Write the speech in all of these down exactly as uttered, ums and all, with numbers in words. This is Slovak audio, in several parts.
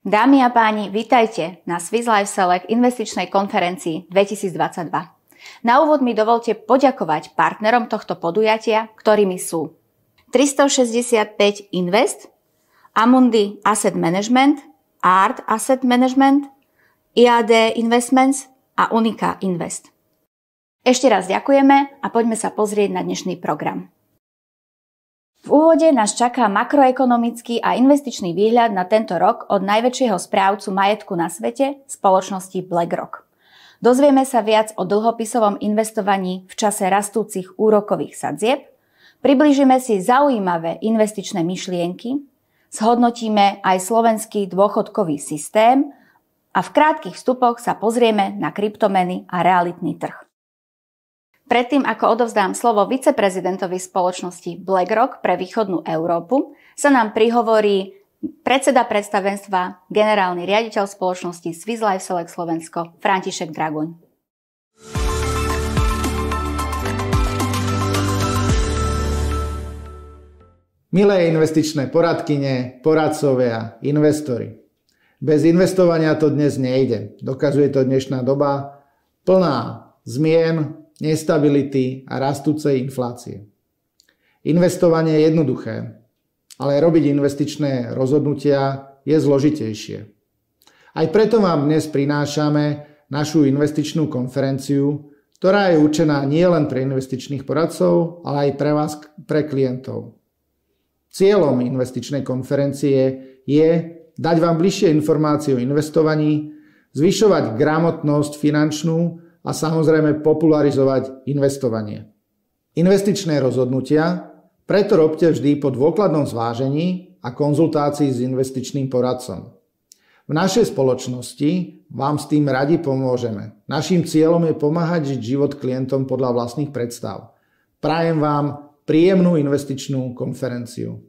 Dámy a páni, vitajte na Swiss Life Select investičnej konferencii dvetisícdvadsaťdva. Na úvod mi dovolte poďakovať partnerom tohto podujatia, ktorými sú tristošesťdesiatpäť Invest, Amundi Asset Management, Art Asset Management, í á dé Investments a Unica Invest. Ešte raz ďakujeme a poďme sa pozrieť na dnešný program. V úvode nás čaká makroekonomický a investičný výhľad na tento rok od najväčšieho správcu majetku na svete, spoločnosti BlackRock. Dozvieme sa viac o dlhopisovom investovaní v čase rastúcich úrokových sadzieb, priblížime si zaujímavé investičné myšlienky, zhodnotíme aj slovenský dôchodkový systém a v krátkych vstupoch sa pozrieme na kryptomeny a realitný trh. Predtým, ako odovzdám slovo viceprezidentovi spoločnosti BlackRock pre východnú Európu, sa nám prihovorí predseda predstavenstva, generálny riaditeľ spoločnosti Swiss Life Select Slovensko, František Draguň. Milé investičné poradkyne, poradcovia, investori. Bez investovania to dnes nejde. Dokazuje to dnešná doba plná zmien, nestability a rastúcej inflácie. Investovanie je jednoduché, ale robiť investičné rozhodnutia je zložitejšie. Aj preto vám dnes prinášame našu investičnú konferenciu, ktorá je určená nielen pre investičných poradcov, ale aj pre vás, pre klientov. Cieľom investičnej konferencie je dať vám bližšie informácie o investovaní, zvyšovať gramotnosť finančnú a samozrejme popularizovať investovanie. Investičné rozhodnutia preto robte vždy po dôkladnom zvážení a konzultácii s investičným poradcom. V našej spoločnosti vám s tým radi pomôžeme. Naším cieľom je pomáhať žiť život klientom podľa vlastných predstav. Prajem vám príjemnú investičnú konferenciu.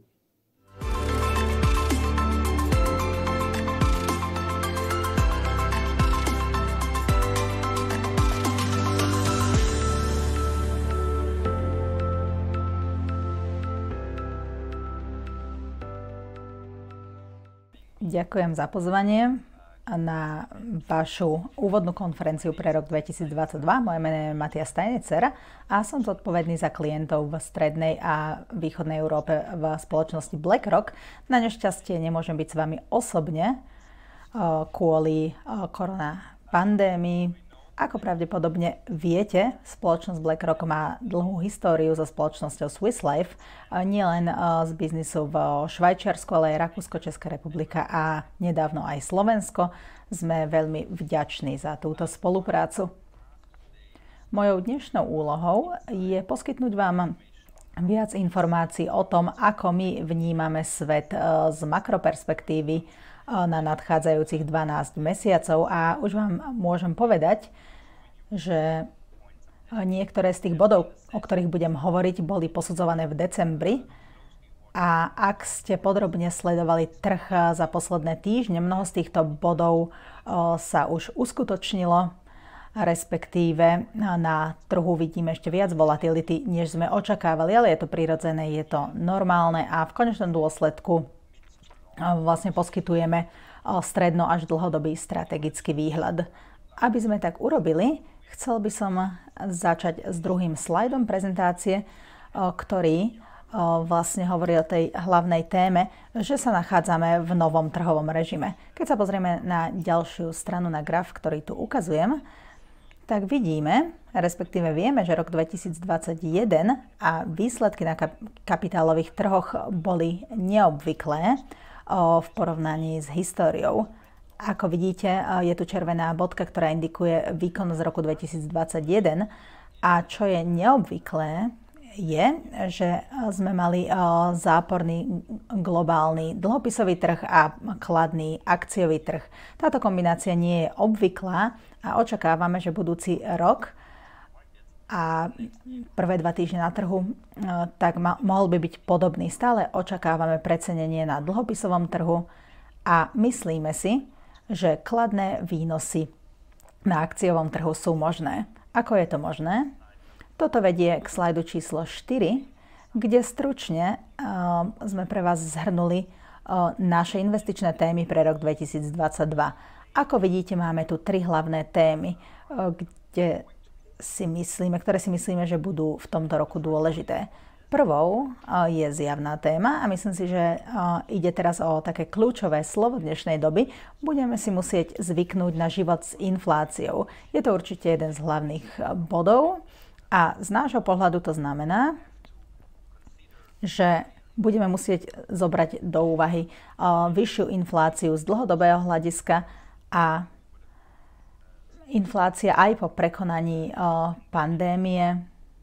Ďakujem za pozvanie na vašu úvodnú konferenciu pre rok dvetisícdvadsaťdva. Moje meno je Matias Steinitzer a som zodpovedný za klientov v strednej a východnej Európe v spoločnosti BlackRock. Na nešťastie nemôžem byť s vami osobne kvôli korona pandémii. Ako pravdepodobne viete, spoločnosť BlackRock má dlhú históriu so spoločnosťou Swiss Life, nielen z biznisu v Švajčiarsku, ale aj Rakúsko, Česká republika a nedávno aj Slovensko. Sme veľmi vďační za túto spoluprácu. Mojou dnešnou úlohou je poskytnúť vám viac informácií o tom, ako my vnímame svet z makroperspektívy na nadchádzajúcich dvanásť mesiacov a už vám môžem povedať, že niektoré z tých bodov, o ktorých budem hovoriť, boli posudzované v decembri a ak ste podrobne sledovali trh za posledné týždne, mnoho z týchto bodov sa už uskutočnilo, respektíve na trhu vidíme ešte viac volatility, než sme očakávali, ale je to prirodzené, je to normálne a v konečnom dôsledku vlastne poskytujeme stredno až dlhodobý strategický výhľad. Aby sme tak urobili, chcel by som začať s druhým slajdom prezentácie, ktorý vlastne hovorí o tej hlavnej téme, že sa nachádzame v novom trhovom režime. Keď sa pozrieme na ďalšiu stranu na graf, ktorý tu ukazujem, tak vidíme, respektíve vieme, že rok dvetisícdvadsaťjeden a výsledky na kapitálových trhoch boli neobvyklé v porovnaní s históriou. Ako vidíte, je tu červená bodka, ktorá indikuje výkon z roku dvetisícdvadsaťjeden a čo je neobvyklé je, že sme mali záporný globálny dlhopisový trh a kladný akciový trh. Táto kombinácia nie je obvyklá a očakávame, že budúci rok a prvé dva týždne na trhu, tak mohol by byť podobný. Stále očakávame precenenie na dlhopisovom trhu a myslíme si, že kladné výnosy na akciovom trhu sú možné. Ako je to možné? Toto vedie k slajdu číslo štyri, kde stručne uh, sme pre vás zhrnuli naše investičné témy pre rok dvetisícdvadsaťdva. Ako vidíte, máme tu tri hlavné témy, kde si myslíme, ktoré si myslíme, že budú v tomto roku dôležité. Prvou je zjavná téma a myslím si, že ide teraz o také kľúčové slovo dnešnej doby. Budeme si musieť zvyknúť na život s infláciou. Je to určite jeden z hlavných bodov a z nášho pohľadu to znamená, že budeme musieť zobrať do úvahy vyššiu infláciu z dlhodobého hľadiska a inflácia aj po prekonaní pandémie,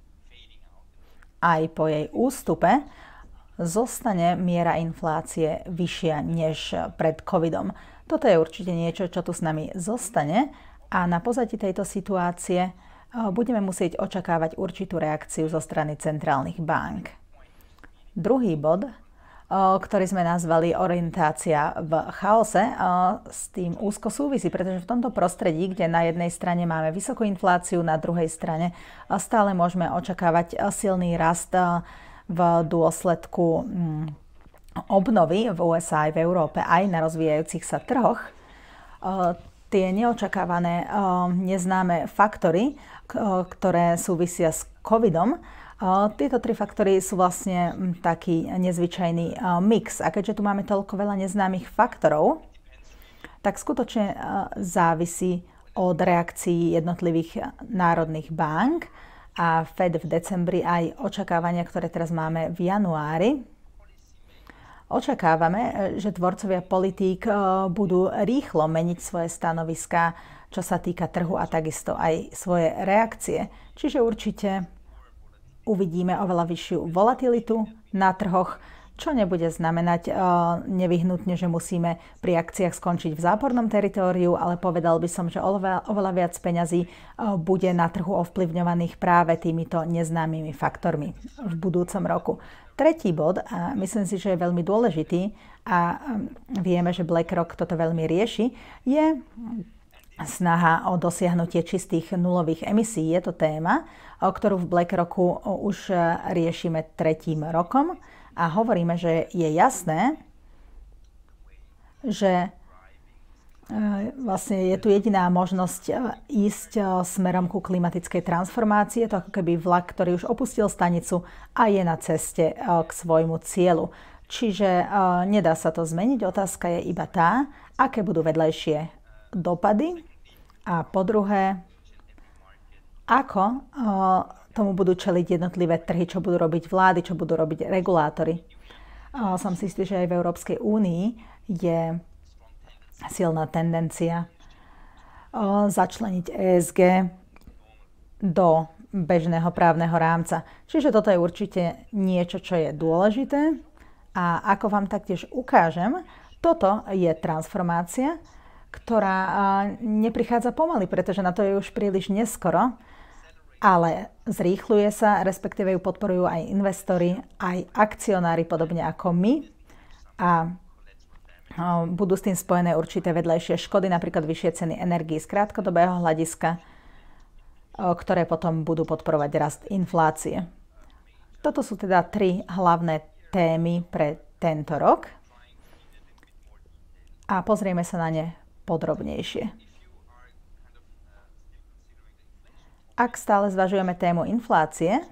aj po jej ústupe, zostane miera inflácie vyššia než pred covidom. Toto je určite niečo, čo tu s nami zostane a na pozadí tejto situácie budeme musieť očakávať určitú reakciu zo strany centrálnych bank. Druhý bod, ktorý sme nazvali orientácia v chaose, s tým úzko súvisí, pretože v tomto prostredí, kde na jednej strane máme vysokú infláciu, na druhej strane stále môžeme očakávať silný rast v dôsledku obnovy v ú es á aj v Európe, aj na rozvíjajúcich sa trhoch. Tie neočakávané neznáme faktory, ktoré súvisia s covidom, tieto tri faktory sú vlastne taký nezvyčajný mix. A keďže tu máme toľko veľa neznámych faktorov, tak skutočne závisí od reakcií jednotlivých národných bank a Fed v decembri aj očakávania, ktoré teraz máme v januári. Očakávame, že tvorcovia politík budú rýchlo meniť svoje stanoviská, čo sa týka trhu a takisto aj svoje reakcie. Čiže určite uvidíme oveľa vyššiu volatilitu na trhoch, čo nebude znamenať uh, nevyhnutne, že musíme pri akciách skončiť v zápornom teritóriu, ale povedal by som, že oveľa, oveľa viac peňazí uh, bude na trhu ovplyvňovaných práve týmito neznámymi faktormi v budúcom roku. Tretí bod, a myslím si, že je veľmi dôležitý a um, vieme, že BlackRock toto veľmi rieši, je snaha o dosiahnutie čistých nulových emisí. Je to téma, o ktorú v BlackRocku už riešime tretím rokom a hovoríme, že je jasné, že vlastne je tu jediná možnosť ísť smerom ku klimatickej transformácii. Je to ako keby vlak, ktorý už opustil stanicu a je na ceste k svojmu cieľu. Čiže nedá sa to zmeniť. Otázka je iba tá, aké budú vedľajšie dopady a po druhé, ako tomu budú čeliť jednotlivé trhy, čo budú robiť vlády, čo budú robiť regulátory. Som si istý, že aj v Európskej únii je silná tendencia začleniť é es gé do bežného právneho rámca. Čiže toto je určite niečo, čo je dôležité a ako vám taktiež ukážem, toto je transformácia, ktorá neprichádza pomaly, pretože na to je už príliš neskoro, ale zrýchľuje sa, respektíve ju podporujú aj investori, aj akcionári, podobne ako my. A budú s tým spojené určité vedľajšie škody, napríklad vyššie ceny energií z krátkodobého hľadiska, ktoré potom budú podporovať rast inflácie. Toto sú teda tri hlavné témy pre tento rok. A pozrieme sa na ne podrobnejšie. Ak stále zvažujeme tému inflácie,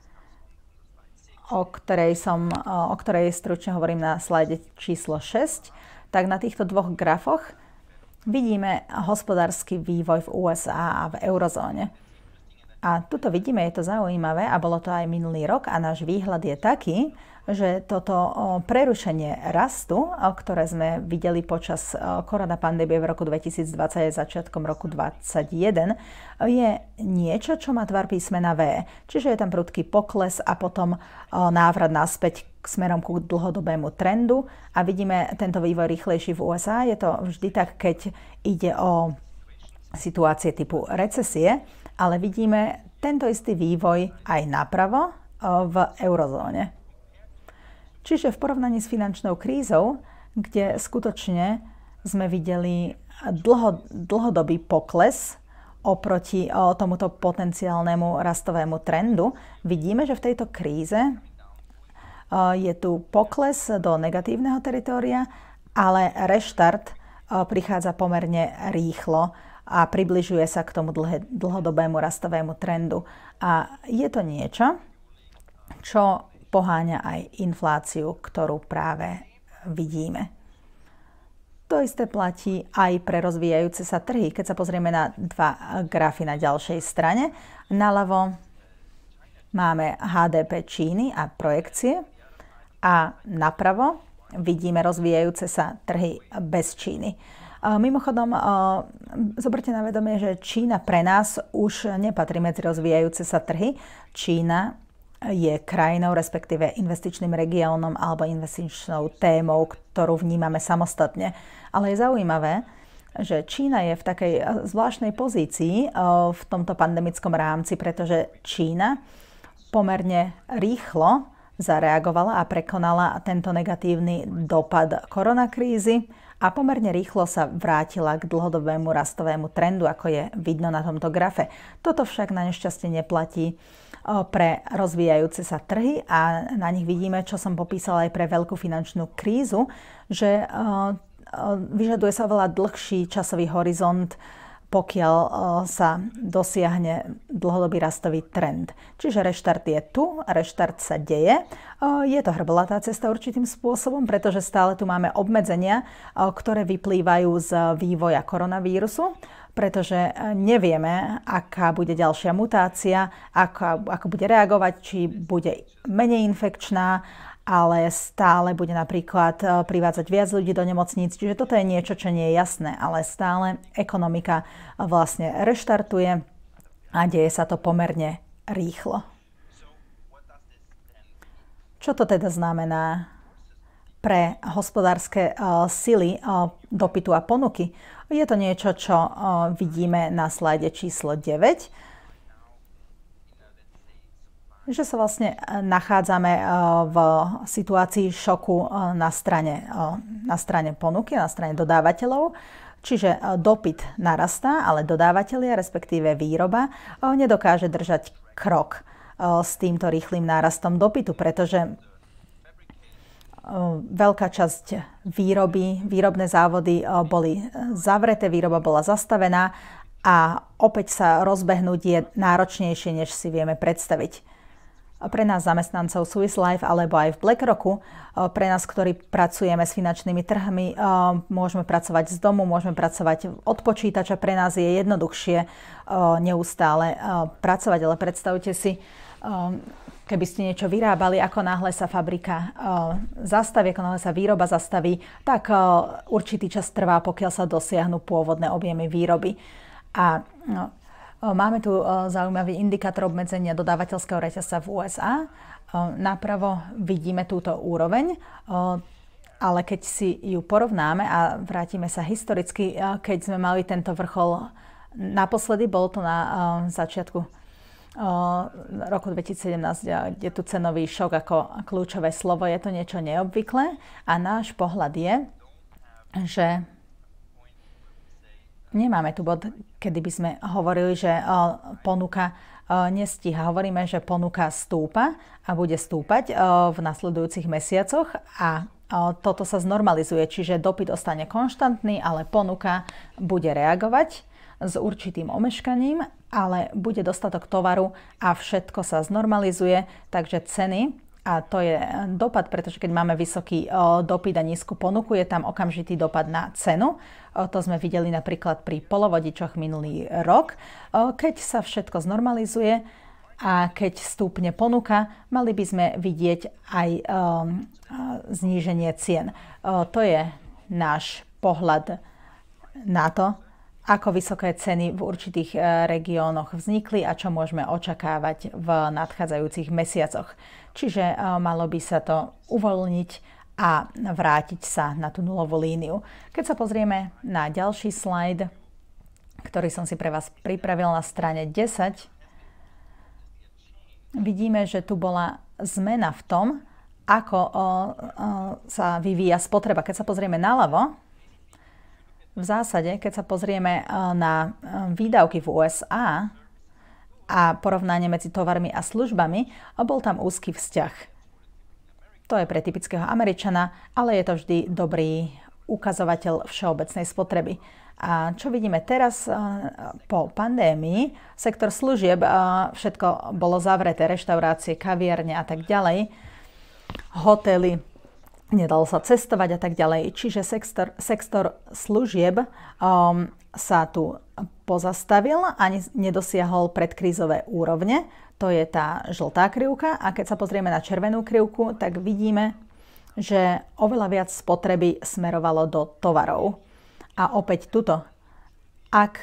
o ktorej, som, o ktorej stručne hovorím na slajde číslo šesť, tak na týchto dvoch grafoch vidíme hospodársky vývoj v ú es á a v eurozóne. A tuto vidíme, je to zaujímavé a bolo to aj minulý rok a náš výhľad je taký, že toto prerušenie rastu, ktoré sme videli počas koronapandémie v roku dvetisícdvadsať a začiatkom roku dvadsaťjeden, je niečo, čo má tvar písmena V. Čiže je tam prudký pokles a potom návrat naspäť k smerom ku dlhodobému trendu a vidíme tento vývoj rýchlejší v ú es á. Je to vždy tak, keď ide o situácie typu recesie, ale vidíme tento istý vývoj aj napravo v eurozóne. Čiže v porovnaní s finančnou krízou, kde skutočne sme videli dlho, dlhodobý pokles oproti o, tomuto potenciálnemu rastovému trendu, vidíme, že v tejto kríze Je tu pokles do negatívneho teritória, ale reštart prichádza pomerne rýchlo a približuje sa k tomu dlhe, dlhodobému rastovému trendu. A je to niečo, čo poháňa aj infláciu, ktorú práve vidíme. To isté platí aj pre rozvíjajúce sa trhy. Keď sa pozrieme na dva grafy na ďalšej strane, naľavo máme há dé pé Číny a projekcie a napravo vidíme rozvíjajúce sa trhy bez Číny. Mimochodom, zoberte na vedomie, že Čína pre nás už nepatrí medzi rozvíjajúce sa trhy. Čína je krajinou, respektíve investičným regiónom alebo investičnou témou, ktorú vnímame samostatne. Ale je zaujímavé, že Čína je v takej zvláštnej pozícii v tomto pandemickom rámci, pretože Čína pomerne rýchlo zareagovala a prekonala tento negatívny dopad koronakrízy a pomerne rýchlo sa vrátila k dlhodobému rastovému trendu, ako je vidno na tomto grafe. Toto však na nešťastie neplatí pre rozvíjajúce sa trhy a na nich vidíme, čo som popísala aj pre veľkú finančnú krízu, že vyžaduje sa oveľa dlhší časový horizont, pokiaľ sa dosiahne dlhodobý rastový trend. Čiže reštart je tu, reštart sa deje. Je to hrblatá cesta určitým spôsobom, pretože stále tu máme obmedzenia, ktoré vyplývajú z vývoja koronavírusu, pretože nevieme, aká bude ďalšia mutácia, ako, ako bude reagovať, či bude menej infekčná, ale stále bude napríklad privádzať viac ľudí do nemocníc. Čiže toto je niečo, čo nie je jasné, ale stále ekonomika vlastne reštartuje a deje sa to pomerne rýchlo. Čo to teda znamená pre hospodárske uh, sily uh, dopytu a ponuky? Je to niečo, čo uh, vidíme na slajde číslo deväť, že sa vlastne nachádzame v situácii šoku na strane, na strane ponuky, na strane dodávateľov. Čiže dopyt narastá, ale dodávateľia, respektíve výroba, nedokáže držať krok s týmto rýchlym nárastom dopytu, pretože veľká časť výroby, výrobné závody boli zavreté, výroba bola zastavená a opäť sa rozbehnúť je náročnejšie, než si vieme predstaviť. Pre nás zamestnancov Swiss Life alebo aj v BlackRocku, pre nás, ktorí pracujeme s finančnými trhmi, môžeme pracovať z domu, môžeme pracovať od počítača, pre nás je jednoduchšie neustále pracovať, ale predstavte si, keby ste niečo vyrábali, ako náhle sa fabrika zastaví, ako náhle sa výroba zastaví, tak určitý čas trvá, pokiaľ sa dosiahnu pôvodné objemy výroby. A máme tu zaujímavý indikátor obmedzenia dodávateľského reťazca v ú es á. Napravo vidíme túto úroveň, ale keď si ju porovnáme a vrátime sa historicky, keď sme mali tento vrchol naposledy, bol to na začiatku roku dvetisícsedemnásť, je tu cenový šok ako kľúčové slovo, je to niečo neobvyklé a náš pohľad je, že nemáme tu bod, kedy by sme hovorili, že ponuka nestíha. Hovoríme, že ponuka stúpa a bude stúpať v nasledujúcich mesiacoch a toto sa znormalizuje, čiže dopyt ostane konštantný, ale ponuka bude reagovať s určitým omeškaním, ale bude dostatok tovaru a všetko sa znormalizuje, takže ceny, a to je dopad, pretože keď máme vysoký dopyt a nízku ponuku, je tam okamžitý dopad na cenu. To sme videli napríklad pri polovodičoch minulý rok. Keď sa všetko znormalizuje a keď stúpne ponuka, mali by sme vidieť aj zníženie cien. To je náš pohľad na to, ako vysoké ceny v určitých regiónoch vznikli a čo môžeme očakávať v nadchádzajúcich mesiacoch. Čiže malo by sa to uvoľniť a vrátiť sa na tú nulovú líniu. Keď sa pozrieme na ďalší slajd, ktorý som si pre vás pripravil na strane desať, vidíme, že tu bola zmena v tom, ako o, o, sa vyvíja spotreba. Keď sa pozrieme naľavo, v zásade, keď sa pozrieme na výdavky v ú es á a porovnanie medzi tovarmi a službami, bol tam úzky vzťah. To je pre typického Američana, ale je to vždy dobrý ukazovateľ všeobecnej spotreby. A čo vidíme teraz po pandémii, sektor služieb, všetko bolo zavreté, reštaurácie, kaviarne a tak ďalej, hotely, nedalo sa cestovať a tak ďalej. Čiže sektor, sektor služieb um, sa tu pozastavil a nedosiahol predkrízové úrovne. To je tá žltá krivka a keď sa pozrieme na červenú krivku, tak vidíme, že oveľa viac spotreby smerovalo do tovarov. A opäť tuto, ak,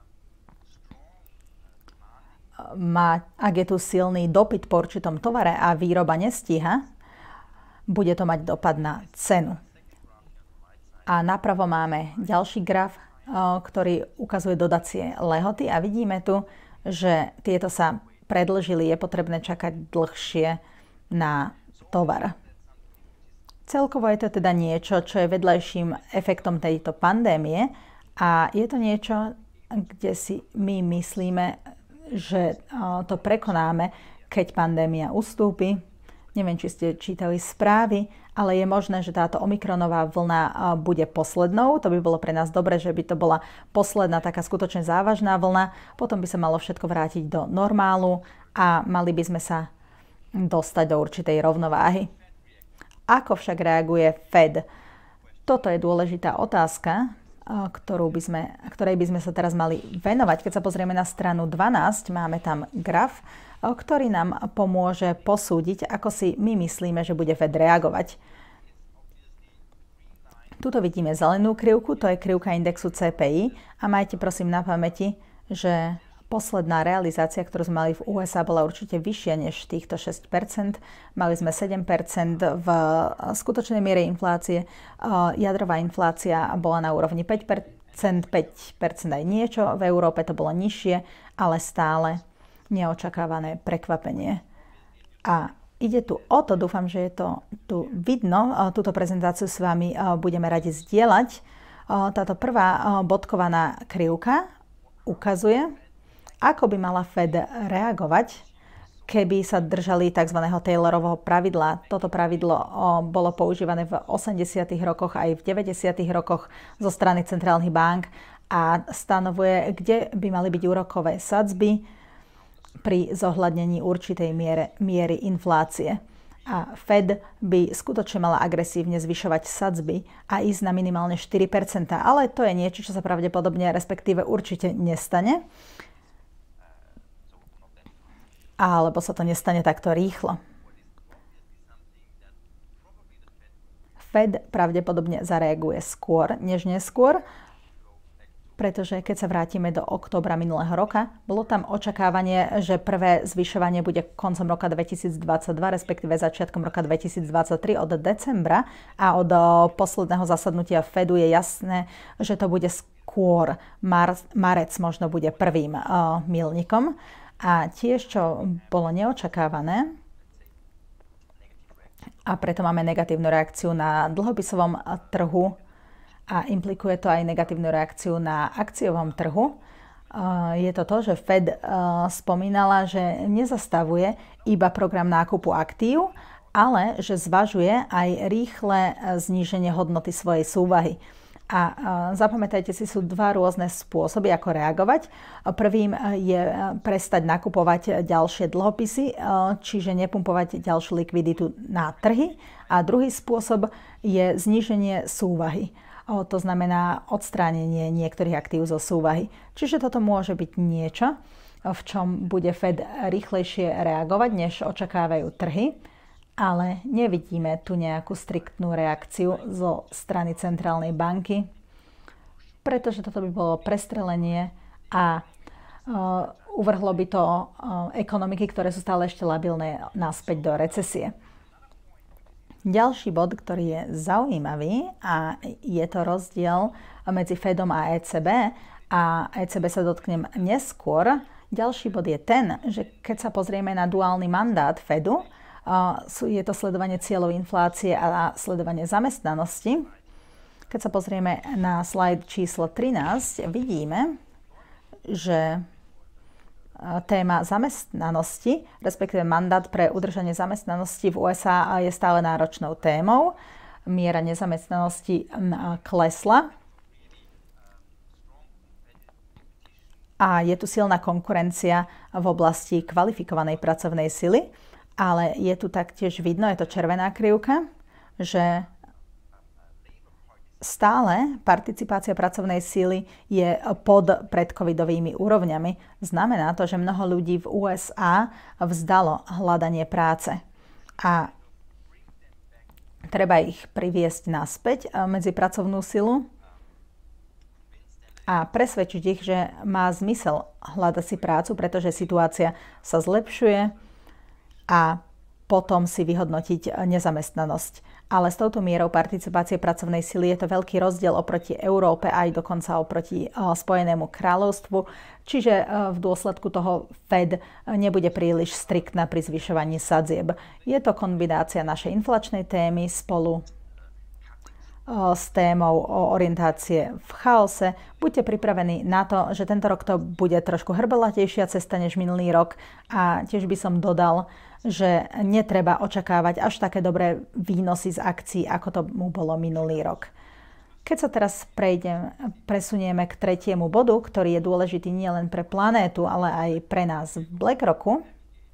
má, ak je tu silný dopyt po určitom tovare a výroba nestíha, bude to mať dopad na cenu. A napravo máme ďalší graf, ktorý ukazuje dodacie lehoty a vidíme tu, že tieto sa predĺžili, je potrebné čakať dlhšie na tovar. Celkovo je to teda niečo, čo je vedľajším efektom tejto pandémie a je to niečo, kde si my myslíme, že to prekonáme, keď pandémia ustúpi. Neviem, či ste čítali správy, ale je možné, že táto omikronová vlna bude poslednou. To by bolo pre nás dobre, že by to bola posledná taká skutočne závažná vlna. Potom by sa malo všetko vrátiť do normálu a mali by sme sa dostať do určitej rovnováhy. Ako však reaguje Fed? Toto je dôležitá otázka, ktorú by sme, ktorej by sme sa teraz mali venovať. Keď sa pozrieme na stranu dvanásť, máme tam graf, ktorý nám pomôže posúdiť, ako si my myslíme, že bude Fed reagovať. Tuto vidíme zelenú krivku, to je krivka indexu cé pé í a majte prosím na pamäti, že posledná realizácia, ktorú sme mali v ú es á, bola určite vyššia než týchto šesť percent. Mali sme sedem percent v skutočnej miere inflácie. Jadrová inflácia bola na úrovni päť percent, päť percent aj niečo. V Európe to bolo nižšie, ale stále neočakávané prekvapenie. A ide tu o to, dúfam, že je to tu vidno, túto prezentáciu s vami budeme radi zdieľať. Táto prvá bodkovaná krivka ukazuje, ako by mala Fed reagovať, keby sa držali tzv. Taylorovho pravidla. Toto pravidlo bolo používané v osemdesiatych rokoch aj v deväťdesiatych rokoch zo strany centrálnych bank a stanovuje, kde by mali byť úrokové sadzby pri zohľadnení určitej miere, miery inflácie. A Fed by skutočne mala agresívne zvyšovať sadzby a ísť na minimálne štyri percentá. Ale to je niečo, čo sa pravdepodobne, respektíve určite nestane. Alebo sa to nestane takto rýchlo. Fed pravdepodobne zareaguje skôr než neskôr, pretože keď sa vrátime do októbra minulého roka, bolo tam očakávanie, že prvé zvyšovanie bude koncom roka dvetisícdvadsaťdva, respektíve začiatkom roka dvetisícdvadsaťtri od decembra a od posledného zasadnutia Fedu je jasné, že to bude skôr. Mar- marec možno bude prvým uh, milníkom. A tiež, čo bolo neočakávané, a preto máme negatívnu reakciu na dlhopisovom trhu a implikuje to aj negatívnu reakciu na akciovom trhu. Je to to, že Fed spomínala, že nezastavuje iba program nákupu aktív, ale že zvažuje aj rýchle zníženie hodnoty svojej súvahy. A zapamätajte si, sú dva rôzne spôsoby, ako reagovať. Prvým je prestať nakupovať ďalšie dlhopisy, čiže nepumpovať ďalšiu likviditu na trhy. A druhý spôsob je zníženie súvahy. To znamená odstránenie niektorých aktív zo súvahy. Čiže toto môže byť niečo, v čom bude Fed rýchlejšie reagovať, než očakávajú trhy. Ale nevidíme tu nejakú striktnú reakciu zo strany centrálnej banky, pretože toto by bolo prestrelenie a uh, uvrhlo by to uh, ekonomiky, ktoré sú stále ešte labilné, naspäť do recesie. Ďalší bod, ktorý je zaujímavý, a je to rozdiel medzi Fedom a é cé bé, a é cé bé sa dotknem neskôr. Ďalší bod je ten, že keď sa pozrieme na duálny mandát Fedu, je to sledovanie cieľov inflácie a sledovanie zamestnanosti. Keď sa pozrieme na slajd číslo trinásť, vidíme, že téma zamestnanosti, respektíve mandát pre udržanie zamestnanosti v ú es á je stále náročnou témou. Miera nezamestnanosti klesla a je tu silná konkurencia v oblasti kvalifikovanej pracovnej sily, ale je tu taktiež vidno, je to červená krivka, že stále participácia pracovnej síly je pod predcovidovými úrovňami. Znamená to, že mnoho ľudí v ú es á vzdalo hľadanie práce a treba ich priviesť naspäť medzi pracovnú silu a presvedčiť ich, že má zmysel hľadať si prácu, pretože situácia sa zlepšuje a potom si vyhodnotiť nezamestnanosť. Ale s touto mierou participácie pracovnej sily je to veľký rozdiel oproti Európe aj dokonca oproti Spojenému kráľovstvu. Čiže v dôsledku toho Fed nebude príliš striktná pri zvyšovaní sadzieb. Je to kombinácia našej inflačnej témy spolu s témou o orientácie v chaose. Buďte pripravení na to, že tento rok to bude trošku hrbelatejšia cesta než minulý rok a tiež by som dodal, že netreba očakávať až také dobré výnosy z akcií, ako to mu bolo minulý rok. Keď sa teraz prejdem, presunieme k tretiemu bodu, ktorý je dôležitý nielen pre planétu, ale aj pre nás v BlackRocku,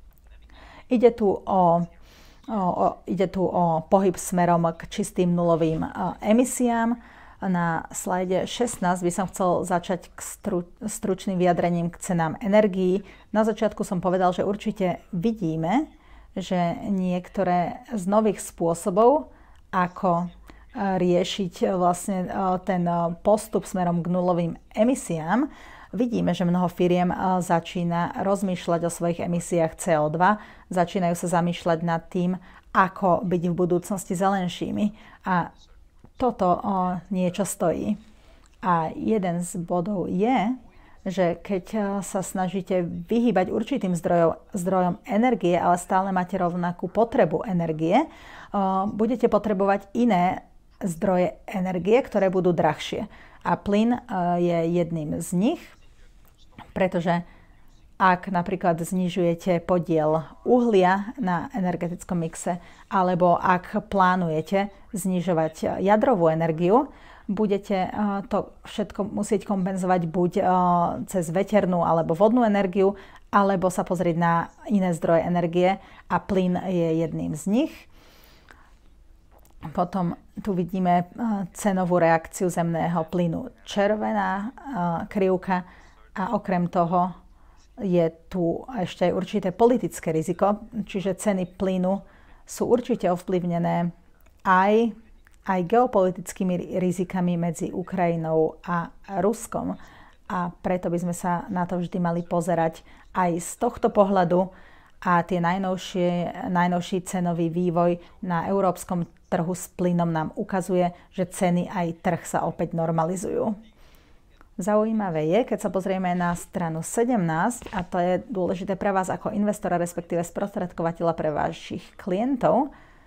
ide tu o O, o, ide tu o pohyb smerom k čistým nulovým o, emisiám. Na slajde šestnásť by som chcel začať k stru, stručným vyjadrením k cenám energií. Na začiatku som povedal, že určite vidíme, že niektoré z nových spôsobov, ako riešiť vlastne ten postup smerom k nulovým emisiám, vidíme, že mnoho firiem začína rozmýšľať o svojich emisiách cé ó dva, začínajú sa zamýšľať nad tým, ako byť v budúcnosti zelenšími. A toto niečo stojí. A jeden z bodov je, že keď sa snažíte vyhýbať určitým zdrojom, zdrojom energie, ale stále máte rovnakú potrebu energie, budete potrebovať iné zdroje energie, ktoré budú drahšie. A plyn je jedným z nich, pretože ak napríklad znižujete podiel uhlia na energetickom mixe, alebo ak plánujete znižovať jadrovú energiu, budete to všetko musieť kompenzovať buď cez veternú alebo vodnú energiu, alebo sa pozrieť na iné zdroje energie a plyn je jedným z nich. Potom tu vidíme cenovú reakciu zemného plynu. Červená krivka. A okrem toho je tu ešte aj určité politické riziko, čiže ceny plynu sú určite ovplyvnené aj, aj geopolitickými rizikami medzi Ukrajinou a Ruskom. A preto by sme sa na to vždy mali pozerať aj z tohto pohľadu a tie najnovšie, najnovší cenový vývoj na európskom trhu s plynom nám ukazuje, že ceny aj trh sa opäť normalizujú. Zaujímavé je, keď sa pozrieme na stranu sedemnásť, a to je dôležité pre vás ako investora, respektíve sprostredkovateľa pre vašich klientov.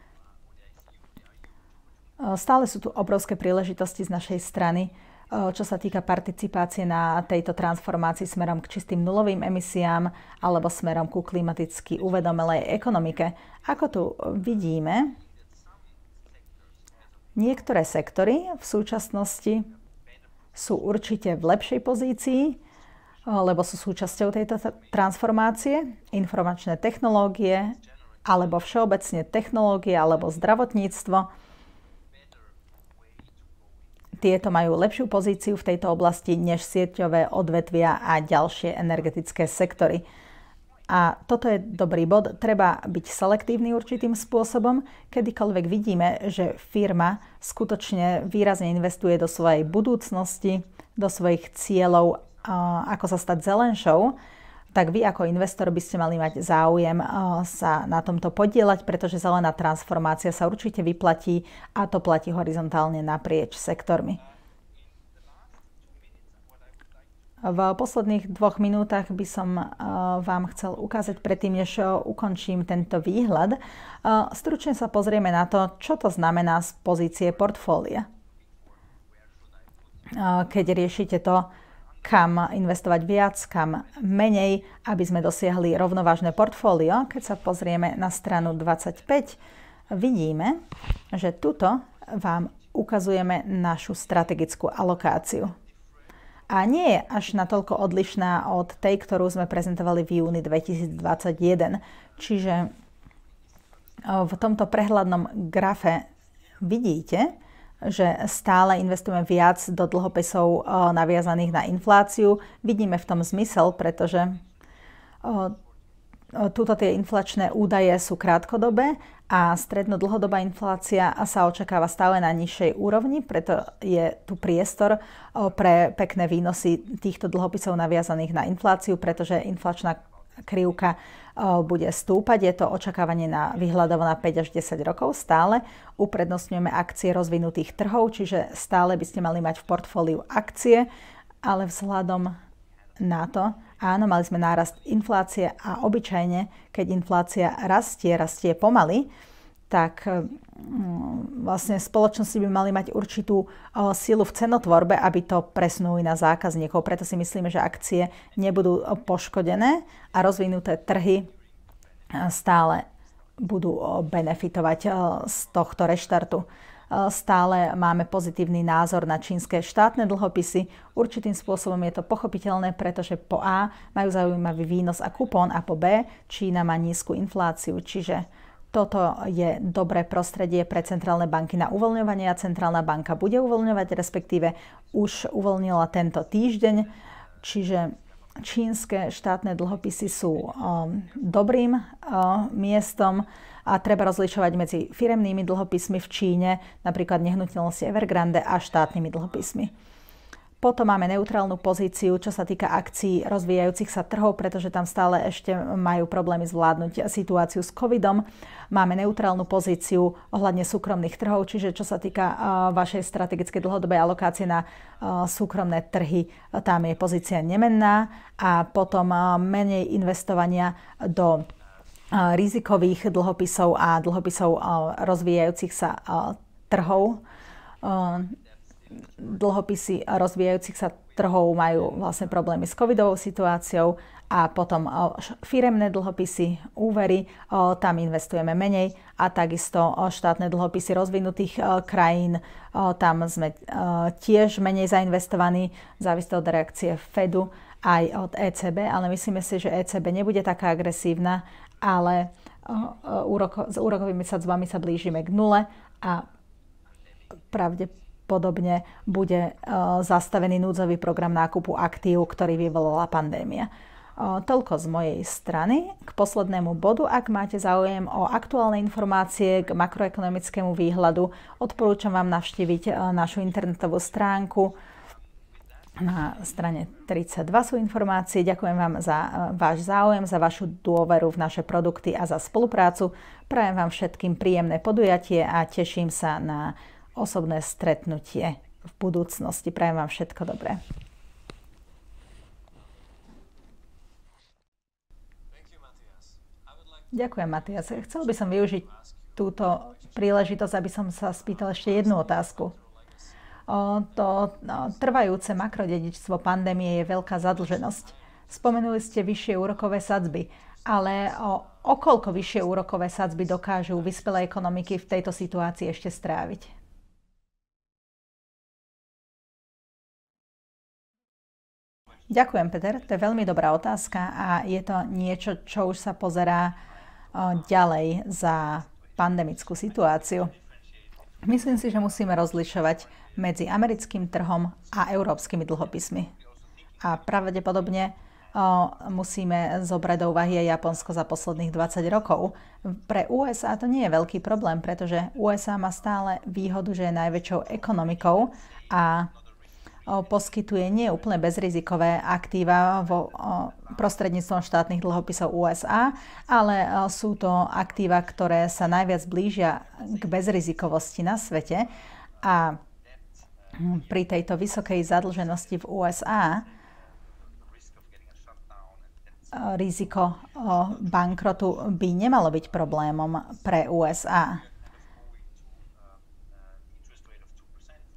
Stále sú tu obrovské príležitosti z našej strany, čo sa týka participácie na tejto transformácii smerom k čistým nulovým emisiám alebo smerom ku klimaticky uvedomelej ekonomike. Ako tu vidíme, niektoré sektory v súčasnosti sú určite v lepšej pozícii, lebo sú súčasťou tejto transformácie. Informačné technológie, alebo všeobecne technológie, alebo zdravotníctvo. Tieto majú lepšiu pozíciu v tejto oblasti než sieťové odvetvia a ďalšie energetické sektory. A toto je dobrý bod. Treba byť selektívny určitým spôsobom. Kedykoľvek vidíme, že firma skutočne výrazne investuje do svojej budúcnosti, do svojich cieľov, ako sa stať zelenšou, tak vy ako investor by ste mali mať záujem sa na tomto podieľať, pretože zelená transformácia sa určite vyplatí a to platí horizontálne naprieč sektormi. V posledných dvoch minútach by som vám chcel ukázať predtým, než ukončím tento výhľad. Stručne sa pozrieme na to, čo to znamená z pozície portfólia. Keď riešite to, kam investovať viac, kam menej, aby sme dosiahli rovnovážne portfólio. Keď sa pozrieme na stranu dvadsaťpäť, vidíme, že tuto vám ukazujeme našu strategickú alokáciu. A nie je až natoľko odlišná od tej, ktorú sme prezentovali v júni dvetisícdvadsaťjeden. Čiže v tomto prehľadnom grafe vidíte, že stále investujeme viac do dlhopisov naviazaných na infláciu. Vidíme v tom zmysel, pretože tuto tie inflačné údaje sú krátkodobé a stredno-dlhodobá inflácia sa očakáva stále na nižšej úrovni, preto je tu priestor pre pekné výnosy týchto dlhopisov naviazaných na infláciu, pretože inflačná krivka bude stúpať. Je to očakávanie na výhľadovo na päť až desať rokov. Stále uprednostňujeme akcie rozvinutých trhov, čiže stále by ste mali mať v portfóliu akcie, ale vzhľadom na to, áno, mali sme nárast inflácie a obyčajne, keď inflácia rastie, rastie pomaly, tak vlastne spoločnosti by mali mať určitú silu v cenotvorbe, aby to presunuli na zákazníkov. Preto si myslíme, že akcie nebudú poškodené a rozvinuté trhy stále budú benefitovať z tohto reštartu. Stále máme pozitívny názor na čínske štátne dlhopisy. Určitým spôsobom je to pochopiteľné, pretože po A majú zaujímavý výnos a kupón a po B Čína má nízku infláciu. Čiže toto je dobré prostredie pre centrálne banky na uvoľňovanie a centrálna banka bude uvoľňovať, respektíve už uvoľnila tento týždeň. Čiže čínske štátne dlhopisy sú um, dobrým um, miestom a treba rozlišovať medzi firemnými dlhopismi v Číne, napríklad nehnuteľnosti Evergrande a štátnymi dlhopismi. Potom máme neutrálnu pozíciu, čo sa týka akcií rozvíjajúcich sa trhov, pretože tam stále ešte majú problémy zvládnuť situáciu s covidom. Máme neutrálnu pozíciu ohľadne súkromných trhov, čiže čo sa týka uh, vašej strategickej dlhodobej alokácie na uh, súkromné trhy, tam je pozícia nemenná a potom uh, menej investovania do uh, rizikových dlhopisov a dlhopisov uh, rozvíjajúcich sa uh, trhov. Uh, Dlhopisy rozvíjajúcich sa trhov majú vlastne problémy s covidovou situáciou a potom firemné dlhopisy, úvery, tam investujeme menej a takisto štátne dlhopisy rozvinutých krajín, tam sme tiež menej zainvestovaní, závisí od reakcie Fedu aj od é cé bé, ale myslíme si, že é cé bé nebude taká agresívna, ale úroko, s úrokovými sadzbami sa blížime k nule a pravdepodobne Podobne bude uh, zastavený núdzový program nákupu aktív, ktorý vyvolala pandémia. Uh, toľko z mojej strany. K poslednému bodu, ak máte záujem o aktuálne informácie k makroekonomickému výhľadu, odporúčam vám navštíviť uh, našu internetovú stránku. Na strane tridsaťdva sú informácie. Ďakujem vám za uh, váš záujem, za vašu dôveru v naše produkty a za spoluprácu. Prajem vám všetkým príjemné podujatie a teším sa na osobné stretnutie v budúcnosti. Prajem vám všetko dobré. Ďakujem, Matias. Chcel by som využiť túto príležitosť, aby som sa spýtal ešte jednu otázku. O, to no, trvajúce makrodedičstvo pandémie je veľká zadlženosť. Spomenuli ste vyššie úrokové sadzby, ale o, o koľko vyššie úrokové sadzby dokážu vyspelé ekonomiky v tejto situácii ešte stráviť? Ďakujem, Peter. To je veľmi dobrá otázka a je to niečo, čo už sa pozerá ďalej za pandemickú situáciu. Myslím si, že musíme rozlišovať medzi americkým trhom a európskymi dlhopismi. A pravdepodobne musíme zobrať do úvahy aj Japonsko za posledných dvadsať rokov. Pre ú es á to nie je veľký problém, pretože ú es á má stále výhodu, že je najväčšou ekonomikou a poskytuje nie úplne bezrizikové aktíva vo prostredníctvom štátnych dlhopisov ú es á, ale sú to aktíva, ktoré sa najviac blížia k bezrizikovosti na svete a pri tejto vysokej zadlženosti v ú es á riziko bankrotu by nemalo byť problémom pre ú es á.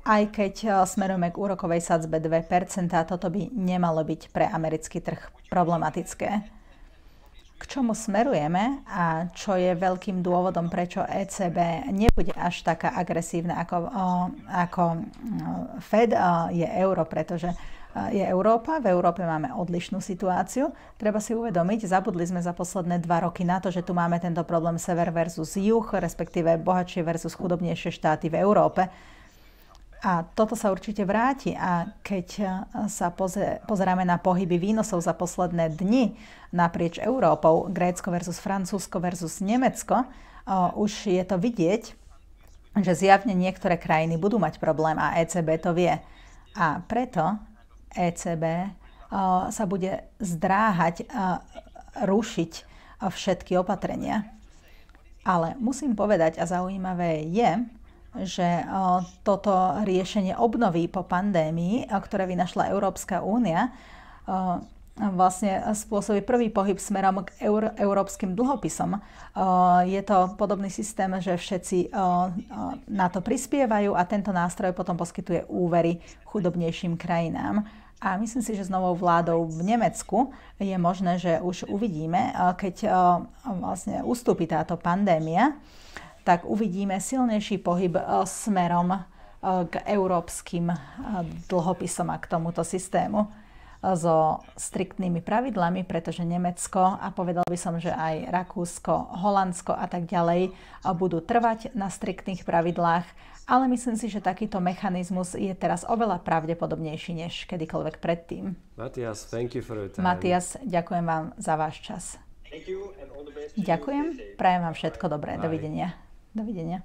aj keď smerujeme k úrokovej sadzbe dve percentá, toto by nemalo byť pre americký trh problematické. K čomu smerujeme a čo je veľkým dôvodom, prečo é cé bé nebude až taká agresívna ako, ako Fed, je euro, pretože je Európa. V Európe máme odlišnú situáciu. Treba si uvedomiť, zabudli sme za posledné dva roky na to, že tu máme tento problém sever versus juh, respektíve bohatšie versus chudobnejšie štáty v Európe. A toto sa určite vráti a keď sa pozeráme na pohyby výnosov za posledné dni naprieč Európou, Grécko versus Francúzsko versus Nemecko, už je to vidieť, že zjavne niektoré krajiny budú mať problém a é cé bé to vie. A preto é cé bé sa bude zdráhať rušiť všetky opatrenia. Ale musím povedať, a zaujímavé je, že toto riešenie obnovy po pandémii, ktoré vynašla Európska únia, vlastne spôsobí prvý pohyb smerom k eur, európskym dlhopisom. Je to podobný systém, že všetci na to prispievajú a tento nástroj potom poskytuje úvery chudobnejším krajinám. A myslím si, že s novou vládou v Nemecku je možné, že už uvidíme, keď vlastne ustúpi táto pandémia, tak uvidíme silnejší pohyb smerom k európskym dlhopisom a k tomuto systému so striktnými pravidlami, pretože Nemecko a povedal by som, že aj Rakúsko, Holandsko a tak ďalej budú trvať na striktných pravidlách, ale myslím si, že takýto mechanizmus je teraz oveľa pravdepodobnejší než kedykoľvek predtým. Matias, thank you for your time. Matias, ďakujem vám za váš čas. Ďakujem, prajem vám všetko dobré. Bye. Dovidenia. Dovidenia.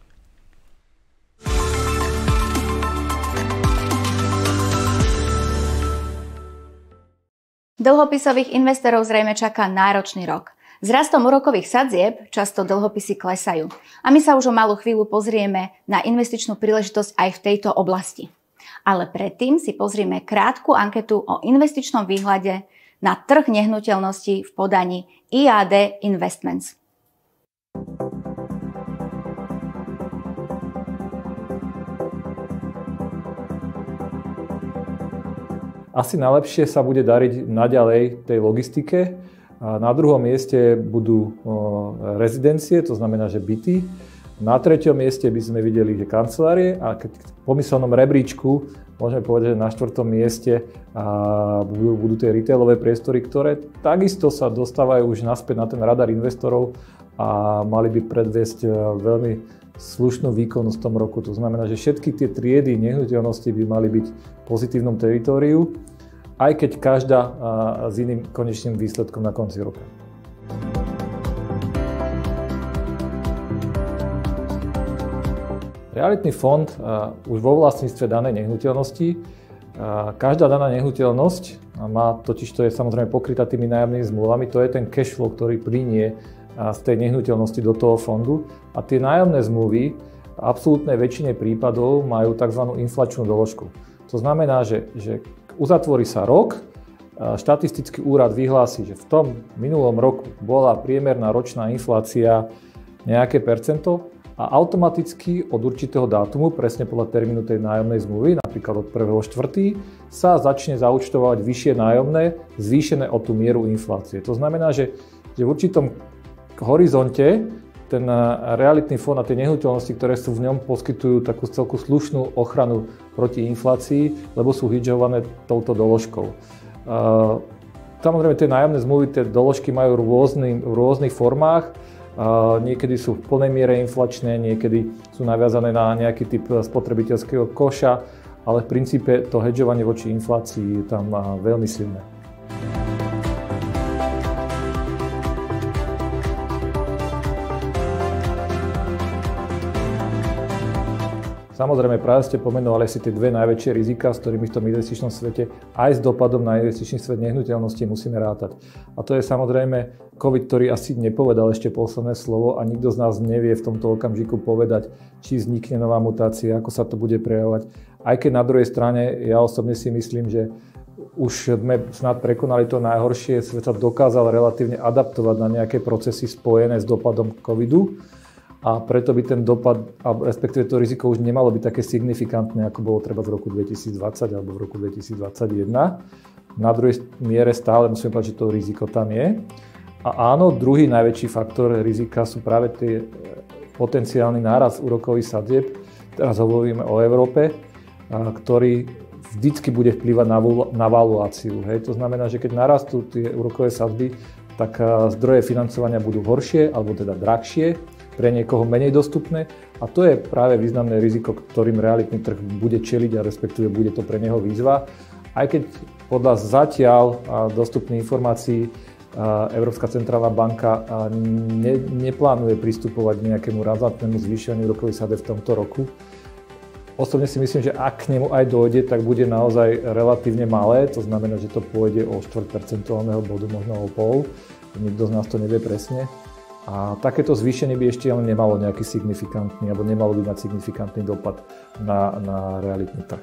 Dlhopisových investorov zrejme čaká náročný rok. S rastom úrokových sadzieb často dlhopisy klesajú. A my sa už o malú chvíľu pozrieme na investičnú príležitosť aj v tejto oblasti. Ale predtým si pozrieme krátku anketu o investičnom výhľade na trh nehnuteľností v podaní í á dé Investments. Asi najlepšie sa bude dariť naďalej tej logistike. Na druhom mieste budú rezidencie, to znamená, že byty. Na treťom mieste by sme videli, že kancelárie a keď v pomyselnom rebríčku môžeme povedať, že na štvrtom mieste budú, budú tie retailové priestory, ktoré takisto sa dostávajú už naspäť na ten radar investorov a mali by predviesť veľmi slušnú výkonnosť v tom roku. To znamená, že všetky tie triedy nehnuteľnosti by mali byť v pozitívnom teritóriu, aj keď každá s iným konečným výsledkom na konci roka. Realitný fond už vo vlastníctve danej nehnuteľnosti, každá daná nehnuteľnosť má, totiž to je samozrejme pokrytá tými nájomnými zmluvami, to je ten cash flow, ktorý plynie z tej nehnuteľnosti do toho fondu a tie nájomné zmluvy v absolútnej väčšine prípadov majú tzv. Inflačnú doložku. To znamená, že, že uzatvorí sa rok, štatistický úrad vyhlási, že v tom minulom roku bola priemerná ročná inflácia nejaké percento a automaticky od určitého dátumu, presne podľa termínu tej nájomnej zmluvy, napríklad od prvého štvrtého sa začne zaúčtovať vyššie nájomné, zvýšené o tú mieru inflácie. To znamená, že, že v určitom horizonte ten realitný fond a tie nehnuteľnosti, ktoré sú v ňom, poskytujú takú celku slušnú ochranu proti inflácii, lebo sú hedžované touto doložkou. Samozrejme, tie nájomné zmluvy, tie doložky majú rôzny, v rôznych formách. Niekedy sú v plnej miere inflačné, niekedy sú naviazané na nejaký typ spotrebiteľského koša, ale v princípe to hedžovanie voči inflácii je tam veľmi silné. Samozrejme, práve ste pomenovali si tie dve najväčšie rizika, s ktorými v tom investičnom svete aj s dopadom na investičný svet nehnuteľnosti musíme rátať. A to je samozrejme COVID, ktorý asi nepovedal ešte posledné slovo a nikto z nás nevie v tomto okamžiku povedať, či vznikne nová mutácia, ako sa to bude prejavovať. Aj keď na druhej strane ja osobne si myslím, že už sme snad prekonali to najhoršie, svet sa dokázal relatívne adaptovať na nejaké procesy spojené s dopadom covidu. a preto by ten dopad, respektíve to riziko už nemalo byť také signifikantné, ako bolo treba v roku dvetisícdvadsať alebo v roku dvetisícdvadsaťjeden. Na druhej miere stále musíme povedať, že to riziko tam je. A áno, druhý najväčší faktor rizika sú práve tie potenciálny nárast úrokových sadzieb. Teraz hovoríme o Európe, ktorý vždycky bude vplývať na, na valuáciu. Hej. To znamená, že keď narastú tie úrokové sadzby, tak zdroje financovania budú horšie alebo teda drahšie, pre niekoho menej dostupné a to je práve významné riziko, ktorým realitný trh bude čeliť a respektíve bude to pre neho výzva. Aj keď podľa zatiaľ dostupných informácií Európska centrálna banka ne, neplánuje pristupovať k nejakému razantnému zvýšeniu úrokových sadzieb v tomto roku. Osobne si myslím, že ak k nemu aj dojde, tak bude naozaj relatívne malé, to znamená, že to pôjde o štvrť percentuálneho bodu, možno o pol. Nikto z nás to nevie presne. A takéto zvýšenie by ešte len nemalo nejaký signifikantný, alebo nemalo by mať signifikantný dopad na, na realitný trh.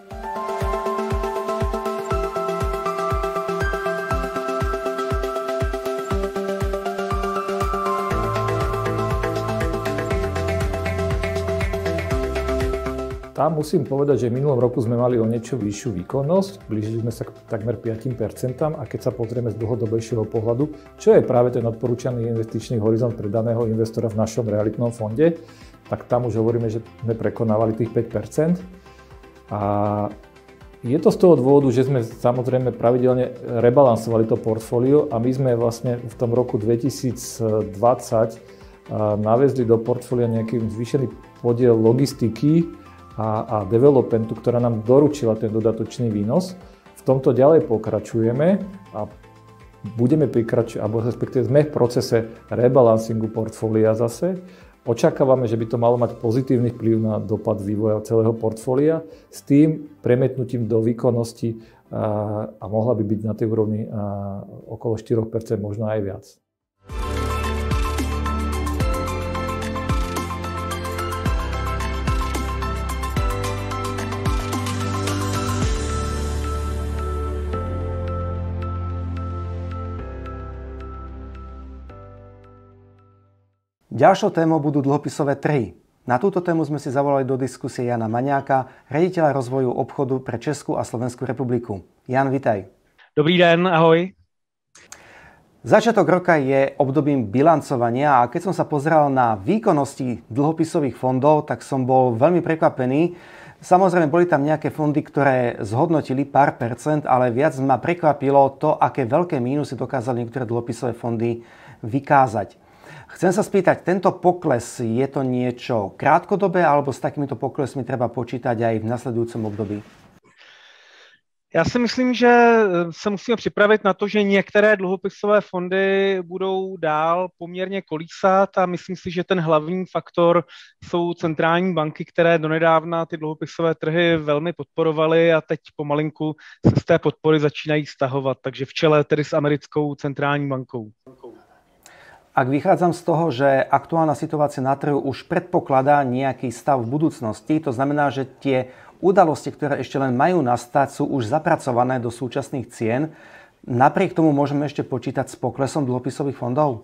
Tam musím povedať, že v minulom roku sme mali o niečo vyššiu výkonnosť, blížili sme sa k takmer päť percent a keď sa pozrieme z dlhodobejšieho pohľadu, čo je práve ten odporúčaný investičný horizont pre daného investora v našom realitnom fonde, tak tam už hovoríme, že sme prekonávali tých päť percent. A je to z toho dôvodu, že sme samozrejme pravidelne rebalansovali to portfólio a my sme vlastne v tom roku dvetisícdvadsať naviezli do portfólia nejaký zvýšený podiel logistiky a, a developmentu, ktorá nám doručila ten dodatočný výnos. V tomto ďalej pokračujeme a budeme prikračovať, alebo respektíve sme v procese rebalancingu portfólia zase. Očakávame, že by to malo mať pozitívny vplyv na dopad vývoja celého portfólia s tým premietnutím do výkonnosti a, a mohla by byť na tej úrovni a, okolo štyri percentá, možno aj viac. Ďalšou témou budú dlhopisové trhy. Na túto tému sme si zavolali do diskusie Jana Maňáka, riaditeľa rozvoju obchodu pre Českú a Slovenskú republiku. Jan, vitaj. Dobrý den, ahoj. Začiatok roka je obdobím bilancovania a keď som sa pozeral na výkonnosti dlhopisových fondov, tak som bol veľmi prekvapený. Samozrejme, boli tam nejaké fondy, ktoré zhodnotili pár percent, ale viac ma prekvapilo to, aké veľké mínusy dokázali niektoré dlhopisové fondy vykázať. Chcem sa spýtať, tento pokles, je to niečo krátkodobé, alebo s takýmito poklesmi treba počítať aj v nasledujúcom období? Já si myslím, že se musíme připravit na to, že některé dluhopisové fondy budou dál poměrně kolísat a myslím si, že ten hlavní faktor jsou centrální banky, které donedávna ty dluhopisové trhy velmi podporovaly a teď pomalinku se z té podpory začínají stahovat, takže v čele tedy s americkou centrální bankou. Ak vychádzam z toho, že aktuálna situácia na trhu už predpokladá nejaký stav v budúcnosti, to znamená, že tie udalosti, ktoré ešte len majú nastať, sú už zapracované do súčasných cien. Napriek tomu môžeme ešte počítať s poklesom dlhopisových fondov?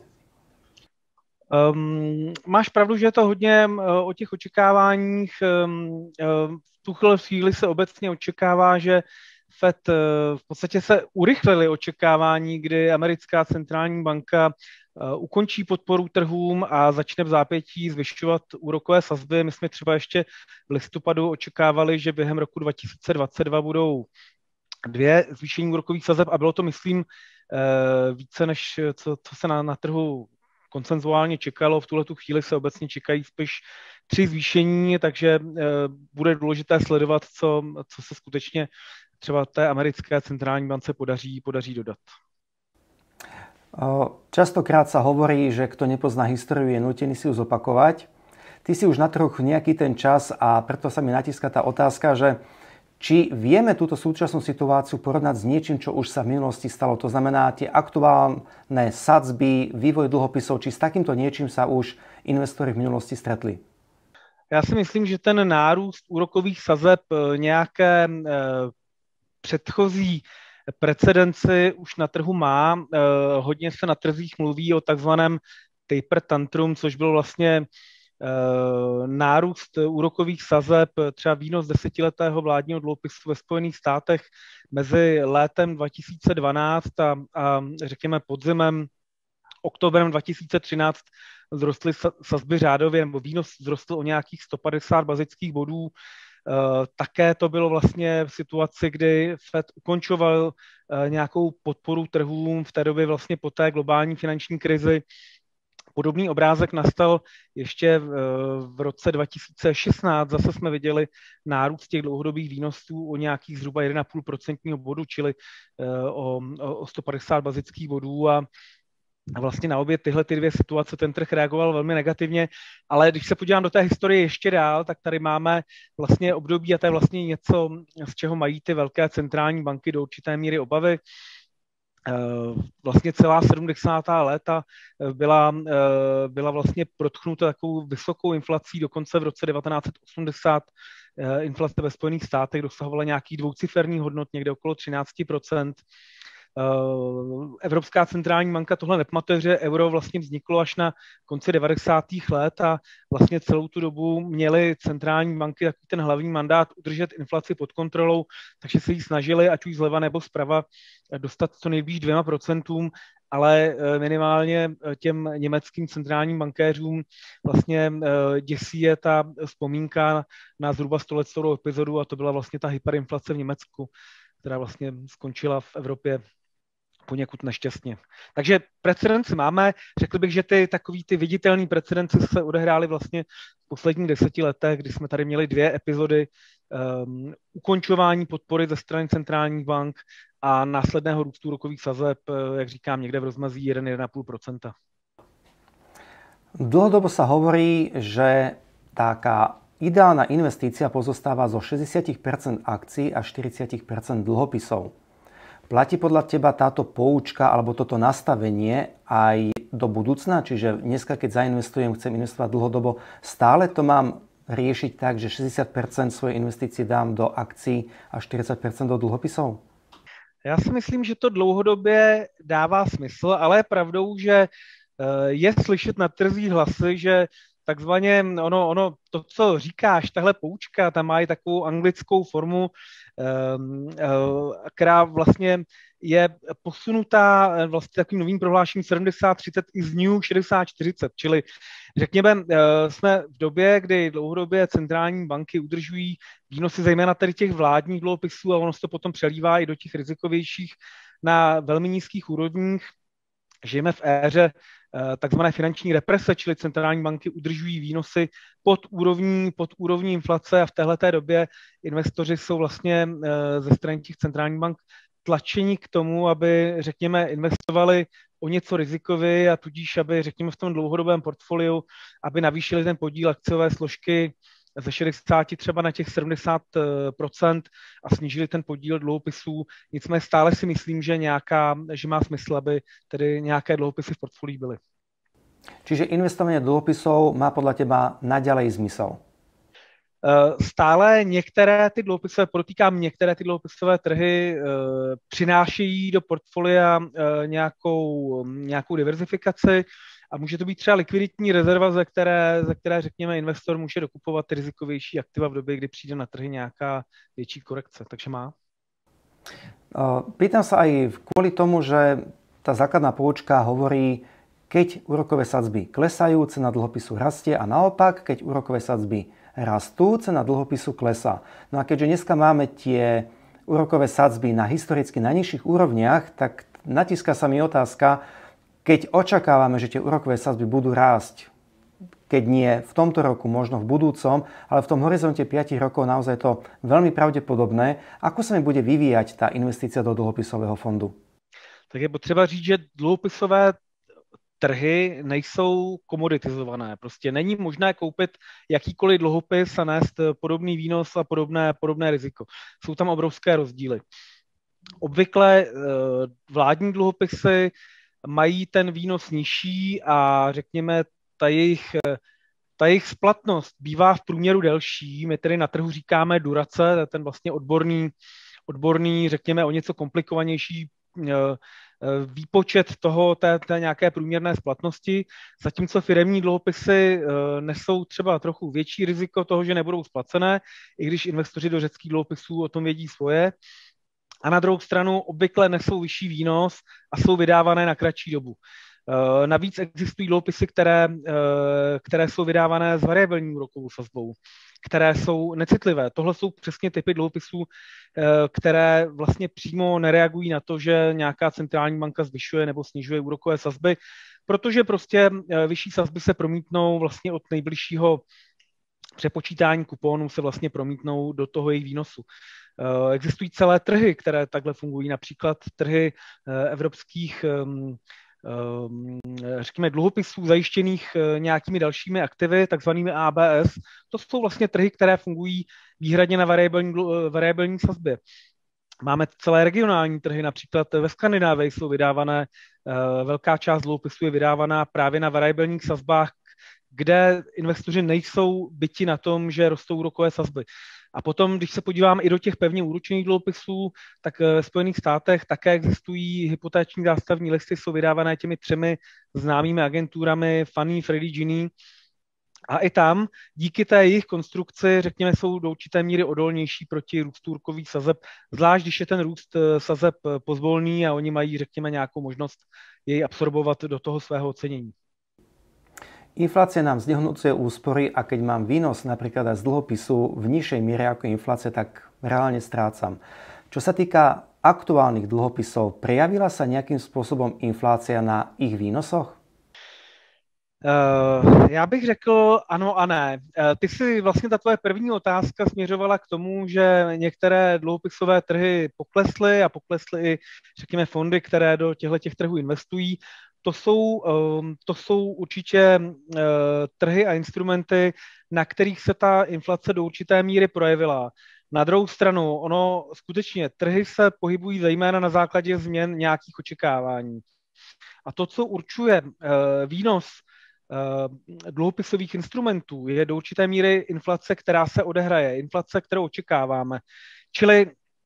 Um, máš pravdu, že je to hodně um, o těch očekáváních. Um, um, v tu chvíli se obecně očekává, že Fed uh, v podstatě se urychlily očekávání, kdy americká centrální banka Uh, ukončí podporu trhům a začne v zápětí zvyšovat úrokové sazby. My jsme třeba ještě v listopadu očekávali, že během roku dva tisíce dvacet dva budou dvě zvýšení úrokových sazeb a bylo to, myslím, uh, více než co, co se na, na trhu konsenzuálně čekalo. V tuhletu chvíli se obecně čekají spíš tři zvýšení, takže uh, bude důležité sledovat, co, co se skutečně třeba té americké centrální bance podaří, podaří dodat. Častokrát sa hovorí, že kto nepozná históriu, je nútený si ju zopakovať. Ty si už na trhu nejaký ten čas a preto sa mi natíska tá otázka, že či vieme túto súčasnú situáciu porovnať s niečím, čo už sa v minulosti stalo. To znamená tie aktuálne sadzby, vývoj dlhopisov, či s takýmto niečím sa už investori v minulosti stretli? Já si myslím, že ten nárůst úrokových sazeb nějaké eh, předchozí precedenci už na trhu má. Hodně se na trzích mluví o takzvaném taper tantrum, což byl vlastně nárůst úrokových sazeb, třeba výnos desetiletého vládního dluhopisu ve Spojených státech mezi létem dva tisíce dvanáct a, a řekněme podzimem, oktobrem dva tisíce třináct vzrostly sazby řádově, nebo výnos vzrostl o nějakých sto padesát bazických bodů. Také to bylo vlastně v situaci, kdy Fed ukončoval nějakou podporu trhům v té době vlastně po té globální finanční krizi. Podobný obrázek nastal ještě v roce dva tisíce šestnáct. Zase jsme viděli nárůst těch dlouhodobých výnosů o nějakých zhruba jedna celá pět procentního bodu, čili o, o sto padesát bazických bodů a A vlastně na obě tyhle ty dvě situace ten trh reagoval velmi negativně, ale když se podívám do té historie ještě dál, tak tady máme vlastně období a to je vlastně něco, z čeho mají ty velké centrální banky do určité míry obavy. Vlastně celá sedmdesátá léta byla, byla vlastně protchnuta takovou vysokou inflací, dokonce v roce devatenáct set osmdesát inflace ve Spojených státech dosahovala nějaký dvouciferní hodnot, někde okolo třináct procent. Evropská centrální banka tohle nepamatuje, že euro vlastně vzniklo až na konci devadesátých let a vlastně celou tu dobu měly centrální banky takový ten hlavní mandát udržet inflaci pod kontrolou, takže se jí snažili, ať už zleva nebo zprava, dostat co nejblíž dvěma procentům, ale minimálně těm německým centrálním bankéřům vlastně děsí je ta vzpomínka na zhruba sto let starou epizodu a to byla vlastně ta hyperinflace v Německu, která vlastně skončila v Evropě poněkud nešťastně. Takže precedenci máme, řekl bych, že ty takový ty viditelný precedenci se odehrály vlastně v posledních deseti letech, kdy jsme tady měli dvě epizody um, ukončování podpory ze strany centrálních bank a následného růstu úrokových sazeb, jak říkám, někde v rozmezí jedna až jedna celá pět procenta. Dlhodobo sa hovorí, že taká ideálna investícia pozostáva zo šesťdesiat percent akcií a štyridsať percent dlhopisov. Platí podľa teba táto poučka alebo toto nastavenie aj do budúcna? Čiže dneska, keď zainvestujem, chcem investovať dlhodobo, stále to mám riešiť tak, že šesťdesiat percent svojej investície dám do akcií a štyridsať percent do dlhopisov? Já si myslím, že to dlouhodobě dává smysl, ale je pravdou, že je slyšet na trzích hlasy, že takzvaně ono, ono, to, co říkáš, tahle poučka, tam má i takovou anglickou formu, která vlastně je posunutá vlastně takovým novým prohlášením sedmdesát třicet is new šedesát čtyřicet, čili řekněme, jsme v době, kdy dlouhodobě centrální banky udržují výnosy zejména tady těch vládních dluhopisů a ono se to potom přelívá i do těch rizikovějších na velmi nízkých úrovních. Žijeme v éře takzvané finanční represe, čili centrální banky udržují výnosy pod úrovní, pod úrovní inflace a v téhleté době investoři jsou vlastně ze strany těch centrálních bank tlačení k tomu, aby, řekněme, investovali o něco rizikověji a tudíž, aby, řekněme, v tom dlouhodobém portfoliu, aby navýšili ten podíl akciové složky ze šedesát třeba na těch sedmdesát procent a snížili ten podíl dluhopisů. Nicméně stále si myslím, že, nějaká, že má smysl, aby tedy nějaké dluhopisy v portfoliu byly. Čiže investovanie do dluhopisov má podľa teba naďalej zmysel? Stále některé ty dluhopisové, podotýkám, některé ty dluhopisové trhy přinášejí do portfolia nějakou, nějakou diverzifikaci a může to být třeba likviditní rezerva, ze které, ze které, řekněme, investor může dokupovat ty rizikovější aktiva v době, kdy přijde na trhy nějaká větší korekce. Takže má. Pýtam sa aj kvôli tomu, že tá základná poučka hovorí, keď úrokové sadzby klesajú, cena dlhopisu rastie a naopak, keď úrokové sadzby rastú, cena dlhopisu klesá. No a keďže dneska máme tie úrokové sadzby na historicky najnižších úrovniach, tak natíska sa mi otázka, keď očakávame, že tie úrokové sadzby budú rásť, keď nie v tomto roku, možno v budúcom, ale v tom horizonte päť rokov naozaj to veľmi pravdepodobné, ako sa mi bude vyvíjať tá investícia do dlhopisového fondu? Tak je potřeba říct, že dluhopisové trhy nejsou komoditizované. Prostě není možné koupit jakýkoliv dluhopis a nést podobný výnos a podobné, podobné riziko. Jsou tam obrovské rozdíly. Obvykle vládní dluhopisy mají ten výnos nižší a řekněme, ta jejich, ta jejich splatnost bývá v průměru delší. My tedy na trhu říkáme durace, ten vlastně odborný, odborný, řekněme, o něco komplikovanější výpočet toho, té, té nějaké průměrné splatnosti, zatímco firemní dluhopisy nesou třeba trochu větší riziko toho, že nebudou splacené, i když investoři do řeckých dluhopisů o tom vědí svoje. A na druhou stranu obvykle nesou vyšší výnos a jsou vydávané na kratší dobu. Navíc existují dluhopisy, které, které jsou vydávané s variabilní úrokovou sazbou, které jsou necitlivé. Tohle jsou přesně typy dluhopisů, které vlastně přímo nereagují na to, že nějaká centrální banka zvyšuje nebo snižuje úrokové sazby, protože prostě vyšší sazby se promítnou vlastně od nejbližšího přepočítání kuponů se vlastně promítnou do toho jejich výnosu. Existují celé trhy, které takhle fungují, například trhy evropských řekněme dluhopisů zajištěných nějakými dalšími aktivy, takzvanými A B S. To jsou vlastně trhy, které fungují výhradně na variabilní, variabilní sazbě. Máme celé regionální trhy, například ve Skandinávii jsou vydávané, velká část dluhopisů je vydávaná právě na variabilních sazbách, kde investoři nejsou byti na tom, že rostou úrokové sazby. A potom, když se podíváme i do těch pevně úročených dluhopisů, tak ve Spojených státech také existují hypotéční zástavní listy, jsou vydávané těmi třemi známými agenturami Fannie, Freddie, Ginnie. A i tam, díky té jejich konstrukci, řekněme, jsou do určité míry odolnější proti růstu úrokových sazeb, zvlášť když je ten růst sazeb pozvolný a oni mají, řekněme, nějakou možnost jej absorbovat do toho svého ocenění. Inflácia nám znehodnocuje úspory a keď mám výnos napríklad aj z dlhopisu v nižšej miere ako inflácia, tak reálne strácam. Čo sa týka aktuálnych dlhopisov, prejavila sa nejakým spôsobom inflácia na ich výnosoch? Uh, já bych řekl ano a ne. Uh, ty si vlastně ta tvoje první otázka směřovala k tomu, že některé dluhopisové trhy poklesly a poklesly i, řekněme, fondy, které do těchto trhů investují. To jsou, to jsou určitě trhy a instrumenty, na kterých se ta inflace do určité míry projevila. Na druhou stranu, ono skutečně, trhy se pohybují zejména na základě změn nějakých očekávání. A to, co určuje výnos dluhopisových instrumentů, je do určité míry inflace, která se odehraje, inflace, kterou očekáváme. Čili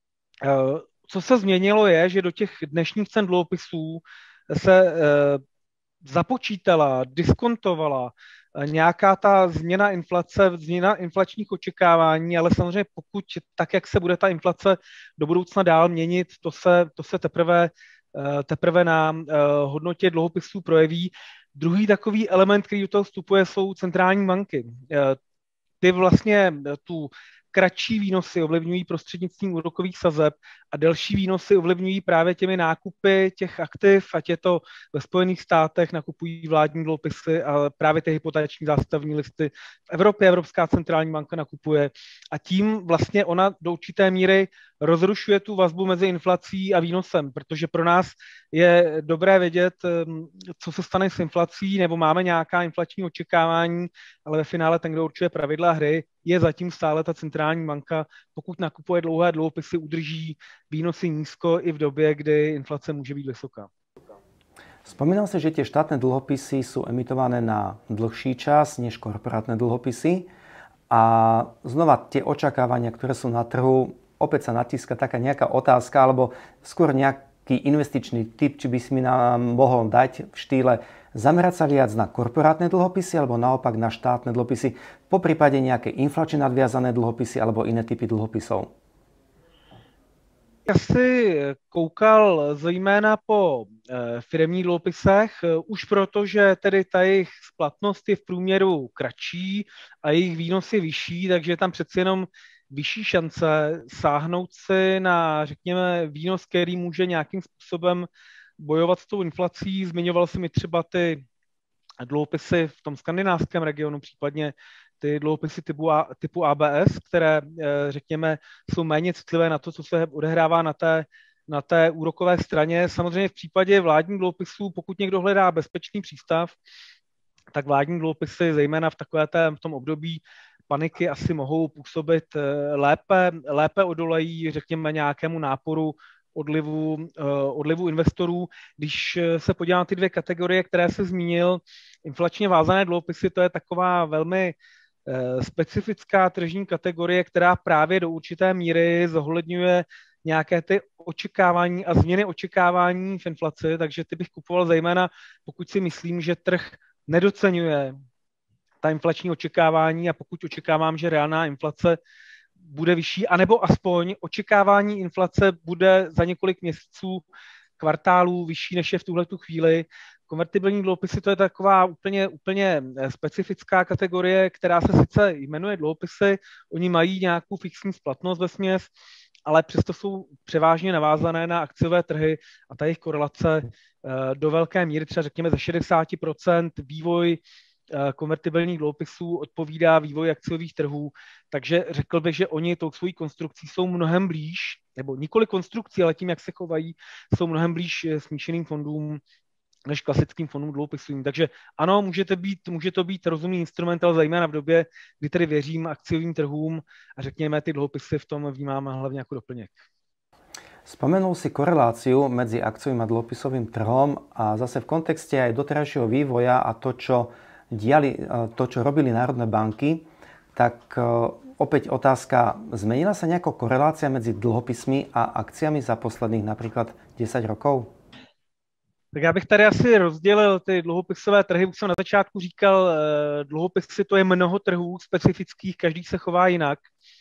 co se změnilo je, že do těch dnešních cen dluhopisů se e, započítala, diskontovala e, nějaká ta změna inflace, změna inflačních očekávání, ale samozřejmě pokud tak, jak se bude ta inflace do budoucna dál měnit, to se, to se teprve, e, teprve na e, hodnotě dluhopisů projeví. Druhý takový element, který do toho vstupuje, jsou centrální banky. E, ty vlastně tu kratší výnosy ovlivňují prostřednictvím úrokových sazeb a delší výnosy ovlivňují právě těmi nákupy těch aktiv, ať je to ve Spojených státech, nakupují vládní dluhopisy a právě ty hypotéční zástavní listy. V Evropě Evropská centrální banka nakupuje a tím vlastně ona do určité míry rozrušuje tu vazbu mezi inflací a výnosem, protože pro nás je dobré vědět, co se stane s inflací, nebo máme nějaká inflační očekávání, ale ve finále ten, kdo určuje pravidla hry, je zatím stále ta centrální banka. Pokud nakupuje dlouhé dluhopisy, udrží výnosy nízko i v době, kdy inflace může být vysoká. Spomínal si, že tie štátne dlhopisy sú emitované na dlhší čas než korporátne dlhopisy a znova tie očakávania, ktoré sú na trhu, opäť sa natíska taká nejaká otázka alebo skôr nejaký investičný tip, či by si mi nám mohol dať v štýle zamerať sa viac na korporátne dlhopisy alebo naopak na štátne dlhopisy, po prípade nejaké inflačne nadviazané dlhopisy alebo iné typy dlhopisov. Já si koukal zejména po e, firemních dluhopisech, e, už proto, že tedy ta jejich splatnost je v průměru kratší a jejich výnos je vyšší, takže je tam přeci jenom vyšší šance sáhnout si na, řekněme, výnos, který může nějakým způsobem bojovat s tou inflací. Zmiňoval jsem i třeba ty dluhopisy v tom skandinávském regionu, případně ty dluhopisy typu, A, typu A B S, které, řekněme, jsou méně citlivé na to, co se odehrává na té, na té úrokové straně. Samozřejmě v případě vládních dluhopisů, pokud někdo hledá bezpečný přístav, tak vládní dluhopisy, zejména v takové té, v tom období paniky, asi mohou působit lépe, lépe odolají, řekněme, nějakému náporu odlivu, odlivu investorů. Když se podívám na ty dvě kategorie, které se zmínil, inflačně vázané dluhopisy, to je taková velmi specifická tržní kategorie, která právě do určité míry zohledňuje nějaké ty očekávání a změny očekávání v inflaci, takže ty bych kupoval zejména, pokud si myslím, že trh nedoceňuje ta inflační očekávání a pokud očekávám, že reálná inflace bude vyšší, anebo aspoň očekávání inflace bude za několik měsíců, kvartálů vyšší, než je v tuhletu chvíli. Konvertibilní dluhopisy to je taková úplně, úplně specifická kategorie, která se sice jmenuje dluhopisy, oni mají nějakou fixní splatnost vesměs, ale přesto jsou převážně navázané na akciové trhy a ta jejich korelace do velké míry, třeba řekněme ze šedesát procent vývoj konvertibilních dluhopisů odpovídá vývoji akciových trhů, takže řekl bych, že oni tou svojí konstrukcí jsou mnohem blíž, nebo nikoli konstrukcí, ale tím, jak se chovají, jsou mnohem blíž smíšeným fondům než klasickým fondům dluhopisům. Takže ano, můžete být, může to být rozumný instrument, ale zejména v době, kdy tedy věřím akciovým trhům a řekněme, ty dluhopisy v tom vnímáme hlavně jako doplněk. Spomenul si koreláciu medzi akciovým a dlhopisovým trhom a zase v kontexte aj doterajšieho vývoja a to, čo diali, to, čo robili národné banky, tak opäť otázka, zmenila sa nejako korelácia medzi dlhopismi a akciami za posledných napríklad desať rokov? Tak já bych tady asi rozdělil ty dluhopisové trhy. Už jsem na začátku říkal, dluhopisy to je mnoho trhů specifických, každý se chová jinak.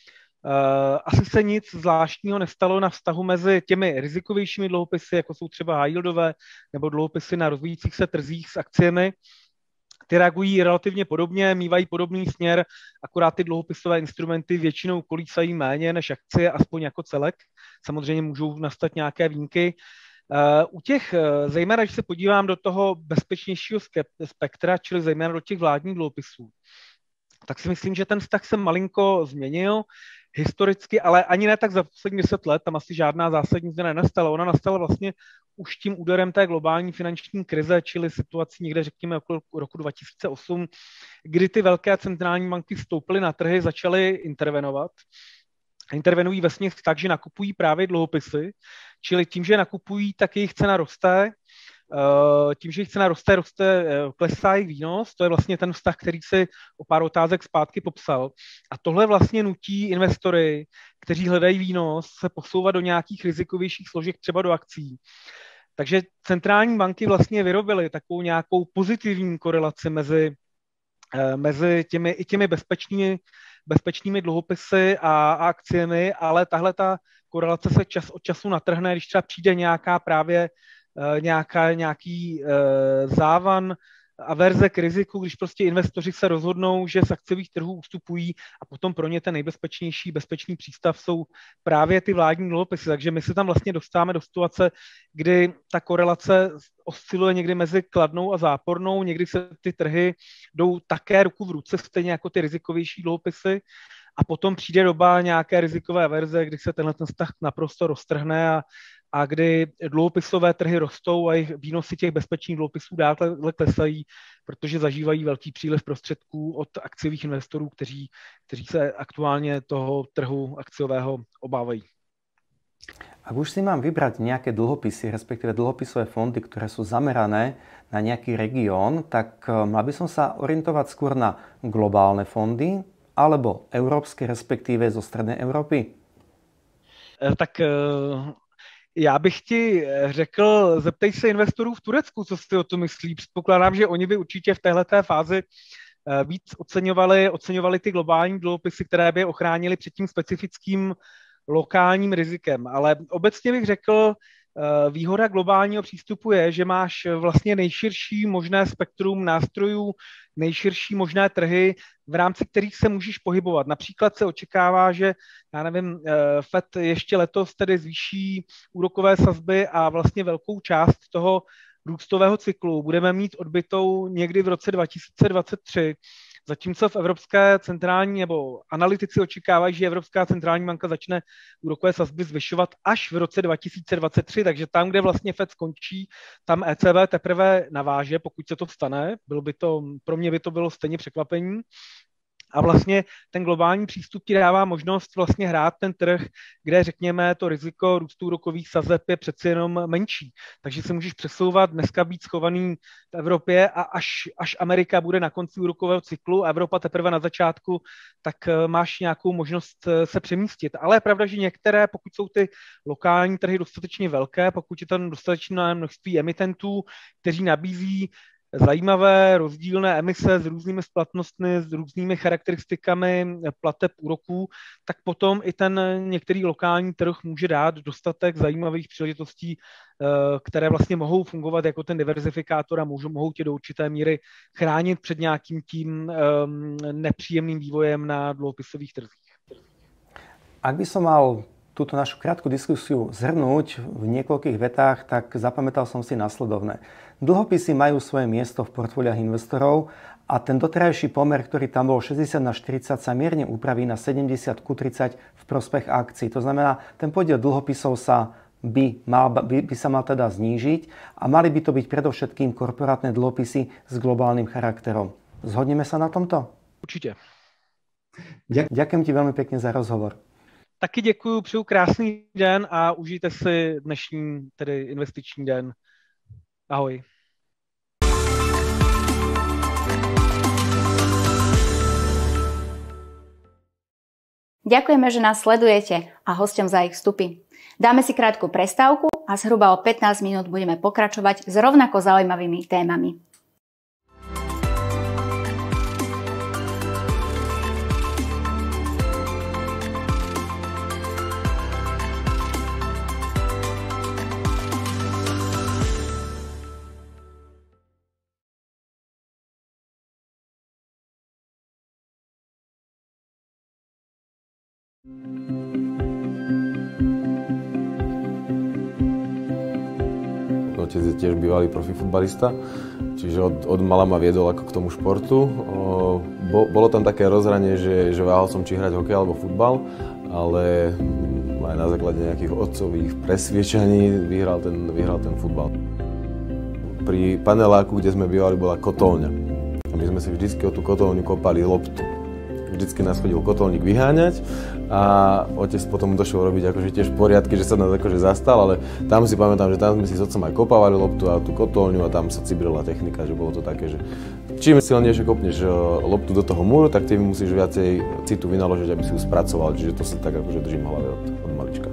Asi se nic zvláštního nestalo na vztahu mezi těmi rizikovějšími dluhopisy, jako jsou třeba high yieldové nebo dluhopisy na rozvíjících se trzích s akciemi. Ty reagují relativně podobně, mívají podobný směr, akorát ty dluhopisové instrumenty většinou kolísají méně než akcie, aspoň jako celek. Samozřejmě můžou nastat nějaké výjimky. U těch, zejména když se podívám do toho bezpečnějšího spektra, čili zejména do těch vládních dluhopisů, tak si myslím, že ten vztah se malinko změnil historicky, ale ani ne tak za poslední deset let, tam asi žádná zásadní změna nenastala. Ona nastala vlastně už tím úderem té globální finanční krize, čili situací někde, řekněme, okolo roku dva tisíce osm, kdy ty velké centrální banky vstoupily na trhy, začaly intervenovat. Intervenují vesměs tak, že nakupují právě dluhopisy, čili tím, že nakupují, tak jejich cena roste. Tím, že jejich cena roste, roste, klesá jejich výnos. To je vlastně ten vztah, který si o pár otázek zpátky popsal. A tohle vlastně nutí investory, kteří hledají výnos, se posouvat do nějakých rizikovějších složek, třeba do akcí. Takže centrální banky vlastně vyrobily takovou nějakou pozitivní korelaci mezi, mezi těmi, i těmi bezpečnými bezpečnými dluhopisy a, a akciemi, ale tahle ta korelace se čas od času natrhne, když třeba přijde nějaká právě uh, nějaká, nějaký uh, závan a verze k riziku, když prostě investoři se rozhodnou, že z akciových trhů ustupují a potom pro ně ten nejbezpečnější bezpečný přístav jsou právě ty vládní dluhopisy. Takže my se tam vlastně dostáváme do situace, kdy ta korelace osciluje někdy mezi kladnou a zápornou, někdy se ty trhy jdou také ruku v ruce, stejně jako ty rizikovější dluhopisy, a potom přijde doba nějaké rizikové verze, kdy se tenhle ten vztah naprosto roztrhne a, a kdy dluhopisové trhy rostou a jejich výnosy těch bezpečných dluhopisů dále klesají, protože zažívají velký příliv prostředků od akciových investorů, kteří, kteří se aktuálně toho trhu akciového obávají. Ak už si mám vybrať nejaké dlhopisy, respektíve dlhopisové fondy, ktoré sú zamerané na nejaký región, tak mal by som sa orientovať skôr na globálne fondy alebo európske, respektíve zo strednej Európy? Tak já bych ti řekl, zeptej se investorů v Turecku, co si o to myslí. Předpokládám, že oni by určitě v téhleté fázi víc oceňovali, oceňovali ty globální dluhopisy, které by ochránili před tím specifickým lokálním rizikem. Ale obecně bych řekl, výhoda globálního přístupu je, že máš vlastně nejširší možné spektrum nástrojů, nejširší možné trhy, v rámci kterých se můžeš pohybovat. Například se očekává, že, já nevím, Fed ještě letos tedy zvýší úrokové sazby a vlastně velkou část toho růstového cyklu budeme mít odbytou někdy v roce dva tisíce dvacet tři. Zatímco v Evropské centrální, nebo analytici očekávají, že Evropská centrální banka začne úrokové sazby zvyšovat až v roce dva tisíce dvacet tři, takže tam, kde vlastně Fed skončí, tam E C B teprve naváže, pokud se to stane. Bylo by to, pro mě by to bylo stejně překvapení. A vlastně ten globální přístup ti dává možnost vlastně hrát ten trh, kde řekněme to riziko růstu úrokových sazeb je přeci jenom menší. Takže se můžeš přesouvat, dneska být schovaný v Evropě a až, až Amerika bude na konci úrokového cyklu a Evropa teprve na začátku, tak máš nějakou možnost se přemístit. Ale je pravda, že některé, pokud jsou ty lokální trhy dostatečně velké, pokud je tam dostatečné množství emitentů, kteří nabízí zajímavé rozdílné emise s různými splatnostmi, s různými charakteristikami plateb úroků, tak potom i ten některý lokální trh může dát dostatek zajímavých příležitostí, které vlastně mohou fungovat jako ten diverzifikátor a můžou, mohou tě do určité míry chránit před nějakým tím um, nepříjemným vývojem na dlhopisových trzích. Ak by som mal túto našu krátku diskusiu zhrnúť v niekoľkých vetách, tak zapamätal som si nasledovné. Dlhopisy majú svoje miesto v portfóliách investorov a ten doterajší pomer, ktorý tam bol šesťdesiat na štyridsať, sa mierne upraví na sedemdesiat ku tridsať v prospech akcií. To znamená, ten podiel dlhopisov sa by, mal, by, by sa mal teda znížiť a mali by to byť predovšetkým korporátne dlhopisy s globálnym charakterom. Zhodneme sa na tomto? Určite. Ďakujem ti veľmi pekne za rozhovor. Taky děkuji, přeju krásný den a užijte si dnešní tedy investiční den. Ahoj. Ďakujeme, že nás sledujete a hosťom za ich vstupy. Dáme si krátku prestávku a zhruba o pätnásť minút budeme pokračovať s rovnako zaujímavými témami. Otec je tiež bývalý profifutbalista, čiže od, od mala ma viedol ako k tomu športu. O, bo, bolo tam také rozhranie, že, že váhal som či hrať hokej alebo futbal, ale aj na základe nejakých otcových presviečaní vyhral ten, vyhral ten futbal. Pri paneláku, kde sme bývali, bola kotolňa. A my sme si vždycky o tú kotolňu kopali loptu. Vždycky nás chodil kotolník vyháňať a otec potom došiel robiť akože tiež poriadky, že sa nás akože zastal, ale tam si pamätám, že tam sme si s otcom aj kopávali loptu a tú kotolňu a tam sa cibrila technika, že bolo to také, že čím silnejšie kopneš loptu do toho múru, tak tým musíš viacej citu vynaložiť, aby si ju spracoval, čiže to sa tak akože držím v hlave od, od malička.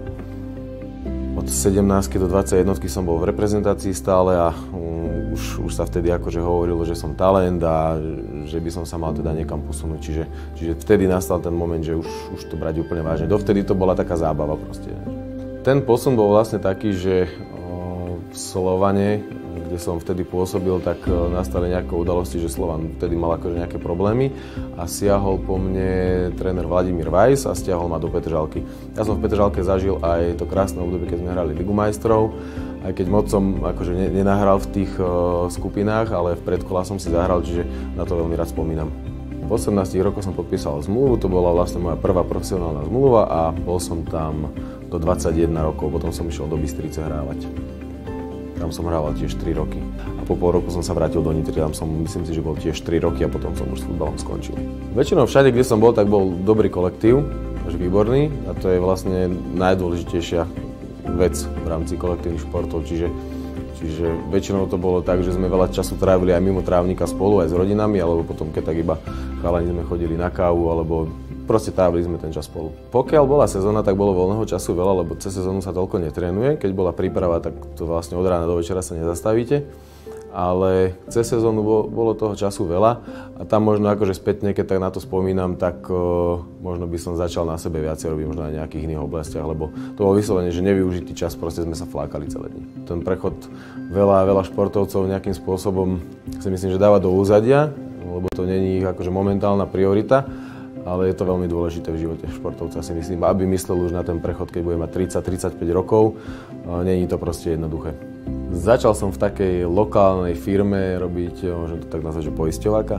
Od sedemnástky do dvadsaťjednotky som bol v reprezentácii stále a um, už, už sa vtedy akože hovorilo, že som talent a že by som sa mal teda niekam posunúť. Čiže, čiže vtedy nastal ten moment, že už, už to brať úplne vážne. Dovtedy to bola taká zábava proste. Ten posun bol vlastne taký, že o, v Slovane, kde som vtedy pôsobil, tak nastali nejaké udalosti, že Slovan vtedy mal akože nejaké problémy a siahol po mne tréner Vladimír Weiss a stiahol ma do Petržalky. Ja som v Petržalke zažil aj to krásne obdobie, keď sme hrali Ligu majstrov, aj keď moc som akože ne, nenahral v tých uh, skupinách, ale v predkolách som si zahral, čiže na to veľmi rád spomínam. V osemnástich rokoch som podpísal zmluvu, to bola vlastne moja prvá profesionálna zmluva a bol som tam do dvadsaťjeden rokov, potom som išiel do Bystrice hrávať. Tam som hrával tiež tri roky. A po pol roku som sa vrátil do Nitry, tam som, myslím si, že bol tiež tri roky a potom som už s futbalom skončil. Väčšinou všade, kde som bol, tak bol dobrý kolektív, až výborný a to je vlastne najdôležitejšia vec v rámci kolektívnych športov, čiže, čiže väčšinou to bolo tak, že sme veľa času trávili aj mimo trávnika spolu, aj s rodinami, alebo potom keď tak iba chalani sme chodili na kávu, alebo proste trávili sme ten čas spolu. Pokiaľ bola sezóna, tak bolo voľného času veľa, lebo cez sezónu sa toľko netrénuje. Keď bola príprava, tak to vlastne od rána do večera sa nezastavíte. Ale cez sezónu bolo toho času veľa a tam možno akože spätne, keď tak na to spomínam, tak uh, možno by som začal na sebe viacej robiť možno aj v nejakých iných oblastiach, lebo to bolo vyslovene, že nevyužitý čas, proste sme sa flákali celé dni. Ten prechod veľa, veľa športovcov nejakým spôsobom si myslím, že dáva do úzadia, lebo to není ich akože momentálna priorita, ale je to veľmi dôležité v živote športovca, si myslím, aby myslel už na ten prechod, keď bude mať tridsať tridsaťpäť rokov, uh, není to proste jednoduché. Začal som v takej lokálnej firme robiť, môžem to tak nazvať, že poisťováka.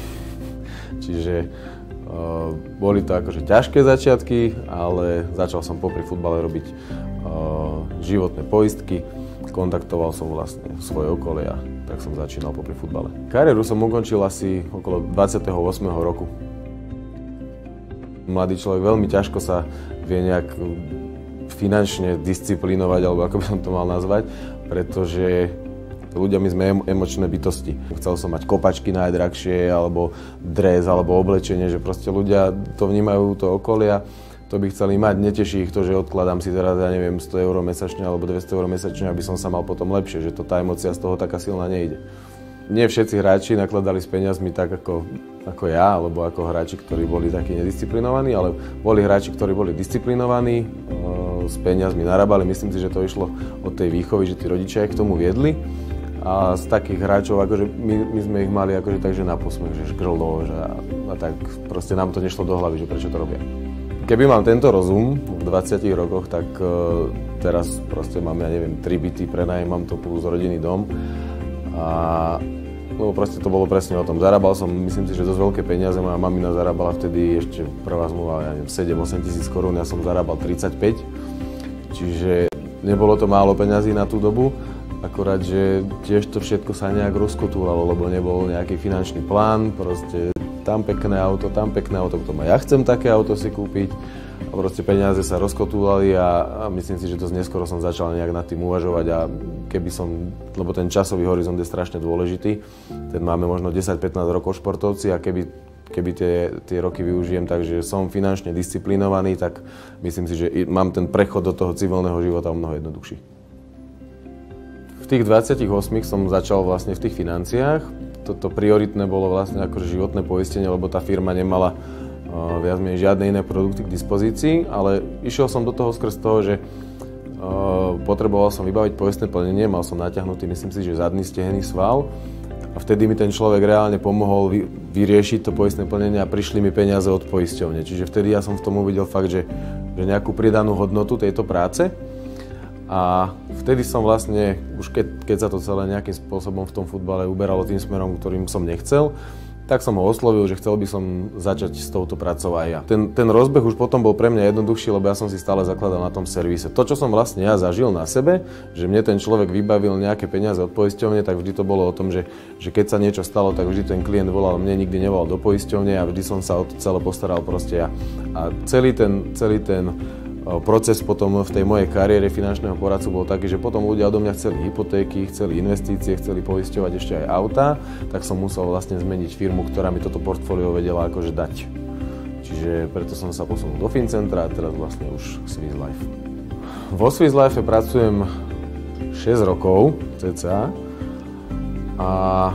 Čiže uh, boli to akože ťažké začiatky, ale začal som popri futbale robiť uh, životné poistky. Kontaktoval som vlastne svoje okolie a tak som začínal popri futbale. Kariéru som ukončil asi okolo dvadsiateho ôsmeho roku. Mladý človek veľmi ťažko sa vie nejak finančne disciplinovať, alebo ako by som to mal nazvať, pretože ľudia, my sme emočné bytosti. Chcel som mať kopačky najdrahšie, alebo dres, alebo oblečenie, že proste ľudia to vnímajú, to okolia, to by chceli mať. Neteší ich to, že odkladám si teraz, ja neviem, sto eur mesačne alebo dvesto eur mesačne, aby som sa mal potom lepšie, že to tá emócia z toho taká silná nejde. Nie všetci hráči nakladali s peniazmi tak ako, ako ja, alebo ako hráči, ktorí boli takí nedisciplinovaní, ale boli hráči, ktorí boli disciplinovaní, e, s peniazmi narábali. Myslím si, že to išlo od tej výchovy, že tí rodičia ich k tomu viedli. A z takých hráčov, akože my, my sme ich mali akože takže na posmech, že škrlo, že a, a tak proste nám to nešlo do hlavy, že prečo to robia. Keby mám tento rozum v dvadsiatich rokoch, tak e, teraz proste mám, ja neviem, tri byty, prenajímam to plus rodinný dom. A lebo proste to bolo presne o tom. Zarábal som, myslím si, že dosť veľké peniaze. Moja mamina zarábala vtedy ešte prvá zmluva, ja neviem, sedem osem tisíc korún, ja som zarábal tridsaťpäť. Čiže nebolo to málo peňazí na tú dobu. Akorát, že tiež to všetko sa nejak rozkotúvalo, lebo nebol nejaký finančný plán. Proste tam pekné auto, tam pekné auto, potom aj ja chcem také auto si kúpiť. A proste peniaze sa rozkotúvali a, a myslím si, že dosť neskoro som začal nejak nad tým uvažovať a keby som, lebo ten časový horizont je strašne dôležitý, ten máme možno desať pätnásť rokov športovci a keby, keby tie, tie roky využijem tak, že som finančne disciplinovaný, tak myslím si, že mám ten prechod do toho civilného života o mnoho jednoduchší. V tých dvadsiatich ôsmich som začal vlastne v tých financiách. Toto prioritné bolo vlastne akože životné poistenie, lebo tá firma nemala Uh, viac menej žiadne iné produkty k dispozícii, ale išiel som do toho skrz toho, že uh, potreboval som vybaviť poistné plnenie, mal som natiahnutý, myslím si, že zadný stehenný sval a vtedy mi ten človek reálne pomohol vy, vyriešiť to poistné plnenie a prišli mi peniaze od poisťovne. Čiže vtedy ja som v tom uvidel fakt, že, že nejakú pridanú hodnotu tejto práce a vtedy som vlastne, už keď, keď sa to celé nejakým spôsobom v tom futbale uberalo tým smerom, ktorým som nechcel, tak som ho oslovil, že chcel by som začať s touto pracou aj ja. Ten, ten rozbeh už potom bol pre mňa jednoduchší, lebo ja som si stále zakladal na tom servise. To, čo som vlastne ja zažil na sebe, že mne ten človek vybavil nejaké peniaze od poisťovne, tak vždy to bolo o tom, že, že keď sa niečo stalo, tak vždy ten klient volal mne, nikdy nevolal do poisťovne a vždy som sa o to celé postaral proste ja. A celý ten, celý ten proces potom v tej mojej kariére finančného poradcu bol taký, že potom ľudia odo mňa chceli hypotéky, chceli investície, chceli poisťovať ešte aj autá, tak som musel vlastne zmeniť firmu, ktorá mi toto portfólio vedela akože dať. Čiže preto som sa posunul do Fincentra a teraz vlastne už Swiss Life. Vo Swiss Life pracujem šesť rokov cca a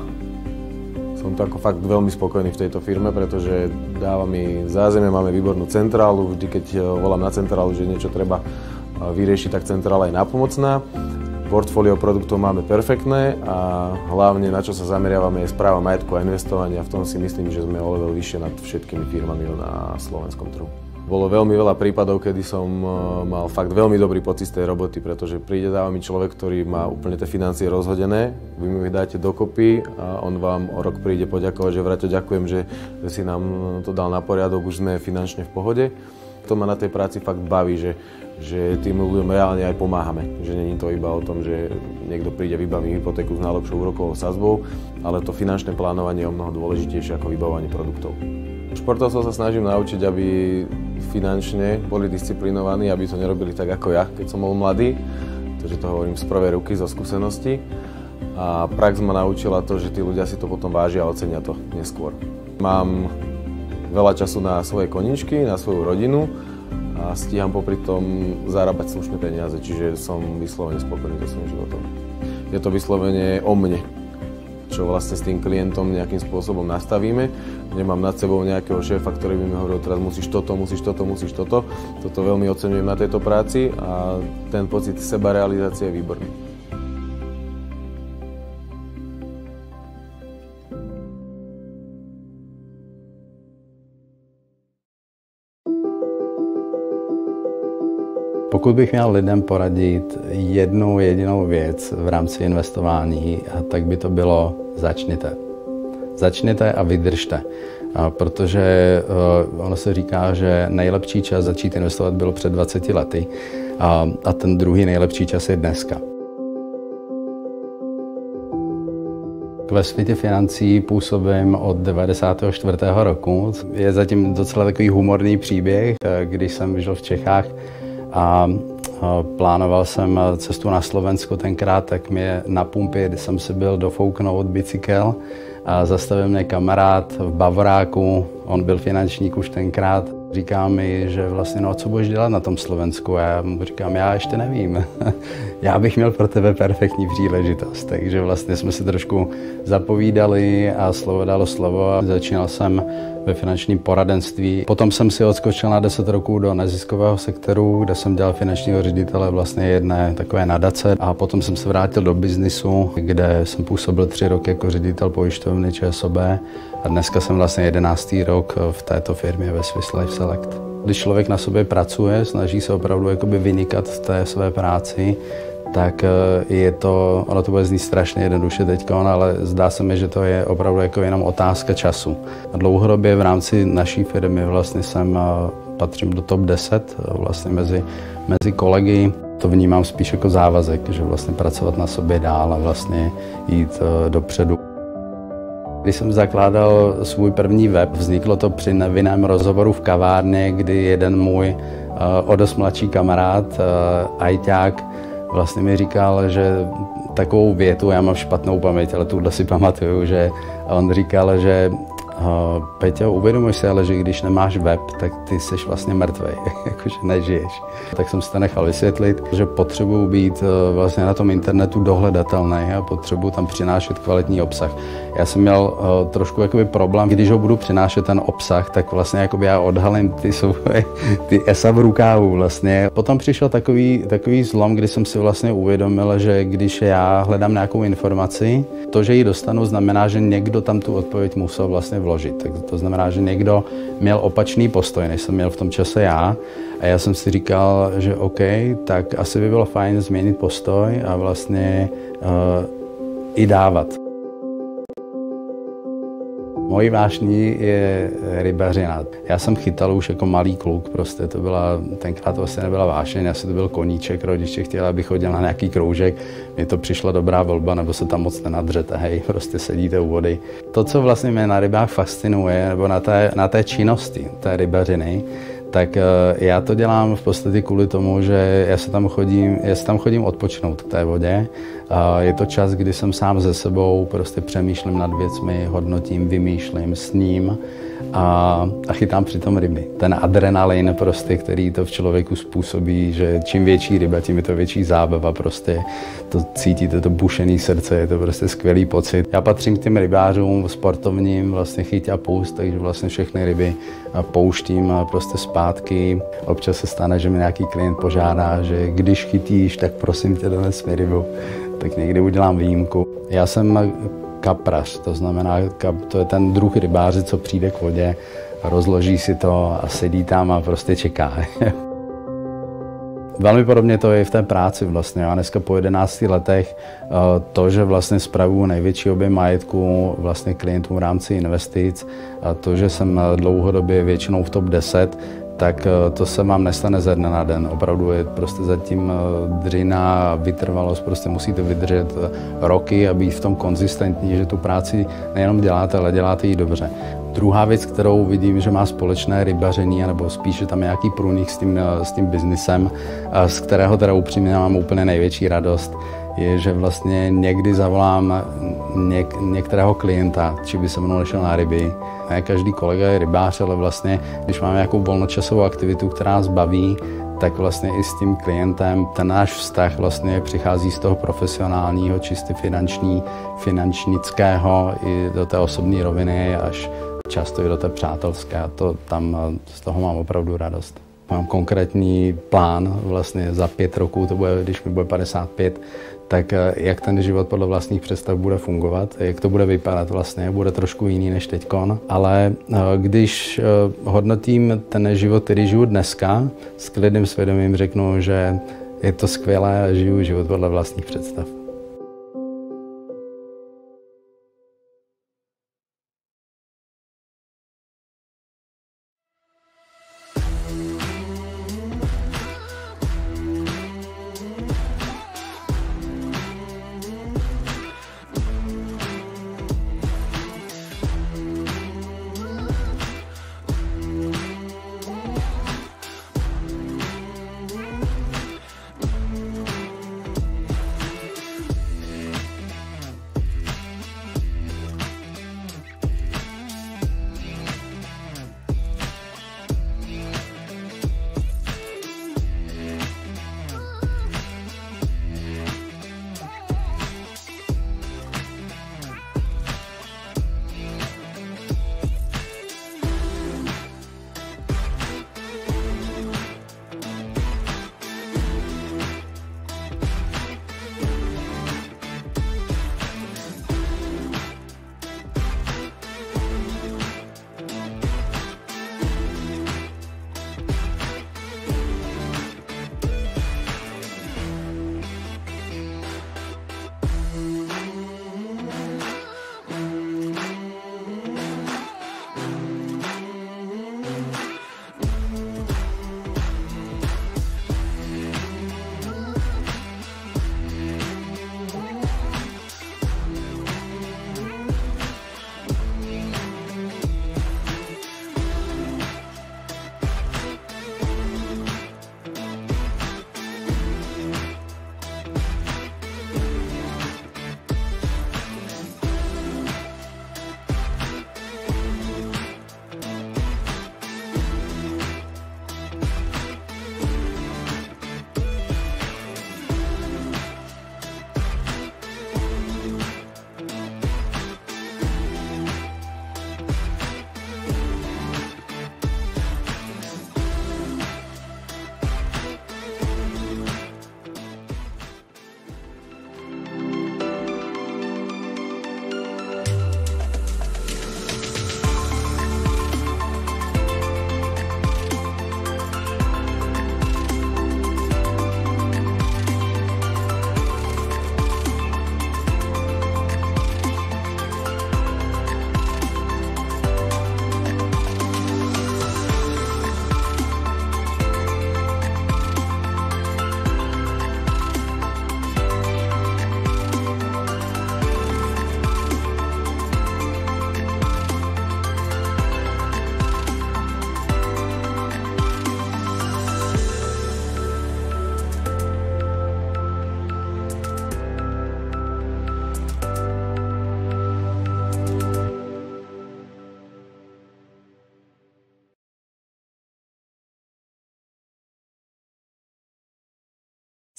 som to ako fakt veľmi spokojný v tejto firme, pretože dáva mi zázemie, máme výbornú centrálu, vždy keď volám na centrálu, že niečo treba vyriešiť, tak centrála je nápomocná. Portfólio produktov máme perfektné a hlavne na čo sa zameriavame je správa majetku a investovania. V tom si myslím, že sme o level vyššie nad všetkými firmami na slovenskom trhu. Bolo veľmi veľa prípadov, kedy som mal fakt veľmi dobrý pocit z tej roboty, pretože príde dáva mi človek, ktorý má úplne tie financie rozhodené, vy mu ich dáte dokopy a on vám o rok príde poďakovať, že Vraťo, ďakujem, že, že si nám to dal na poriadok, už sme finančne v pohode. To ma na tej práci fakt baví, že, že tým ľuďom reálne aj pomáhame, že není to iba o tom, že niekto príde, vybaví hypotéku s najlepšou úrokovou sadzbou, ale to finančné plánovanie je o mnoho dôležitejšie ako vybavovanie produktov. Športovcov sa snažím naučiť, aby finančne boli disciplinovaní, aby to nerobili tak ako ja, keď som bol mladý. Takže to hovorím z prvej ruky, zo skúsenosti. A prax ma naučila to, že tí ľudia si to potom vážia a ocenia to neskôr. Mám veľa času na svoje koníčky, na svoju rodinu a stíham popri tom zarábať slušné peniaze, čiže som vyslovene spokojný so svojím životom. Je to vyslovene o mne, čo vlastne s tým klientom nejakým spôsobom nastavíme. Nemám nad sebou nejakého šéfa, ktorý by mi hovoril, teraz musíš toto, musíš toto, musíš toto. Toto veľmi oceňujem na tejto práci a ten pocit sebarealizácie je výborný. Pokud bych měl lidem poradit jednu jedinou věc v rámci investování, tak by to bylo začněte. Začněte a vydržte, protože ono se říká, že nejlepší čas začít investovat byl před dvaceti lety a ten druhý nejlepší čas je dneska. Ve světě financí působím od devadesátého čtvrtého roku. Je zatím docela takový humorný příběh, když jsem žil v Čechách a plánoval jsem cestu na Slovensko tenkrát, tak mě na pumpě, kdy jsem si byl dofouknout bicykl a zastavil mě kamarád v Bavoráku, on byl finančník už tenkrát. Říká mi, že vlastně, no co budeš dělat na tom Slovensku? A já mu říkám, já ještě nevím. Já bych měl pro tebe perfektní příležitost. Takže vlastně jsme si trošku zapovídali a slovo dalo slovo a začínal jsem ve finančním poradenství. Potom jsem si odskočil na deset roků do neziskového sektoru, kde jsem dělal finančního ředitele vlastně jedné takové nadace a potom jsem se vrátil do biznisu, kde jsem působil tři roky jako ředitel pojišťovny ČSOB a dneska jsem vlastně jedenáctý rok v této firmě ve Swiss Life Select. Když člověk na sobě pracuje, snaží se opravdu jakoby vynikat v té své práci, tak je to, ono to bude znít strašně jednoduše teď, ale zdá se mi, že to je opravdu jako jenom otázka času. A dlouhodobě v rámci naší firmy vlastně jsem patřím do top deset vlastně mezi, mezi kolegy. To vnímám spíš jako závazek, že vlastně pracovat na sobě dál a vlastně jít dopředu. Když jsem zakládal svůj první web, vzniklo to při nevinném rozhovoru v kavárně, kdy jeden můj o dost mladší kamarád, ajťák, vlastně mi říkal, že takovou větu, já mám špatnou paměť, ale tuhle si pamatuju, že on říkal, že Peťo, uvědomuj si ale, že když nemáš web, tak ty jsi vlastně mrtvej, jakože nežiješ. Tak jsem si to nechal vysvětlit, že potřebuji být vlastně na tom internetu dohledatelný a potřebuji tam přinášet kvalitní obsah. Já jsem měl trošku jakoby problém, když ho budu přinášet ten obsah, tak vlastně jakoby já odhalím ty, svoje, ty esa v rukávu vlastně. Potom přišel takový, takový zlom, kdy jsem si vlastně uvědomil, že když já hledám nějakou informaci, to, že ji dostanu, znamená, že někdo tam tu odpověď musel vlastně vložit. Tak to znamená, že někdo měl opačný postoj, než jsem měl v tom čase já. A já jsem si říkal, že OK, tak asi by bylo fajn změnit postoj a vlastně uh, i dávat. Mojí vášní je rybařina. Já jsem chytal už jako malý kluk, prostě to byla, tenkrát to vlastně nebyla vášeň, asi to byl koníček, rodiče chtěli, abych chodil na nějaký kroužek. Mně to přišla dobrá volba, nebo se tam moc nenadřete, hej, prostě sedíte u vody. To, co vlastně mě na rybách fascinuje, nebo na té, na té činnosti té rybařiny, tak já to dělám v podstatě kvůli tomu, že já se tam chodím, já se tam chodím odpočnout k té vodě. Je to čas, kdy jsem sám se sebou, prostě přemýšlím nad věcmi, hodnotím, vymýšlím, sním a, a chytám přitom ryby. Ten adrenalin, prostě, který to v člověku způsobí, že čím větší ryba, tím je to větší zábava, prostě to cítíte, to bušený srdce, je to prostě skvělý pocit. Já patřím k těm rybářům sportovním, vlastně chyť a pust, takže vlastně všechny ryby pouštím prostě zpátky. Občas se stane, že mi nějaký klient požádá, že když chytíš, tak prosím tě, dones mi rybu. Tak někdy udělám výjimku. Já jsem kaprař, to znamená, to je ten druh rybáře, co přijde k vodě, rozloží si to a sedí tam a prostě čeká. Velmi podobně to je v té práci vlastně. A dneska po jedenácti letech to, že vlastně spravuju největší objem majetku vlastně klientům v rámci investic a to, že jsem dlouhodobě většinou v top deset, tak to se vám nestane ze dne na den. Opravdu je prostě zatím dřina, vytrvalost, prostě musíte vydržet roky a být v tom konzistentní, že tu práci nejenom děláte, ale děláte ji dobře. Druhá věc, kterou vidím, že má společné rybaření, nebo spíše tam nějaký průnik s tím, s tím biznisem, z kterého teda upřímně mám úplně největší radost, je, že vlastně někdy zavolám něk, některého klienta, či by se mnou nešel na ryby. Ne každý kolega je rybář, ale vlastně, když máme nějakou volnočasovou aktivitu, která nás baví, tak vlastně i s tím klientem ten náš vztah vlastně přichází z toho profesionálního, čistě finanční, finančnického i do té osobní roviny, až často i do té přátelské. A to tam z toho mám opravdu radost. Mám konkrétní plán, vlastně za pět roků, to bude, když mi bude padesát pět, tak jak ten život podle vlastních představ bude fungovat, jak to bude vypadat vlastně, bude trošku jiný než teďkon. Ale když hodnotím ten život, který žiju dneska, s klidným svědomím řeknu, že je to skvělé a žiju život podle vlastních představ.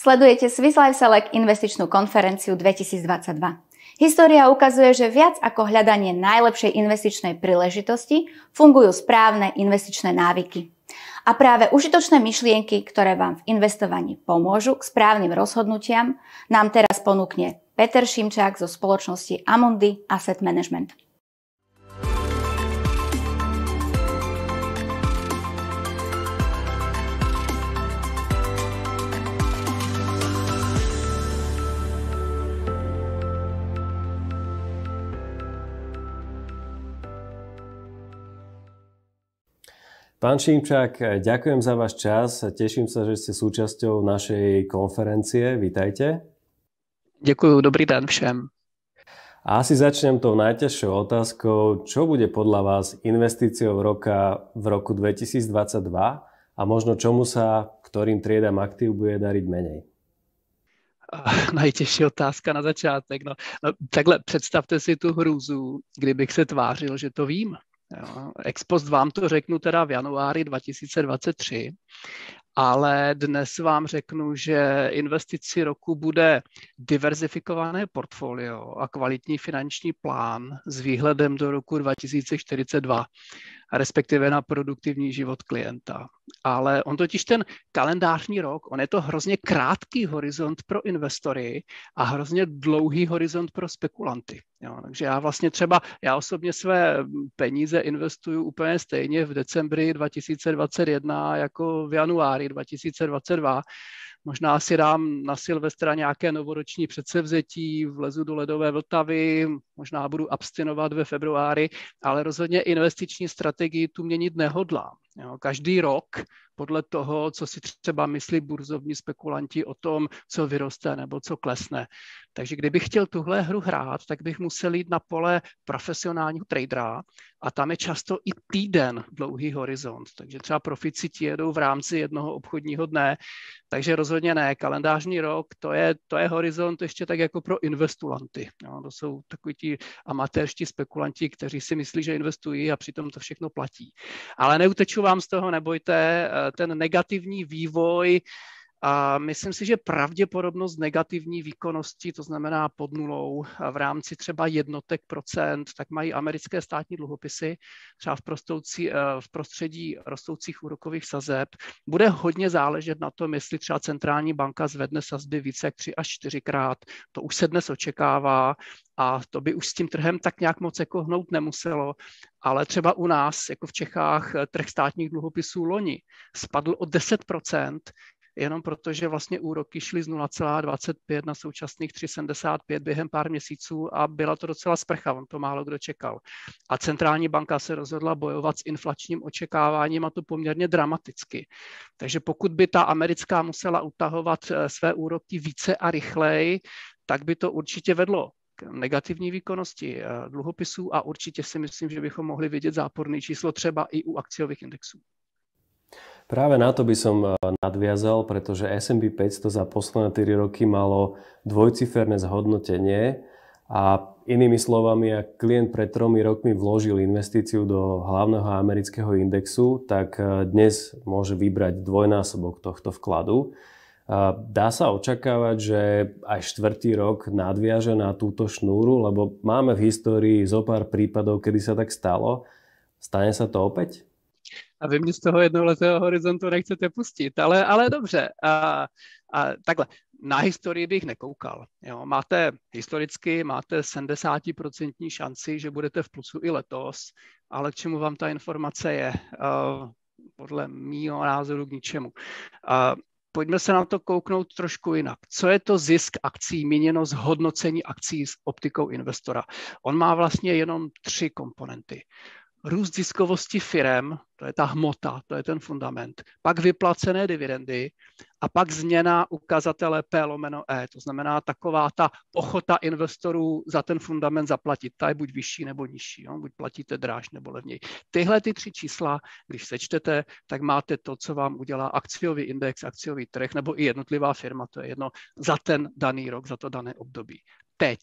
Sledujete Swiss Life Select investičnú konferenciu dvetisícdvadsaťdva. História ukazuje, že viac ako hľadanie najlepšej investičnej príležitosti fungujú správne investičné návyky. A práve užitočné myšlienky, ktoré vám v investovaní pomôžu k správnym rozhodnutiam, nám teraz ponúkne Peter Šimčák zo spoločnosti Amundi Asset Management. Pán Šimčák, ďakujem za váš čas. Teším sa, že ste súčasťou našej konferencie. Vítajte. Ďakujem, dobrý den všem. A asi začnem tou najťažšou otázkou. Čo bude podľa vás investíciou roka v roku dvetisícdvadsaťdva a možno čomu sa, ktorým triedám aktív bude dariť menej? Nejtěžší otázka na začátek. No, no, takhle představte si tu hrůzu, kdybych se tvářil, že to vím. Jo. Ex post vám to řeknu teda v januári dva tisíce dvacet tři, ale dnes vám řeknu, že investici roku bude diverzifikované portfolio a kvalitní finanční plán s výhledem do roku dva tisíce čtyřicet dva, respektive na produktivní život klienta. Ale on totiž ten kalendářní rok, on je to hrozně krátký horizont pro investory a hrozně dlouhý horizont pro spekulanty. Jo, takže já vlastně třeba, já osobně své peníze investuju úplně stejně v decembri dva tisíce dvacet jedna jako v januári dva tisíce dvacet dva. Možná si dám na Silvestra nějaké novoroční předsevzetí, vlezu do ledové Vltavy, možná budu abstinovat ve februári, ale rozhodně investiční strategii tu měnit nehodlám. Jo, každý rok podle toho, co si třeba myslí burzovní spekulanti o tom, co vyroste nebo co klesne. Takže kdybych chtěl tuhle hru hrát, tak bych musel jít na pole profesionálního tradera a tam je často i týden dlouhý horizont. Takže třeba profici ti jedou v rámci jednoho obchodního dne, takže rozhodně ne. Kalendářní rok, to je, to je horizont ještě tak jako pro investulanty. Jo, to jsou takoví ti amatérští spekulanti, kteří si myslí, že investují a přitom to všechno platí. Ale neuteču vám z toho, nebojte, ten negativní vývoj, a myslím si, že pravděpodobnost negativní výkonnosti, to znamená pod nulou v rámci třeba jednotek procent, tak mají americké státní dluhopisy, třeba v, prostoucí, v prostředí rostoucích úrokových sazeb. Bude hodně záležet na tom, jestli třeba centrální banka zvedne sazby více jak tři až čtyřikrát. To už se dnes očekává a to by už s tím trhem tak nějak moc jako hnout nemuselo. Ale třeba u nás, jako v Čechách, trh státních dluhopisů loni spadl o deset procent, jenom protože vlastně úroky šly z nula celá dvacet pět na současných tři celá sedmdesát pět během pár měsíců a byla to docela sprcha, on to málo kdo čekal. A centrální banka se rozhodla bojovat s inflačním očekáváním a to poměrně dramaticky. Takže pokud by ta americká musela utahovat své úroky více a rychleji, tak by to určitě vedlo k negativní výkonnosti dluhopisů a určitě si myslím, že bychom mohli vidět záporné číslo třeba i u akciových indexů. Práve na to by som nadviazal, pretože es and pí päťsto za posledné tri roky malo dvojciferné zhodnotenie a inými slovami, ak klient pred tromi rokmi vložil investíciu do hlavného amerického indexu, tak dnes môže vybrať dvojnásobok tohto vkladu. Dá sa očakávať, že aj štvrtý rok nadviaže na túto šnúru, lebo máme v histórii zo pár prípadov, kedy sa tak stalo. Stane sa to opäť? A vy mě z toho jednoletého horizontu nechcete pustit, ale, ale dobře. A, a takhle, na historii bych nekoukal. Jo. Máte historicky, máte sedmdesát procent šanci, že budete v plusu i letos, ale k čemu vám ta informace je? Uh, podle mýho názoru k ničemu. Uh, Pojďme se na to kouknout trošku jinak. Co je to zisk akcí míněno zhodnocení akcí s optikou investora? On má vlastně jenom tři komponenty. Růst ziskovosti firem, to je ta hmota, to je ten fundament, pak vyplacené dividendy a pak změna ukazatele P lomeno E, to znamená taková ta ochota investorů za ten fundament zaplatit, ta je buď vyšší nebo nižší, jo? Buď platíte dráž nebo levněji. Tyhle ty tři čísla, když sečtete, tak máte to, co vám udělá akciový index, akciový trh nebo i jednotlivá firma, to je jedno, za ten daný rok, za to dané období. Teď.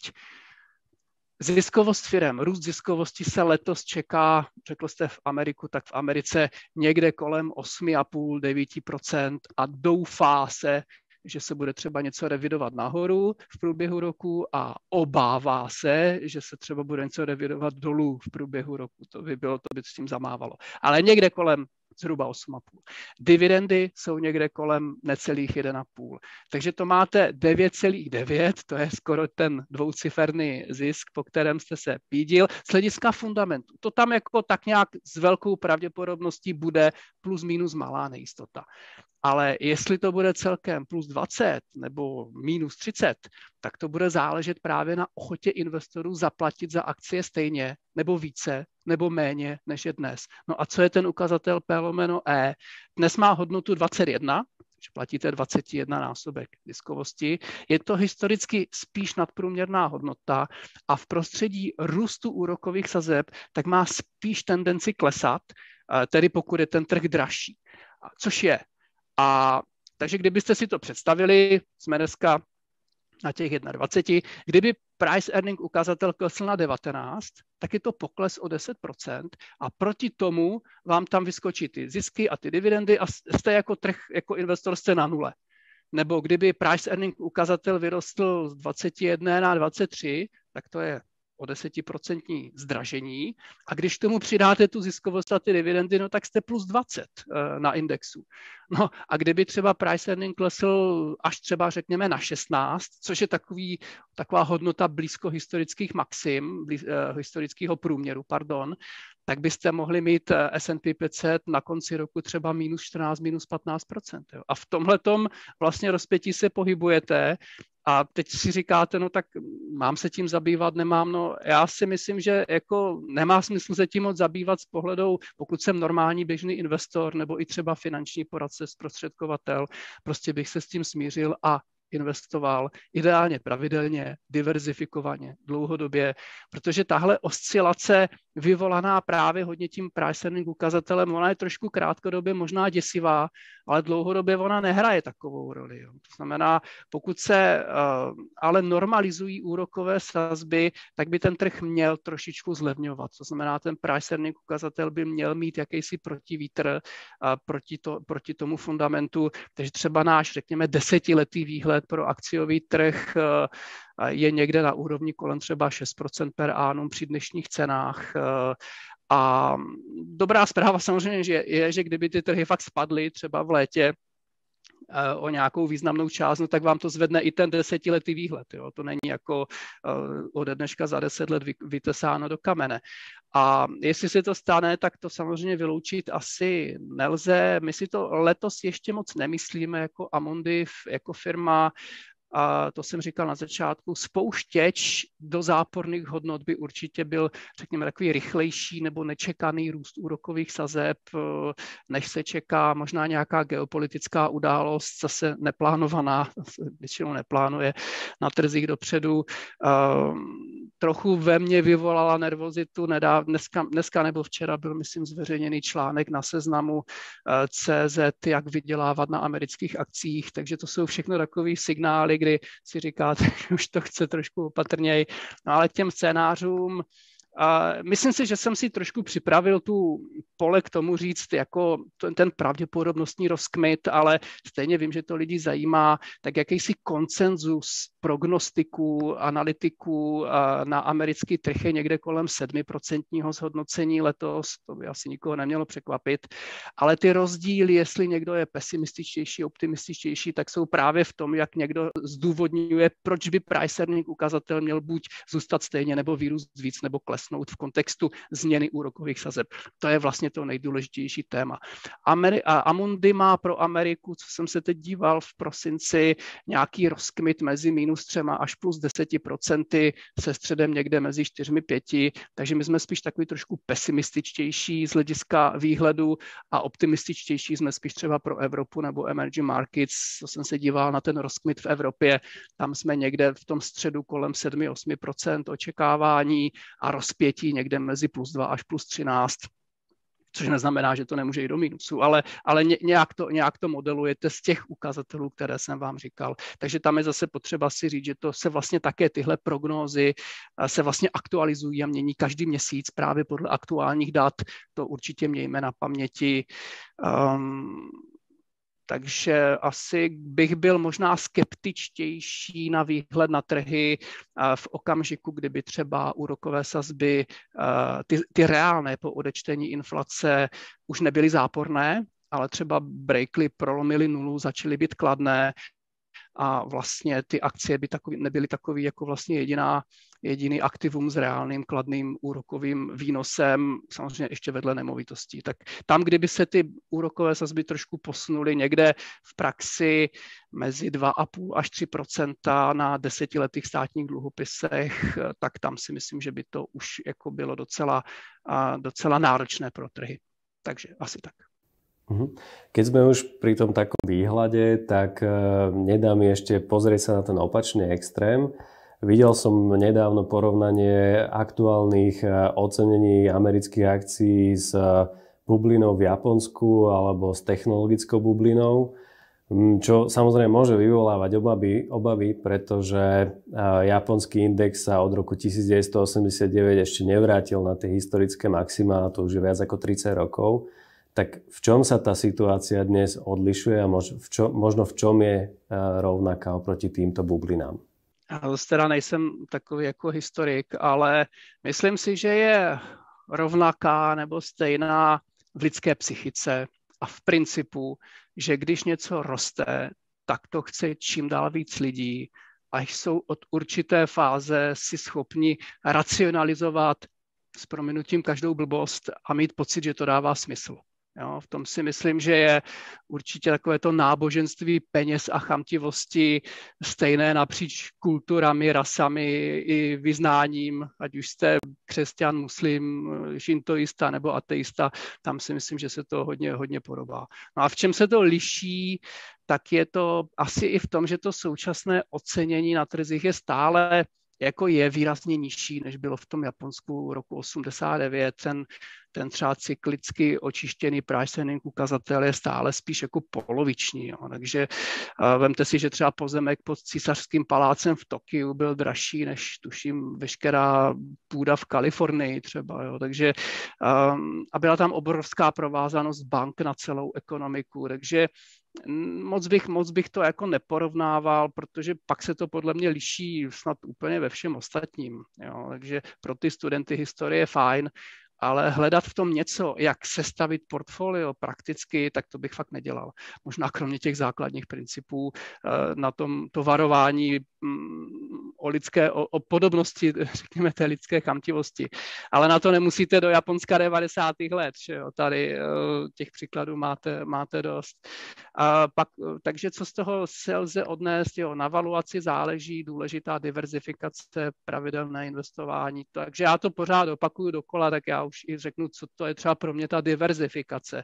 Ziskovost firem, růst ziskovosti se letos čeká, řekl jste v Ameriku, tak v Americe někde kolem osm celá pět až devět procent a doufá se, že se bude třeba něco revidovat nahoru v průběhu roku a obává se, že se třeba bude něco revidovat dolů v průběhu roku. To by bylo, to by s tím zamávalo. Ale někde kolem zhruba osm celá pět. Dividendy jsou někde kolem necelých jedna celá pět. Takže to máte devět celá devět, to je skoro ten dvouciferný zisk, po kterém jste se pídil. Z hlediska fundamentu. To tam jako tak nějak s velkou pravděpodobností bude plus minus malá nejistota. Ale jestli to bude celkem plus dvacet nebo minus třicet, tak to bude záležet právě na ochotě investorů zaplatit za akcie stejně, nebo více, nebo méně, než je dnes. No a co je ten ukazatel P lomeno E? Dnes má hodnotu dvacet jedna, že platíte dvacet jedna násobek ziskovosti. Je to historicky spíš nadprůměrná hodnota a v prostředí růstu úrokových sazeb tak má spíš tendenci klesat, tedy pokud je ten trh dražší. Což je. A takže kdybyste si to představili, jsme dneska na těch dvacet jedna, kdyby price earning ukazatel klesl na devatenáct, tak je to pokles o deset procent a proti tomu vám tam vyskočí ty zisky a ty dividendy a jste jako trh, jako investor jste na nule. Nebo kdyby price earning ukazatel vyrostl z dvacet jedna na dvacet tři, tak to je o desetiprocentní zdražení a když k tomu přidáte tu ziskovost a ty dividendy, no tak jste plus dvacet uh, na indexu. No a kdyby třeba price earning klesl až třeba řekněme na šestnáct, což je takový, taková hodnota blízko historických maxim, blíz, uh, historického průměru, pardon, tak byste mohli mít S and P pět set na konci roku třeba minus čtrnáct, minus patnáct procent. Jo. A v tomhletom vlastně rozpětí se pohybujete a teď si říkáte, no tak mám se tím zabývat, nemám, no já si myslím, že jako nemá smysl se tím moc zabývat s pohledou, pokud jsem normální běžný investor nebo i třeba finanční poradce, zprostředkovatel, prostě bych se s tím smířil a investoval ideálně pravidelně, diverzifikovaně, dlouhodobě, protože tahle oscilace vyvolaná právě hodně tím price earning ukazatelem, ona je trošku krátkodobě možná děsivá, ale dlouhodobě ona nehraje takovou roli. Jo. To znamená, pokud se uh, ale normalizují úrokové sazby, tak by ten trh měl trošičku zlevňovat. To znamená, ten price earning ukazatel by měl mít jakýsi protivítr uh, proti, to, proti tomu fundamentu, takže třeba náš, řekněme, desetiletý výhled pro akciový trh uh, je někde na úrovni kolem třeba šest procent per annum při dnešních cenách. A dobrá zpráva samozřejmě že je, že kdyby ty trhy fakt spadly třeba v létě o nějakou významnou část, no tak vám to zvedne i ten desetiletý výhled. Jo? To není jako ode dneška za deset let vytesáno do kamene. A jestli se to stane, tak to samozřejmě vyloučit asi nelze. My si to letos ještě moc nemyslíme jako Amundi, jako firma. A to jsem říkal na začátku, spouštěč do záporných hodnot by určitě byl, řekněme, takový rychlejší nebo nečekaný růst úrokových sazeb, než se čeká možná nějaká geopolitická událost, zase neplánovaná, většinou neplánuje na trzích dopředu. Trochu ve mně vyvolala nervozitu, nedá, dneska, dneska nebo včera byl, myslím, zveřejněný článek na Seznamu C Z, jak vydělávat na amerických akcích, takže to jsou všechno takové signály, kdy si říkáte, že už to chce trošku opatrněji. No ale k těm scénářům, uh, myslím si, že jsem si trošku připravil tu pole k tomu říct jako ten, ten pravděpodobnostní rozkmit, ale stejně vím, že to lidi zajímá, tak jakýsi konsenzus prognostiků, analytiků uh, na americký trh je někde kolem sedm procent zhodnocení letos, to by asi nikoho nemělo překvapit, ale ty rozdíly, jestli někdo je pesimističtější, optimističtější, tak jsou právě v tom, jak někdo zdůvodňuje, proč by price earning ukazatel měl buď zůstat stejně, nebo vyrůst víc, nebo klesnout v kontextu změny úrokových sazeb. To je vlastně to nejdůležitější téma. Ameri- a Amundi má pro Ameriku, co jsem se teď díval v prosinci, nějaký rozkmit mezi minus třema až plus deseti procenty se středem někde mezi čtyřmi pěti, takže my jsme spíš takový trošku pesimističtější z hlediska výhledu a optimističtější jsme spíš třeba pro Evropu nebo emerging markets, co jsem se díval na ten rozkmit v Evropě, tam jsme někde v tom středu kolem sedm až osm procent očekávání a rozpětí někde mezi plus dva až plus třináct. Což neznamená, že to nemůže jít do minusu, ale, ale nějak, to, nějak to modelujete z těch ukazatelů, které jsem vám říkal. Takže tam je zase potřeba si říct, že to se vlastně také tyhle prognózy se vlastně aktualizují a mění každý měsíc právě podle aktuálních dat. To určitě mějme na paměti. Um, Takže asi bych byl možná skeptičtější na výhled na trhy v okamžiku, kdyby třeba úrokové sazby, ty, ty reálné po odečtení inflace už nebyly záporné, ale třeba breakly prolomily nulu, začaly být kladné a vlastně ty akcie by takový, nebyly takový jako vlastně jediná, jediný aktivum s reálným kladným úrokovým výnosem, samozřejmě ještě vedle nemovitostí. Tak tam, kdyby se ty úrokové sazby trošku posunuly někde v praxi mezi dva a půl až tři procenta na desetiletých státních dluhopisech, tak tam si myslím, že by to už jako bylo docela, docela náročné pro trhy. Takže asi tak. Keď sme už pri tom takom výhľade, tak nedá mi ešte pozrieť sa na ten opačný extrém. Videl som nedávno porovnanie aktuálnych ocenení amerických akcií s bublinou v Japonsku alebo s technologickou bublinou, čo samozrejme môže vyvolávať obavy, obavy, pretože japonský index sa od roku devätnásťstoosemdesiatdeväť ešte nevrátil na tie historické maximá, to už je viac ako tridsať rokov. Tak v čom sa tá situácia dnes odlišuje a mož, v čo, možno v čom je rovnaká oproti týmto bublinám? Já teda nejsem takový jako historik, ale myslím si, že je rovnaká nebo stejná v lidské psychice a v principu, že když něco roste, tak to chce čím dál víc lidí a jsou od určité fáze si schopni racionalizovat s prominutím každou blbost a mít pocit, že to dává smysl. Jo, v tom si myslím, že je určitě takové to náboženství peněz a chamtivosti stejné napříč kulturami, rasami i vyznáním, ať už jste křesťan, muslim, šintoista nebo ateista, tam si myslím, že se to hodně, hodně podobá. No a v čem se to liší, tak je to asi i v tom, že to současné ocenění na trzích je stále jako je výrazně nižší, než bylo v tom Japonsku roku osmdesát devět. Ten, ten třeba cyklicky očištěný price earning ukazatel je stále spíš jako poloviční. Jo. Takže uh, vemte si, že třeba pozemek pod císařským palácem v Tokiu byl dražší než tuším veškerá půda v Kalifornii třeba. Jo. Takže um, a byla tam obrovská provázanost bank na celou ekonomiku. Takže Moc bych, moc bych to jako neporovnával, protože pak se to podle mě liší snad úplně ve všem ostatním. Jo. Takže pro ty studenty historie je fajn, ale hledat v tom něco, jak sestavit portfolio prakticky, tak to bych fakt nedělal. Možná kromě těch základních principů na tom to varování o lidské, o, o podobnosti, řekněme, té lidské chamtivosti. Ale na to nemusíte do Japonska devadesátých let, že jo? Tady těch příkladů máte, máte dost. A pak, takže co z toho se lze odnést, jo, na valuaci záleží, důležitá diverzifikace, pravidelné investování. Takže já to pořád opakuju dokola, tak já už i řeknu, co to je třeba pro mě ta diverzifikace.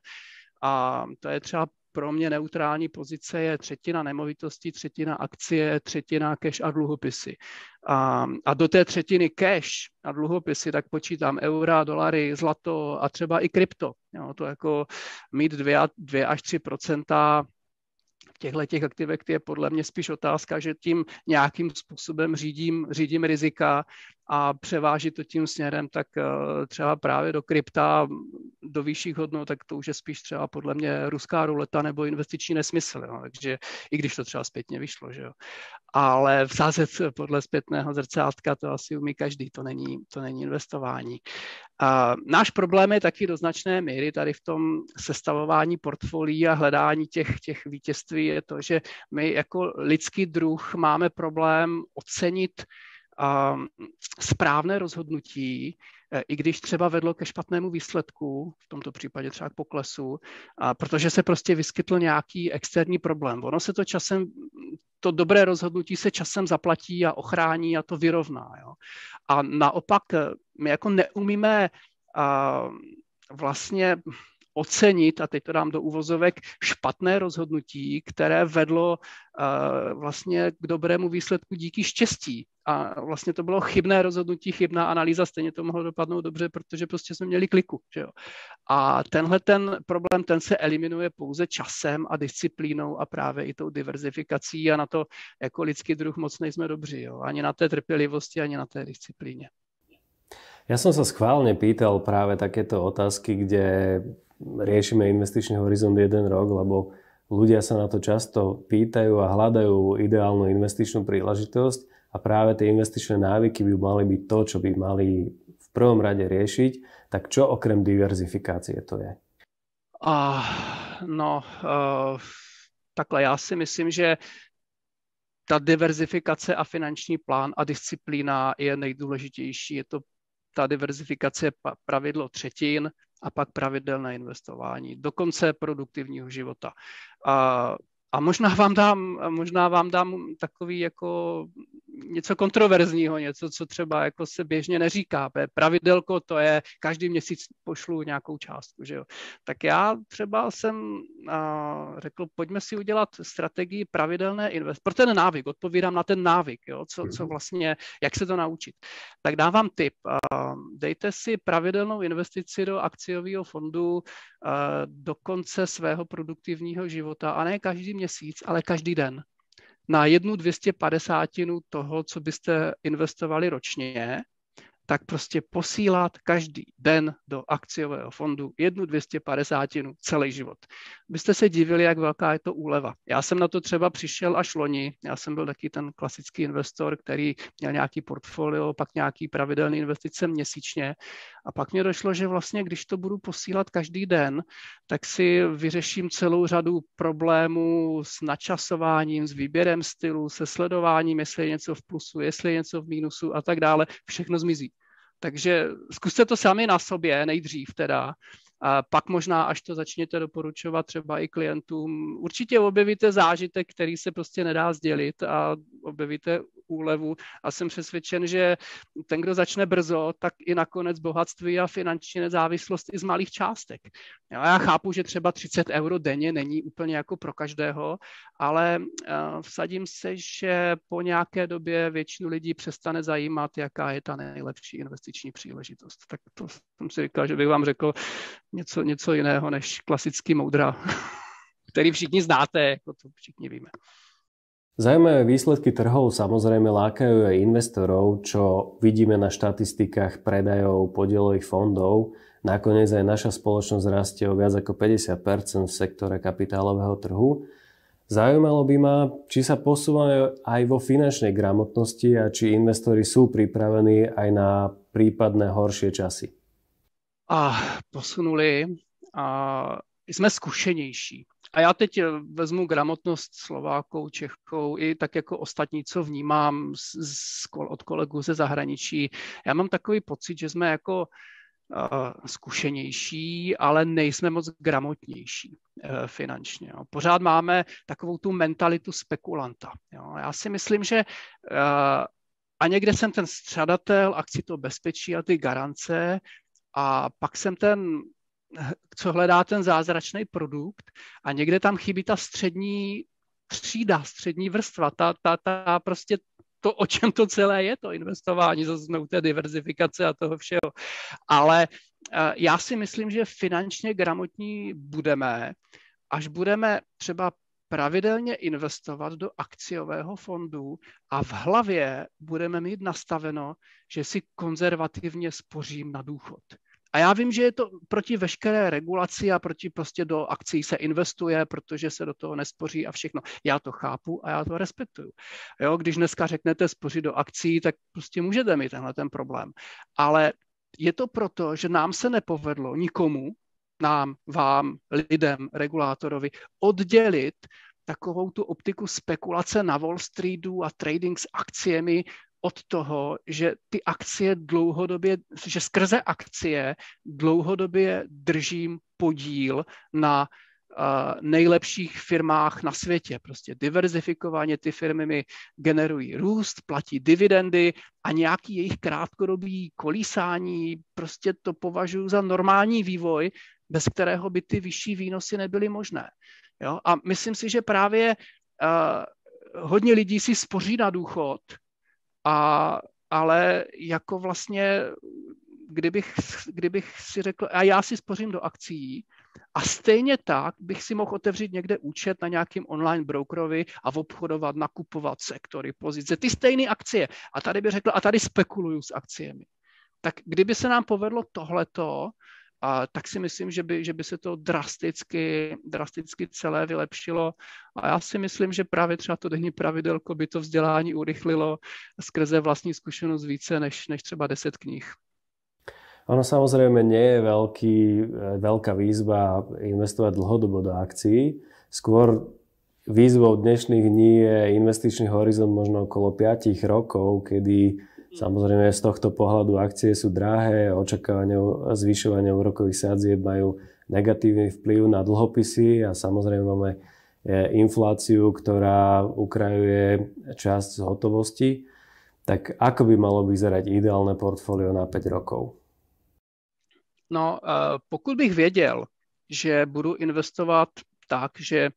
A to je třeba pro mě neutrální pozice je třetina nemovitostí, třetina akcie, třetina cash a dluhopisy. A, a do té třetiny cash a dluhopisy tak počítám eura, dolary, zlato a třeba i krypto. Jo, to jako mít dvě až tři procenta v těchto těch aktivech je podle mě spíš otázka, že tím nějakým způsobem řídím, řídím rizika a převáží to tím směrem, tak třeba právě do krypta, do vyšších hodnot, tak to už je spíš třeba podle mě ruská ruleta nebo investiční nesmysl. Jo. Takže i když to třeba zpětně vyšlo, že jo. Ale vsázet podle zpětného zrcátka to asi umí každý, to není, to není investování. A náš problém je taky do značné míry tady v tom sestavování portfolií a hledání těch, těch vítězství je to, že my jako lidský druh máme problém ocenit a správné rozhodnutí, i když třeba vedlo ke špatnému výsledku, v tomto případě třeba k poklesu, a protože se prostě vyskytl nějaký externí problém. Ono se to časem, to dobré rozhodnutí se časem zaplatí a ochrání a to vyrovná. Jo. A naopak my jako neumíme a, vlastně ocenit, a teď to dám do uvozovek, špatné rozhodnutí, které vedlo uh, vlastně k dobrému výsledku díky štěstí. A vlastně to bylo chybné rozhodnutí, chybná analýza, stejně to mohlo dopadnout dobře, protože prostě jsme měli kliku. Že jo? A tenhle ten problém, ten se eliminuje pouze časem a disciplínou a právě i tou diverzifikací a na to jako lidský druh moc nejsme dobří. Jo? Ani na té trpělivosti, ani na té disciplíně. Ja som sa schválne pýtal práve takéto otázky, kde riešime investičný horizont jeden rok, lebo Ľudia sa na to často pýtajú a hľadajú ideálnu investičnú príležitosť a práve tie investičné návyky by mali byť to, čo by mali v prvom rade riešiť. Tak čo okrem diverzifikácie to je? Uh, no, uh, takhle já si myslím, že ta diverzifikace a finanční plán a disciplína je nejdůležitější. Je to ta diverzifikace pravidlo třetin a pak pravidelné investování do konce produktivního života. A, a možná vám dám, možná vám dám takový jako něco kontroverzního, něco, co třeba jako se běžně neříká. Pravidelko to je, každý měsíc pošlu nějakou částku. Že jo? Tak já třeba jsem a, řekl, pojďme si udělat strategii pravidelné invest. Pro ten návyk, odpovídám na ten návyk, jo? Co, co vlastně, jak se to naučit. Tak dávám tip. A, dejte si pravidelnou investici do akciového fondu a, do konce svého produktivního života a ne každý měsíc, ale každý den. Na jednu dvě padesátinu toho, co byste investovali ročně, tak prostě posílat každý den do akciového fondu jednu dvě padesátinu celý život. Byste se divili, jak velká je to úleva. Já jsem na to třeba přišel až loni. Já jsem byl taky ten klasický investor, který měl nějaký portfolio, pak nějaký pravidelný investice měsíčně. A pak mě došlo, že vlastně, když to budu posílat každý den, tak si vyřeším celou řadu problémů s načasováním, s výběrem stylu, se sledováním, jestli je něco v plusu, jestli je něco v mínusu a tak dále. Všechno zmizí. Takže zkuste to sami na sobě nejdřív teda. A pak možná, až to začněte doporučovat třeba i klientům, určitě objevíte zážitek, který se prostě nedá sdělit a objevíte úlevu a jsem přesvědčen, že ten, kdo začne brzo, tak i nakonec bohatství a finanční nezávislost i z malých částek. Jo, já chápu, že třeba třicet euro denně není úplně jako pro každého, ale uh, vsadím se, že po nějaké době většinu lidí přestane zajímat, jaká je ta nejlepší investiční příležitost. Tak to jsem si říkal, že bych vám řekl něco, něco jiného než klasický moudra, který všichni znáte, jako to všichni víme. Zaujímavé výsledky trhov samozrejme lákajú aj investorov, čo vidíme na štatistikách predajov podielových fondov. Nakoniec aj naša spoločnosť rastie o viac ako päťdesiat percent v sektore kapitálového trhu. Zaujímalo by ma, či sa posúvajú aj vo finančnej gramotnosti a či investori sú pripravení aj na prípadné horšie časy. A posunuli a jsme zkušenější. A já teď vezmu gramotnost Slováků, Čechů i tak jako ostatní, co vnímám z, z, od kolegů ze zahraničí. Já mám takový pocit, že jsme jako uh, zkušenější, ale nejsme moc gramotnější uh, finančně. Jo. Pořád máme takovou tu mentalitu spekulanta. Jo. Já si myslím, že uh, a někde jsem ten střadatel, akci to bezpečí a ty garance a pak jsem ten, co hledá ten zázračný produkt a někde tam chybí ta střední třída, střední vrstva, ta, ta, ta prostě to, o čem to celé je, to investování, zase jsme u té diverzifikace a toho všeho. Ale uh, já si myslím, že finančně gramotní budeme, až budeme třeba pravidelně investovat do akciového fondu a v hlavě budeme mít nastaveno, že si konzervativně spořím na důchod. A já vím, že je to proti veškeré regulaci a proti prostě do akcí se investuje, protože se do toho nespoří a všechno. Já to chápu a já to respektuju. Jo, když dneska řeknete spořit do akcí, tak prostě můžete mít tenhle ten problém. Ale je to proto, že nám se nepovedlo nikomu, nám, vám, lidem, regulátorovi, oddělit takovou tu optiku spekulace na Wall Streetu a trading s akciemi od toho, že ty akcie dlouhodobě, že skrze akcie dlouhodobě držím podíl na uh, nejlepších firmách na světě. Prostě diverzifikovaně ty firmy mi generují růst, platí dividendy a nějaký jejich krátkodobý kolísání, prostě to považuji za normální vývoj, bez kterého by ty vyšší výnosy nebyly možné. Jo? A myslím si, že právě uh, hodně lidí si spoří na důchod, A, ale jako vlastně, kdybych, kdybych si řekl, a já si spořím do akcií a stejně tak bych si mohl otevřít někde účet na nějakým online brokerovi a obchodovat, nakupovat sektory, pozice, ty stejné akcie. A tady bych řekl, a tady spekuluju s akciemi. Tak kdyby se nám povedlo tohleto, a tak si myslím, že by, že by se to drasticky, drasticky celé vylepšilo. A já si myslím, že právě třeba to denní pravidelko by to vzdělání urychlilo skrze vlastní zkušenost více než, než třeba deset knih. Ono samozrejme nie je veľký, veľká výzva investovať dlhodobo do akcií. Skôr výzvou dnešných dní je investičný horizont možno okolo päť rokov, kedy samozrejme z tohto pohľadu akcie sú drahé, očakávania zvyšovania úrokových sadzieb majú negatívny vplyv na dlhopisy a samozrejme máme infláciu, ktorá ukrajuje časť z hotovosti. Tak ako by malo vyzerať ideálne portfólio na päť rokov? No, pokud bych věděl, že budu investovat tak, že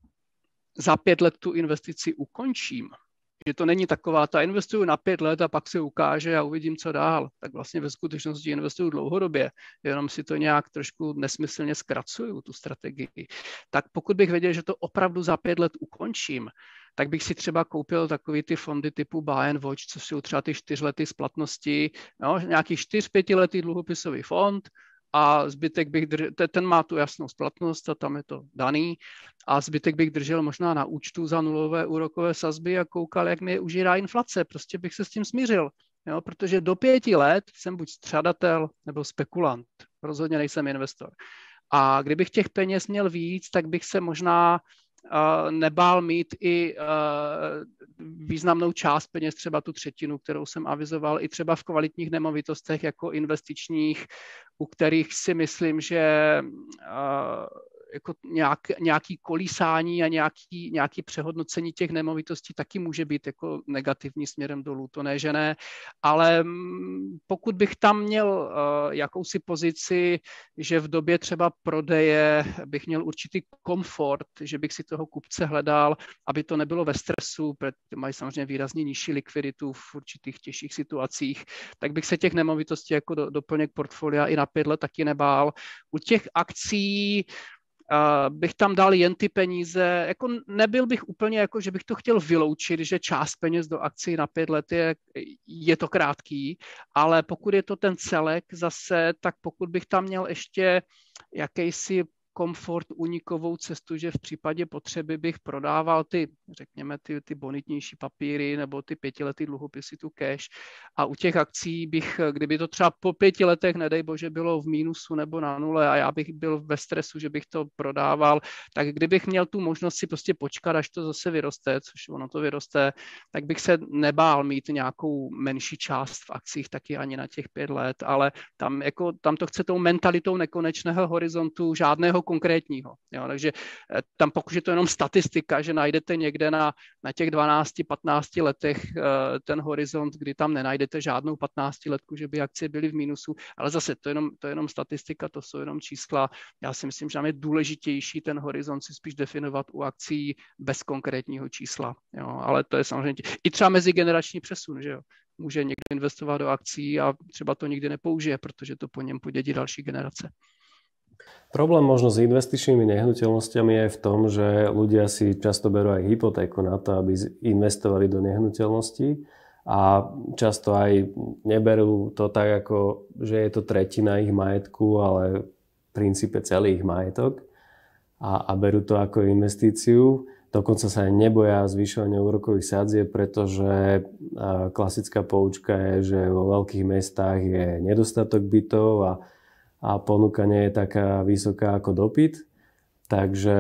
za pět let tu investici ukončím, že to není taková, ta investuju na pět let a pak se ukáže a uvidím, co dál, tak vlastně ve skutečnosti investuju dlouhodobě, jenom si to nějak trošku nesmyslně zkracuju, tu strategii. Tak pokud bych věděl, že to opravdu za pět let ukončím, tak bych si třeba koupil takový ty fondy typu Buy and Watch, co jsou třeba ty čtyřlety splatnosti, no, nějaký čtyř, pětiletý dluhopisový fond a zbytek bych držel, ten má tu jasnou splatnost a tam je to daný a zbytek bych držel možná na účtu za nulové úrokové sazby a koukal, jak mi užírá inflace, prostě bych se s tím smířil, jo, protože do pěti let jsem buď střadatel nebo spekulant, rozhodně nejsem investor. A kdybych těch peněz měl víc, tak bych se možná Uh, nebál mít i uh, významnou část peněz, třeba tu třetinu, kterou jsem avizoval, i třeba v kvalitních nemovitostech jako investičních, u kterých si myslím, že uh, jako nějak, nějaký kolísání a nějaký, nějaký přehodnocení těch nemovitostí taky může být jako negativní směrem dolů, to ne, že ne, ale pokud bych tam měl uh, jakousi pozici, že v době třeba prodeje bych měl určitý komfort, že bych si toho kupce hledal, aby to nebylo ve stresu, protože mají samozřejmě výrazně nižší likviditu v určitých těžších situacích, tak bych se těch nemovitostí jako do, doplněk portfolia i na pět let taky nebál. U těch akcí Uh, bych tam dal jen ty peníze, jako nebyl bych úplně, jako, že bych to chtěl vyloučit, že část peněz do akcí na pět let je, je to krátký, ale pokud je to ten celek zase, tak pokud bych tam měl ještě jakýsi komfort, únikovou cestu, že v případě potřeby bych prodával ty, řekněme, ty, ty bonitnější papíry nebo ty pětiletý dluhopisy, tu cash. A u těch akcí bych, kdyby to třeba po pěti letech, nedej bože, bylo v mínusu nebo na nule a já bych byl ve stresu, že bych to prodával, tak kdybych měl tu možnost si prostě počkat, až to zase vyroste, což ono to vyroste, tak bych se nebál mít nějakou menší část v akcích taky ani na těch pět let, ale tam, jako, tam to chce tou mentalitou nekonečného horizontu, žádného konkrétního. Jo, takže tam pokud je to jenom statistika, že najdete někde na, na těch dvanácti patnácti letech ten horizont, kdy tam nenajdete žádnou patnáctiletku, že by akcie byly v mínusu, ale zase to je jenom, to je jenom statistika, to jsou jenom čísla. Já si myslím, že nám je důležitější ten horizont si spíš definovat u akcí bez konkrétního čísla. Jo, ale to je samozřejmě i třeba mezigenerační přesun, že jo. Může někdo investovat do akcí a třeba to nikdy nepoužije, protože to po něm podědí další generace. Problém možno s investičnými nehnuteľnosťami je v tom, že ľudia si často berú aj hypotéku na to, aby investovali do nehnuteľností a často aj neberú to tak, ako že je to tretina ich majetku, ale v princípe celý ich majetok a, a berú to ako investíciu. Dokonca sa aj neboja zvyšovania úrokových sadzieb, pretože klasická poučka je, že vo veľkých mestách je nedostatok bytov a a ponuka nie je taká vysoká ako dopyt, takže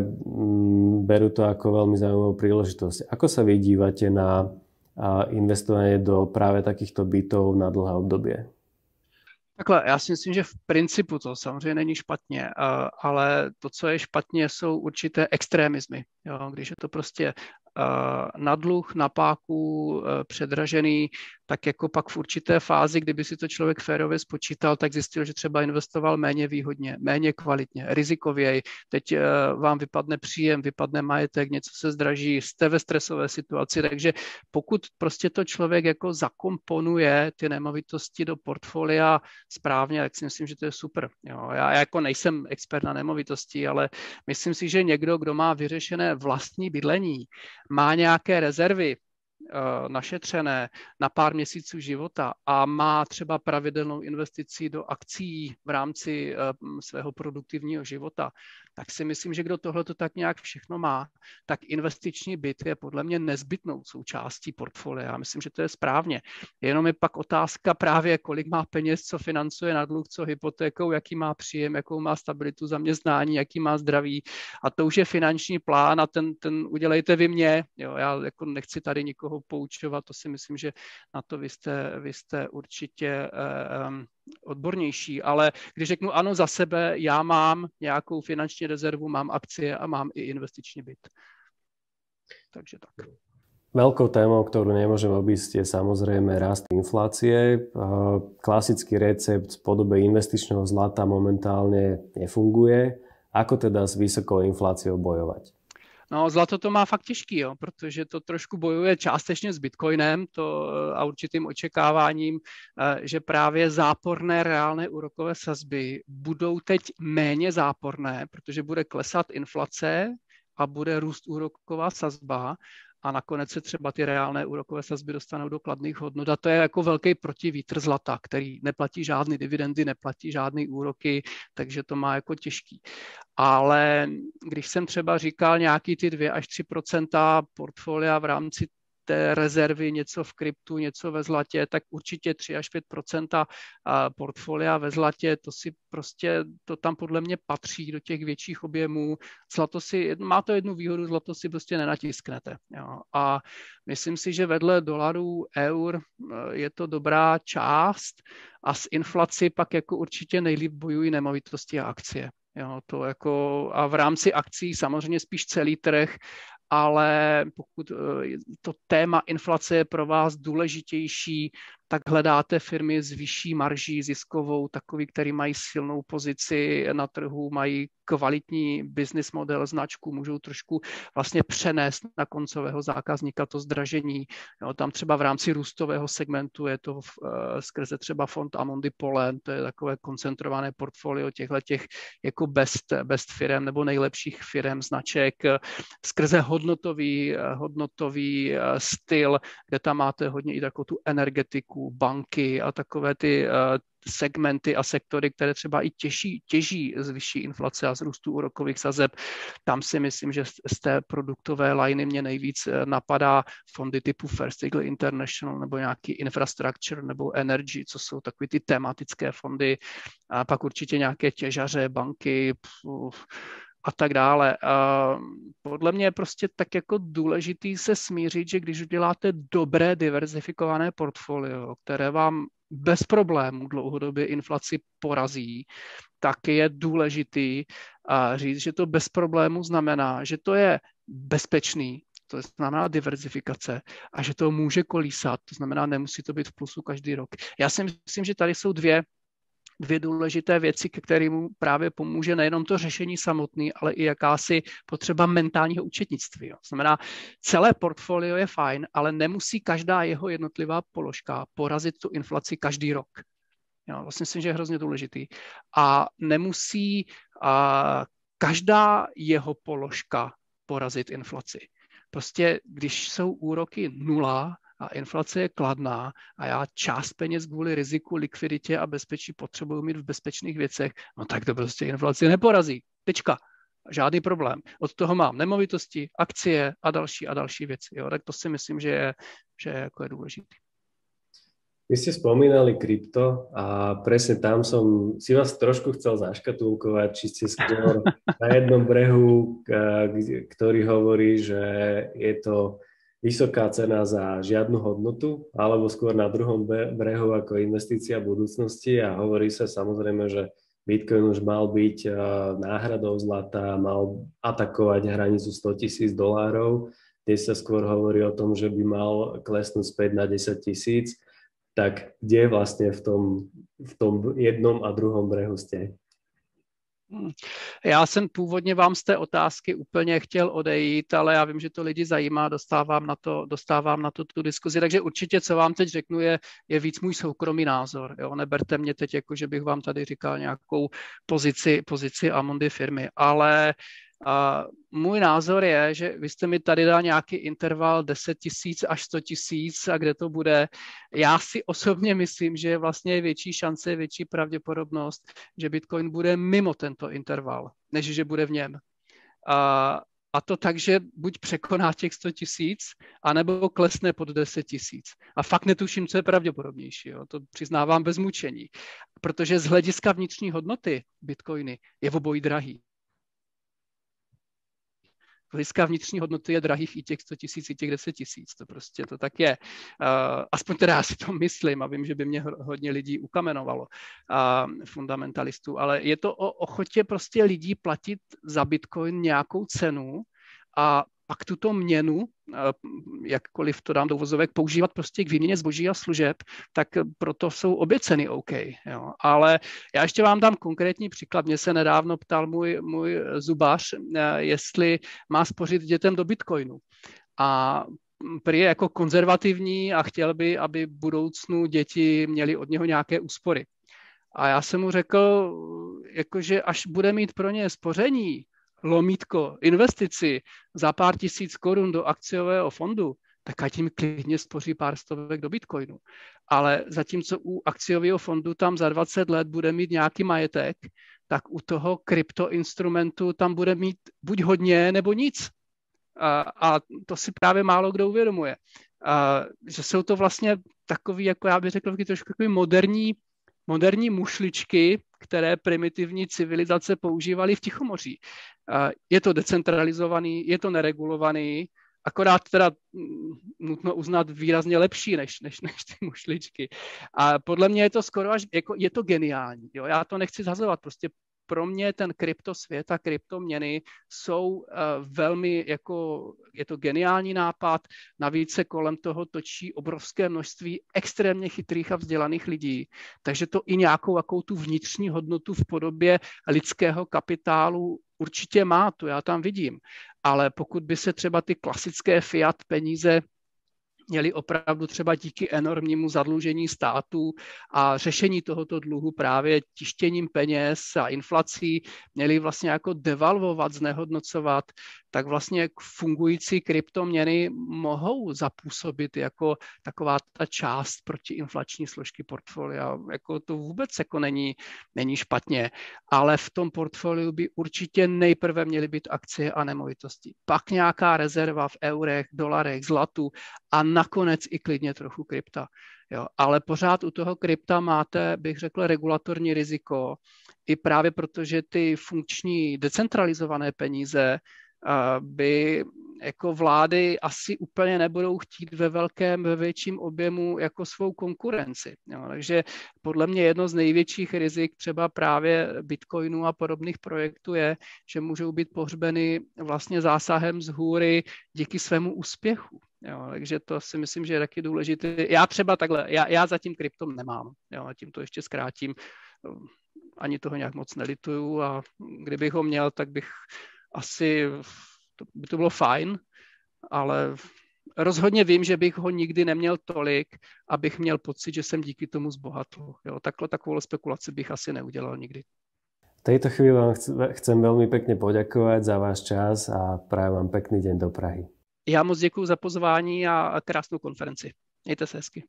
mm, berú to ako veľmi zaujímavú príležitosť. Ako sa vy dívate na a, investovanie do práve takýchto bytov na dlhé obdobie? Takhle, já si myslím, že v principu to samozřejmě není špatně, ale to, co je špatně, jsou určité extrémizmy. Jo? Když je to prostě na dluh, na páku, předražený, tak jako pak v určité fázi, kdyby si to člověk férově spočítal, tak zjistil, že třeba investoval méně výhodně, méně kvalitně, rizikověji. Teď vám vypadne příjem, vypadne majetek, něco se zdraží, jste ve stresové situaci, takže pokud prostě to člověk jako zakomponuje ty nemovitosti do portfolia správně, tak si myslím, že to je super. Jo, já jako nejsem expert na nemovitosti, ale myslím si, že někdo, kdo má vyřešené vlastní bydlení, má nějaké rezervy, našetřené na pár měsíců života a má třeba pravidelnou investici do akcí v rámci svého produktivního života, tak si myslím, že kdo tohle to tak nějak všechno má, tak investiční byt je podle mě nezbytnou součástí portfolia. Já myslím, že to je správně. Jenom je pak otázka právě, kolik má peněz, co financuje na dluh, co hypotékou, jaký má příjem, jakou má stabilitu zaměstnání, jaký má zdraví. A to už je finanční plán a ten, ten udělejte vy mě. Jo, já jako nechci tady nikoho poučovat, to si myslím, že na to vy jste, vy jste určitě um, odbornější, ale když řeknu ano za sebe, já mám nějakou finanční rezervu, mám akcie a mám i investiční byt. Takže tak. Veľkou témou, ktorú nemôžeme obísť, je samozrejme rast inflácie. Klasický recept v podobe investičného zlata momentálne nefunguje. Ako teda s vysokou infláciou bojovať? No, zlato to má fakt těžký, jo, protože to trošku bojuje částečně s Bitcoinem to, a určitým očekáváním, že právě záporné reálné úrokové sazby budou teď méně záporné, protože bude klesat inflace a bude růst úroková sazba a nakonec se třeba ty reálné úrokové sazby dostanou do kladných hodnot. A to je jako velký protivítr zlata, který neplatí žádný dividendy, neplatí žádný úroky, takže to má jako těžký. Ale když jsem třeba říkal nějaký ty dvě až tři procenta portfolia v rámci té rezervy, něco v kryptu, něco ve zlatě, tak určitě tři až pět procenta portfolia ve zlatě, to si prostě, to tam podle mě patří do těch větších objemů. Zlato si, má to jednu výhodu, zlato si prostě nenatisknete. Jo. A myslím si, že vedle dolarů, eur je to dobrá část a s inflací pak jako určitě nejlíp bojují nemovitosti a akcie. Jo, to jako, a v rámci akcí samozřejmě spíš celý trh, ale pokud to téma inflace je pro vás důležitější, tak hledáte firmy s vyšší marží ziskovou, takový, který mají silnou pozici na trhu, mají kvalitní business model, značku, můžou trošku vlastně přenést na koncového zákazníka to zdražení. Jo, tam třeba v rámci růstového segmentu je to v, skrze třeba fond Amundi Polen, to je takové koncentrované portfolio těchto těch jako best, best firem nebo nejlepších firem značek, skrze hodnotový, hodnotový styl, kde tam máte hodně i takovou tu energetiku, banky a takové ty segmenty a sektory, které třeba i těží, těží z vyšší inflace a z růstu úrokových sazeb. Tam si myslím, že z té produktové liney mě nejvíc napadá fondy typu First Eagle International nebo nějaký infrastructure nebo energy, co jsou takové ty tematické fondy. A pak určitě nějaké těžaře, banky, pf, a tak dále. A podle mě je prostě tak jako důležitý se smířit, že když uděláte dobré diverzifikované portfolio, které vám bez problémů dlouhodobě inflaci porazí, tak je důležitý říct, že to bez problémů znamená, že to je bezpečný, to znamená diverzifikace a že to může kolísat, to znamená, nemusí to být v plusu každý rok. Já si myslím, že tady jsou dvě dvě důležité věci, ke kterému právě pomůže nejenom to řešení samotné, ale i jakási potřeba mentálního účetnictví. Jo. Znamená, celé portfolio je fajn, ale nemusí každá jeho jednotlivá položka porazit tu inflaci každý rok. Jo, vlastně myslím, že je hrozně důležitý. A nemusí a, každá jeho položka porazit inflaci. Prostě, když jsou úroky nula, a inflace je kladná a já část peněz kvůli riziku, likviditě a bezpečí potřebuji mít v bezpečných věcech, no tak to prostě inflaci neporazí. Tečka. Žádný problém. Od toho mám nemovitosti, akcie a další a další věci. Jo? Tak to si myslím, že je, že je, jako je důležitý. Vy ste spomínali krypto a presne tam som si vás trošku chcel zaškatulkovať, či ste skôr na jednom brehu, ktorý hovorí, že je to vysoká cena za žiadnu hodnotu, alebo skôr na druhom brehu ako investícia v budúcnosti a hovorí sa samozrejme, že Bitcoin už mal byť náhradou zlata, mal atakovať hranicu sto tisíc dolárov, kde sa skôr hovorí o tom, že by mal klesnúť späť na desať tisíc. Tak kde vlastne v tom, v tom jednom a druhom brehu ste? Já jsem původně vám z té otázky úplně chtěl odejít, ale já vím, že to lidi zajímá, dostávám na to, dostávám na to tu diskuzi, takže určitě, co vám teď řeknu, je, je víc můj soukromý názor. Jo? Neberte mě teď, jako že bych vám tady říkal nějakou pozici, pozici Amundi firmy, ale A můj názor je, že vy jste mi tady dal nějaký interval deset tisíc až sto tisíc a kde to bude. Já si osobně myslím, že vlastně je větší šance, větší pravděpodobnost, že Bitcoin bude mimo tento interval, než že bude v něm. A, a to tak, že buď překoná těch sto tisíc, anebo klesne pod deset tisíc. A fakt netuším, co je pravděpodobnější. Jo. To přiznávám bez mučení. Protože z hlediska vnitřní hodnoty Bitcoiny je obojí drahý. Z hlediska vnitřní hodnoty je drahých i těch sto tisíc, i těch deset tisíc. To prostě to tak je. Uh, aspoň teda já si to myslím a vím, že by mě hodně lidí ukamenovalo, uh, fundamentalistů, ale je to o ochotě prostě lidí platit za Bitcoin nějakou cenu a pak tuto měnu, jakkoliv to dám do uvozovek, používat prostě k výměně zboží a služeb, tak proto jsou obě ceny OK. Jo. Ale já ještě vám dám konkrétní příklad. Mě se nedávno ptal můj, můj zubař, jestli má spořit dětem do Bitcoinu. A prý je jako konzervativní a chtěl by, aby v budoucnu děti měly od něho nějaké úspory. A já jsem mu řekl, jakože až bude mít pro ně spoření, lomítko, investici za pár tisíc korun do akciového fondu, tak ať jim klidně spoří pár stovek do Bitcoinu. Ale zatímco u akciového fondu tam za dvacet let bude mít nějaký majetek, tak u toho kryptoinstrumentu tam bude mít buď hodně, nebo nic. A, a to si právě málo kdo uvědomuje. A, že jsou to vlastně takový, jako já bych řekl, trošku takový moderní moderní mušličky, které primitivní civilizace používaly v Tichomoří. Je to decentralizovaný, je to neregulovaný, akorát teda nutno uznat výrazně lepší než, než, než ty mušličky. A podle mě je to skoro až, jako, je to geniální. Jo? Já to nechci zhazovat, prostě pro mě ten kryptosvět a kryptoměny jsou uh, velmi, jako, je to geniální nápad, navíc se kolem toho točí obrovské množství extrémně chytrých a vzdělaných lidí, takže to i nějakou jakou tu vnitřní hodnotu v podobě lidského kapitálu určitě má, to já tam vidím, ale pokud by se třeba ty klasické fiat peníze měli opravdu třeba díky enormnímu zadlužení států a řešení tohoto dluhu právě tištěním peněz a inflací měli vlastně jako devalvovat, znehodnocovat, tak vlastně fungující kryptoměny mohou zapůsobit jako taková ta část protiinflační složky portfolia. Jako to vůbec jako není, není špatně, ale v tom portfoliu by určitě nejprve měly být akcie a nemovitosti. Pak nějaká rezerva v eurech, dolarech, zlatu a nakonec i klidně trochu krypta. Jo, ale pořád u toho krypta máte, bych řekl, regulatorní riziko, i právě protože ty funkční decentralizované peníze by jako vlády asi úplně nebudou chtít ve velkém, ve větším objemu jako svou konkurenci. Jo, takže podle mě jedno z největších rizik třeba právě Bitcoinu a podobných projektů je, že můžou být pohřbeny vlastně zásahem z hůry díky svému úspěchu. Jo, takže to si myslím, že je taky důležité. Já třeba takhle, já, já zatím kryptom nemám, jo, a tím to ještě zkrátím. Ani toho nějak moc nelituju a kdybych ho měl, tak bych asi, to by to bylo fajn, ale rozhodně vím, že bych ho nikdy neměl tolik, abych měl pocit, že jsem díky tomu zbohatl. Jo, takhle takovou spekulaci bych asi neudělal nikdy. V tejto chvíli vám chcem veľmi pekne poďakovať za váš čas a prajem vám pekný deň do Prahy. Já moc děkuji za pozvání a krásnou konferenci. Mějte se hezky.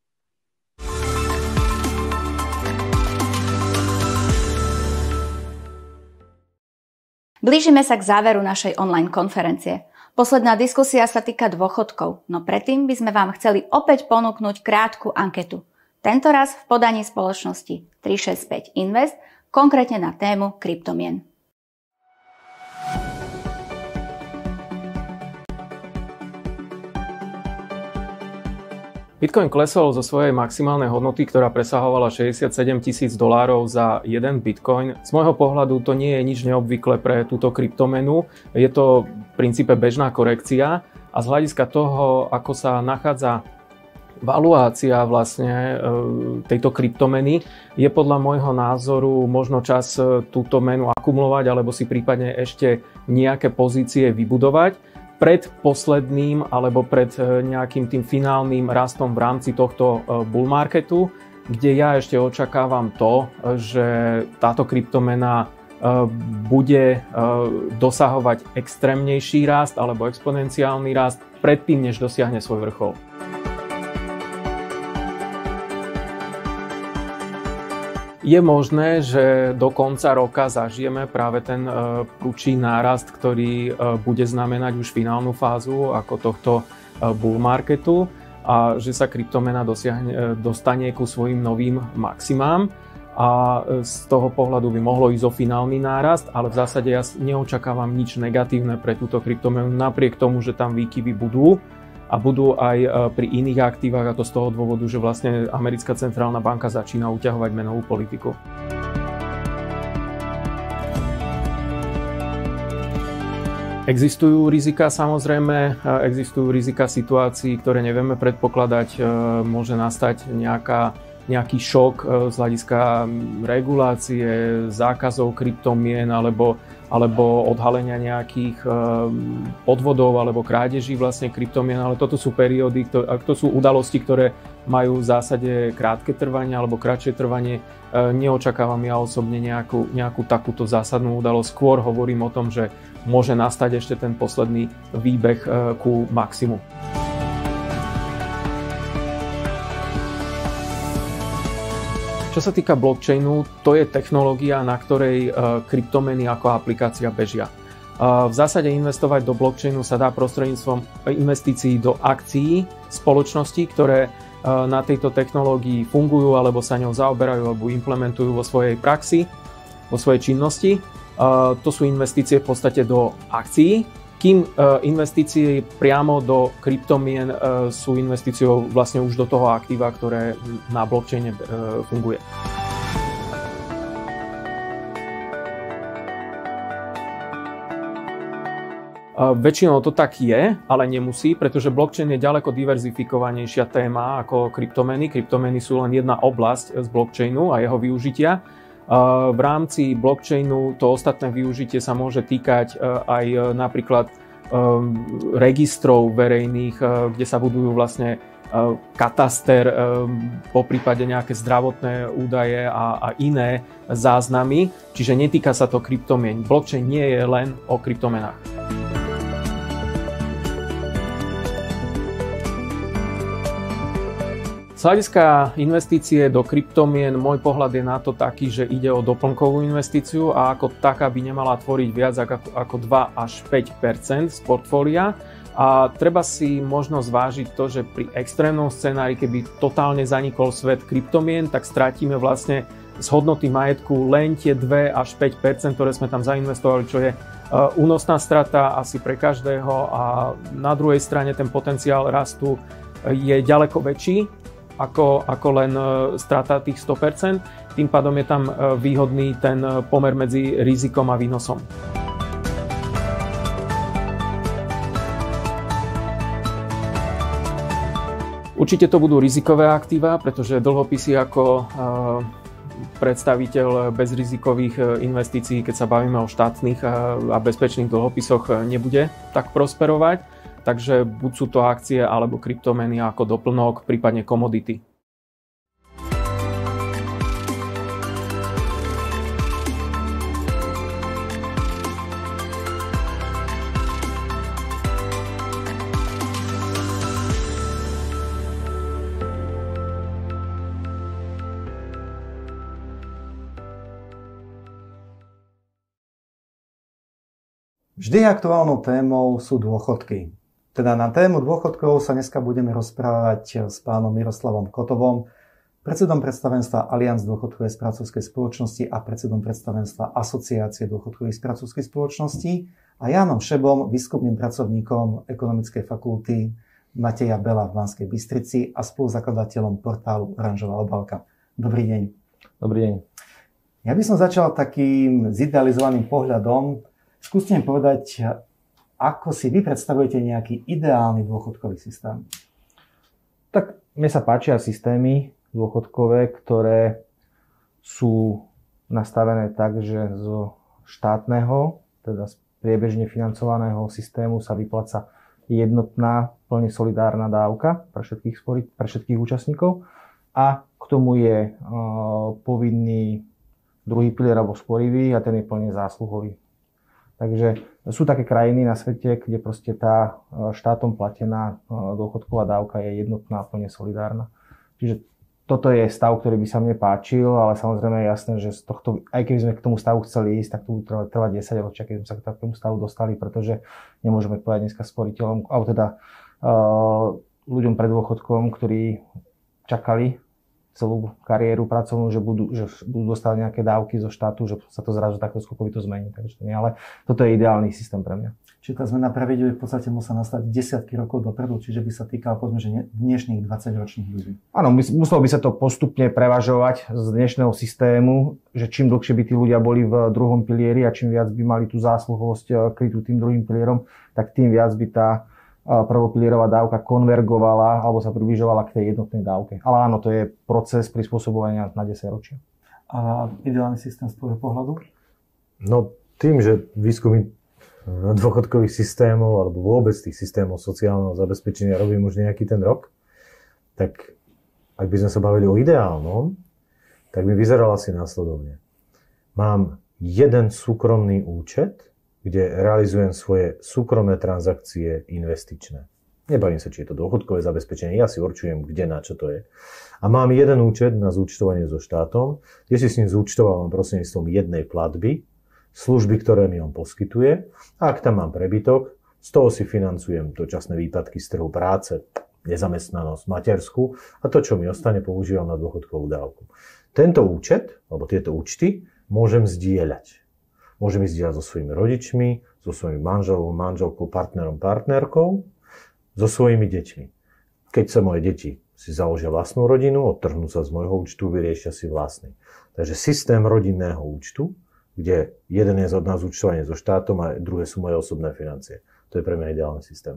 Blížime sa k záveru našej online konferencie. Posledná diskusia sa týka dôchodkov, no predtým by sme vám chceli opäť ponúknuť krátku anketu. Tentoraz v podaní spoločnosti tri šesť päť Invest, konkrétne na tému kryptomien. Bitcoin klesol zo svojej maximálnej hodnoty, ktorá presahovala šesťdesiatsedem tisíc dolárov za jeden Bitcoin. Z môjho pohľadu to nie je nič neobvyklé pre túto kryptomenu. Je to v princípe bežná korekcia a z hľadiska toho, ako sa nachádza valuácia vlastne tejto kryptomeny, je podľa môjho názoru možno čas túto menu akumulovať alebo si prípadne ešte nejaké pozície vybudovať pred posledným alebo pred nejakým tým finálnym rastom v rámci tohto bull marketu, kde ja ešte očakávam to, že táto kryptomena bude dosahovať extrémnejší rast alebo exponenciálny rast predtým, než dosiahne svoj vrchol. Je možné, že do konca roka zažijeme práve ten prudší nárast, ktorý bude znamenať už finálnu fázu ako tohto bull marketu a že sa kryptomena dosiahne, dostane ku svojim novým maximám. A z toho pohľadu by mohlo ísť o finálny nárast, ale v zásade ja neočakávam nič negatívne pre túto kryptomenu, napriek tomu, že tam výkyvy budú a budú aj pri iných aktívach, a to z toho dôvodu, že vlastne americká centrálna banka začína uťahovať menovú politiku. Existujú rizika, samozrejme, existujú rizika situácií, ktoré nevieme predpokladať, môže nastať nejaká nejaký šok z hľadiska regulácie, zákazov kryptomien alebo, alebo odhalenia nejakých podvodov alebo krádeží vlastne kryptomien, ale toto sú periódy, to, to sú udalosti, ktoré majú v zásade krátke trvanie alebo kratšie trvanie. Neočakávam ja osobne nejakú, nejakú takúto zásadnú udalosť. Skôr hovorím o tom, že môže nastať ešte ten posledný výbeh ku maximu. Čo sa týka blockchainu, to je technológia, na ktorej kryptomeny ako aplikácia bežia. V zásade investovať do blockchainu sa dá prostredníctvom investícií do akcií spoločností, ktoré na tejto technológii fungujú alebo sa ňou zaoberajú alebo implementujú vo svojej praxi, vo svojej činnosti. To sú investície v podstate do akcií, kým investície priamo do kryptomien sú investíciou vlastne už do toho aktíva, ktoré na blockchaine funguje. Väčšinou to tak je, ale nemusí, pretože blockchain je ďaleko diverzifikovanejšia téma ako kryptomeny. Kryptomeny sú len jedna oblasť z blockchainu a jeho využitia. V rámci blockchainu to ostatné využitie sa môže týkať aj napríklad registrov verejných, kde sa budujú vlastne kataster, po prípade nejaké zdravotné údaje a, a iné záznamy. Čiže netýka sa to kryptomien. Blockchain nie je len o kryptomenách. Z hľadiska investície do kryptomien môj pohľad je na to taký, že ide o doplnkovú investíciu a ako taká by nemala tvoriť viac ako, ako dva až päť percent z portfólia. A treba si možno zvážiť to, že pri extrémnom scenári, keby totálne zanikol svet kryptomien, tak strátime vlastne z hodnoty majetku len tie dva až päť percent, ktoré sme tam zainvestovali, čo je únosná strata asi pre každého a na druhej strane ten potenciál rastu je ďaleko väčší Ako, ako len strata tých sto percent. Tým pádom je tam výhodný ten pomer medzi rizikom a výnosom. Určite to budú rizikové aktíva, pretože dlhopisy ako predstaviteľ bezrizikových investícií, keď sa bavíme o štátnych a bezpečných dlhopisoch, nebude tak prosperovať. Takže buď sú to akcie alebo kryptomeny ako doplnok, prípadne komodity. Vždy aktuálnou témou sú dôchodky. Teda na tému dôchodkov sa dneska budeme rozprávať s pánom Miroslavom Kotovom, predsedom predstavenstva Allianz dôchodkovej správcovskej spoločnosti a predsedom predstavenstva Asociácie dôchodkových správcovských spoločností a Jánom Šebom, výskupným pracovníkom Ekonomickej fakulty Mateja Bela v Banskej Bystrici a spoluzakladateľom portálu Oranžová obálka. Dobrý deň. Dobrý deň. Ja by som začal takým zidealizovaným pohľadom. Skúste mi povedať, ako si vy predstavujete nejaký ideálny dôchodkový systém? Tak mne sa páčia systémy dôchodkové, ktoré sú nastavené tak, že zo štátneho, teda z priebežne financovaného systému sa vypláca jednotná, plne solidárna dávka pre všetkých, pre všetkých účastníkov a k tomu je uh, povinný druhý pilier alebo sporivý a ten je plne zásluhový. Takže sú také krajiny na svete, kde proste tá štátom platená dôchodková dávka je jednotná a plne solidárna. Čiže toto je stav, ktorý by sa mne páčil, ale samozrejme je jasné, že z tohto, aj keby sme k tomu stavu chceli ísť, tak to bude trvať, trvať desať ročia, keď sme sa k takému stavu dostali, pretože nemôžeme povedať dneska sporiteľom, alebo teda uh, ľuďom pred dôchodkom, ktorí čakali celú kariéru pracovnú, že budú, že budú dostávať nejaké dávky zo štátu, že sa to zrazu takto skokovito zmení. Takže to nie, ale toto je ideálny systém pre mňa. Čiže tá zmena pravidiel v podstate musela nastať desiatky rokov dopredu, čiže by sa týkala povedzme, že dnešných dvadsaťročných ľudí. Áno, muselo by sa to postupne prevažovať z dnešného systému, že čím dlhšie by tí ľudia boli v druhom pilieri a čím viac by mali tú zásluhovosť krytú tým druhým pilierom, tak tým viac by tá prvopilierová dávka konvergovala alebo sa približovala k tej jednotnej dávke. Ale áno, to je proces prispôsobovania na desať ročia. A ideálny systém z tvojho pohľadu? No tým, že výskumy dôchodkových systémov alebo vôbec tých systémov sociálneho zabezpečenia robím už nejaký ten rok, tak ak by sme sa bavili o ideálnom, tak by vyzeral asi následovne. Mám jeden súkromný účet, kde realizujem svoje súkromné transakcie investičné. Nebavím sa, či je to dôchodkové zabezpečenie, ja si určujem, kde na čo to je. A mám jeden účet na zúčtovanie so štátom, kde si s ním zúčtovávam prostredníctvom jednej platby, služby, ktoré mi on poskytuje. A ak tam mám prebytok, z toho si financujem dočasné výpadky z trhu práce, nezamestnanosť, matersku a to, čo mi ostane, používam na dôchodkovú dávku. Tento účet, alebo tieto účty, môžem zdieľať. Môžem ich zdieľať so svojimi rodičmi, so svojimi manželom, manželkou, partnerom, partnerkou, so svojimi deťmi. Keď sa moje deti si založia vlastnú rodinu, odtrhnú sa z môjho účtu, vyriešia si vlastný. Takže systém rodinného účtu, kde jeden je na zúčtovanie so štátom a druhé sú moje osobné financie. To je pre mňa ideálny systém.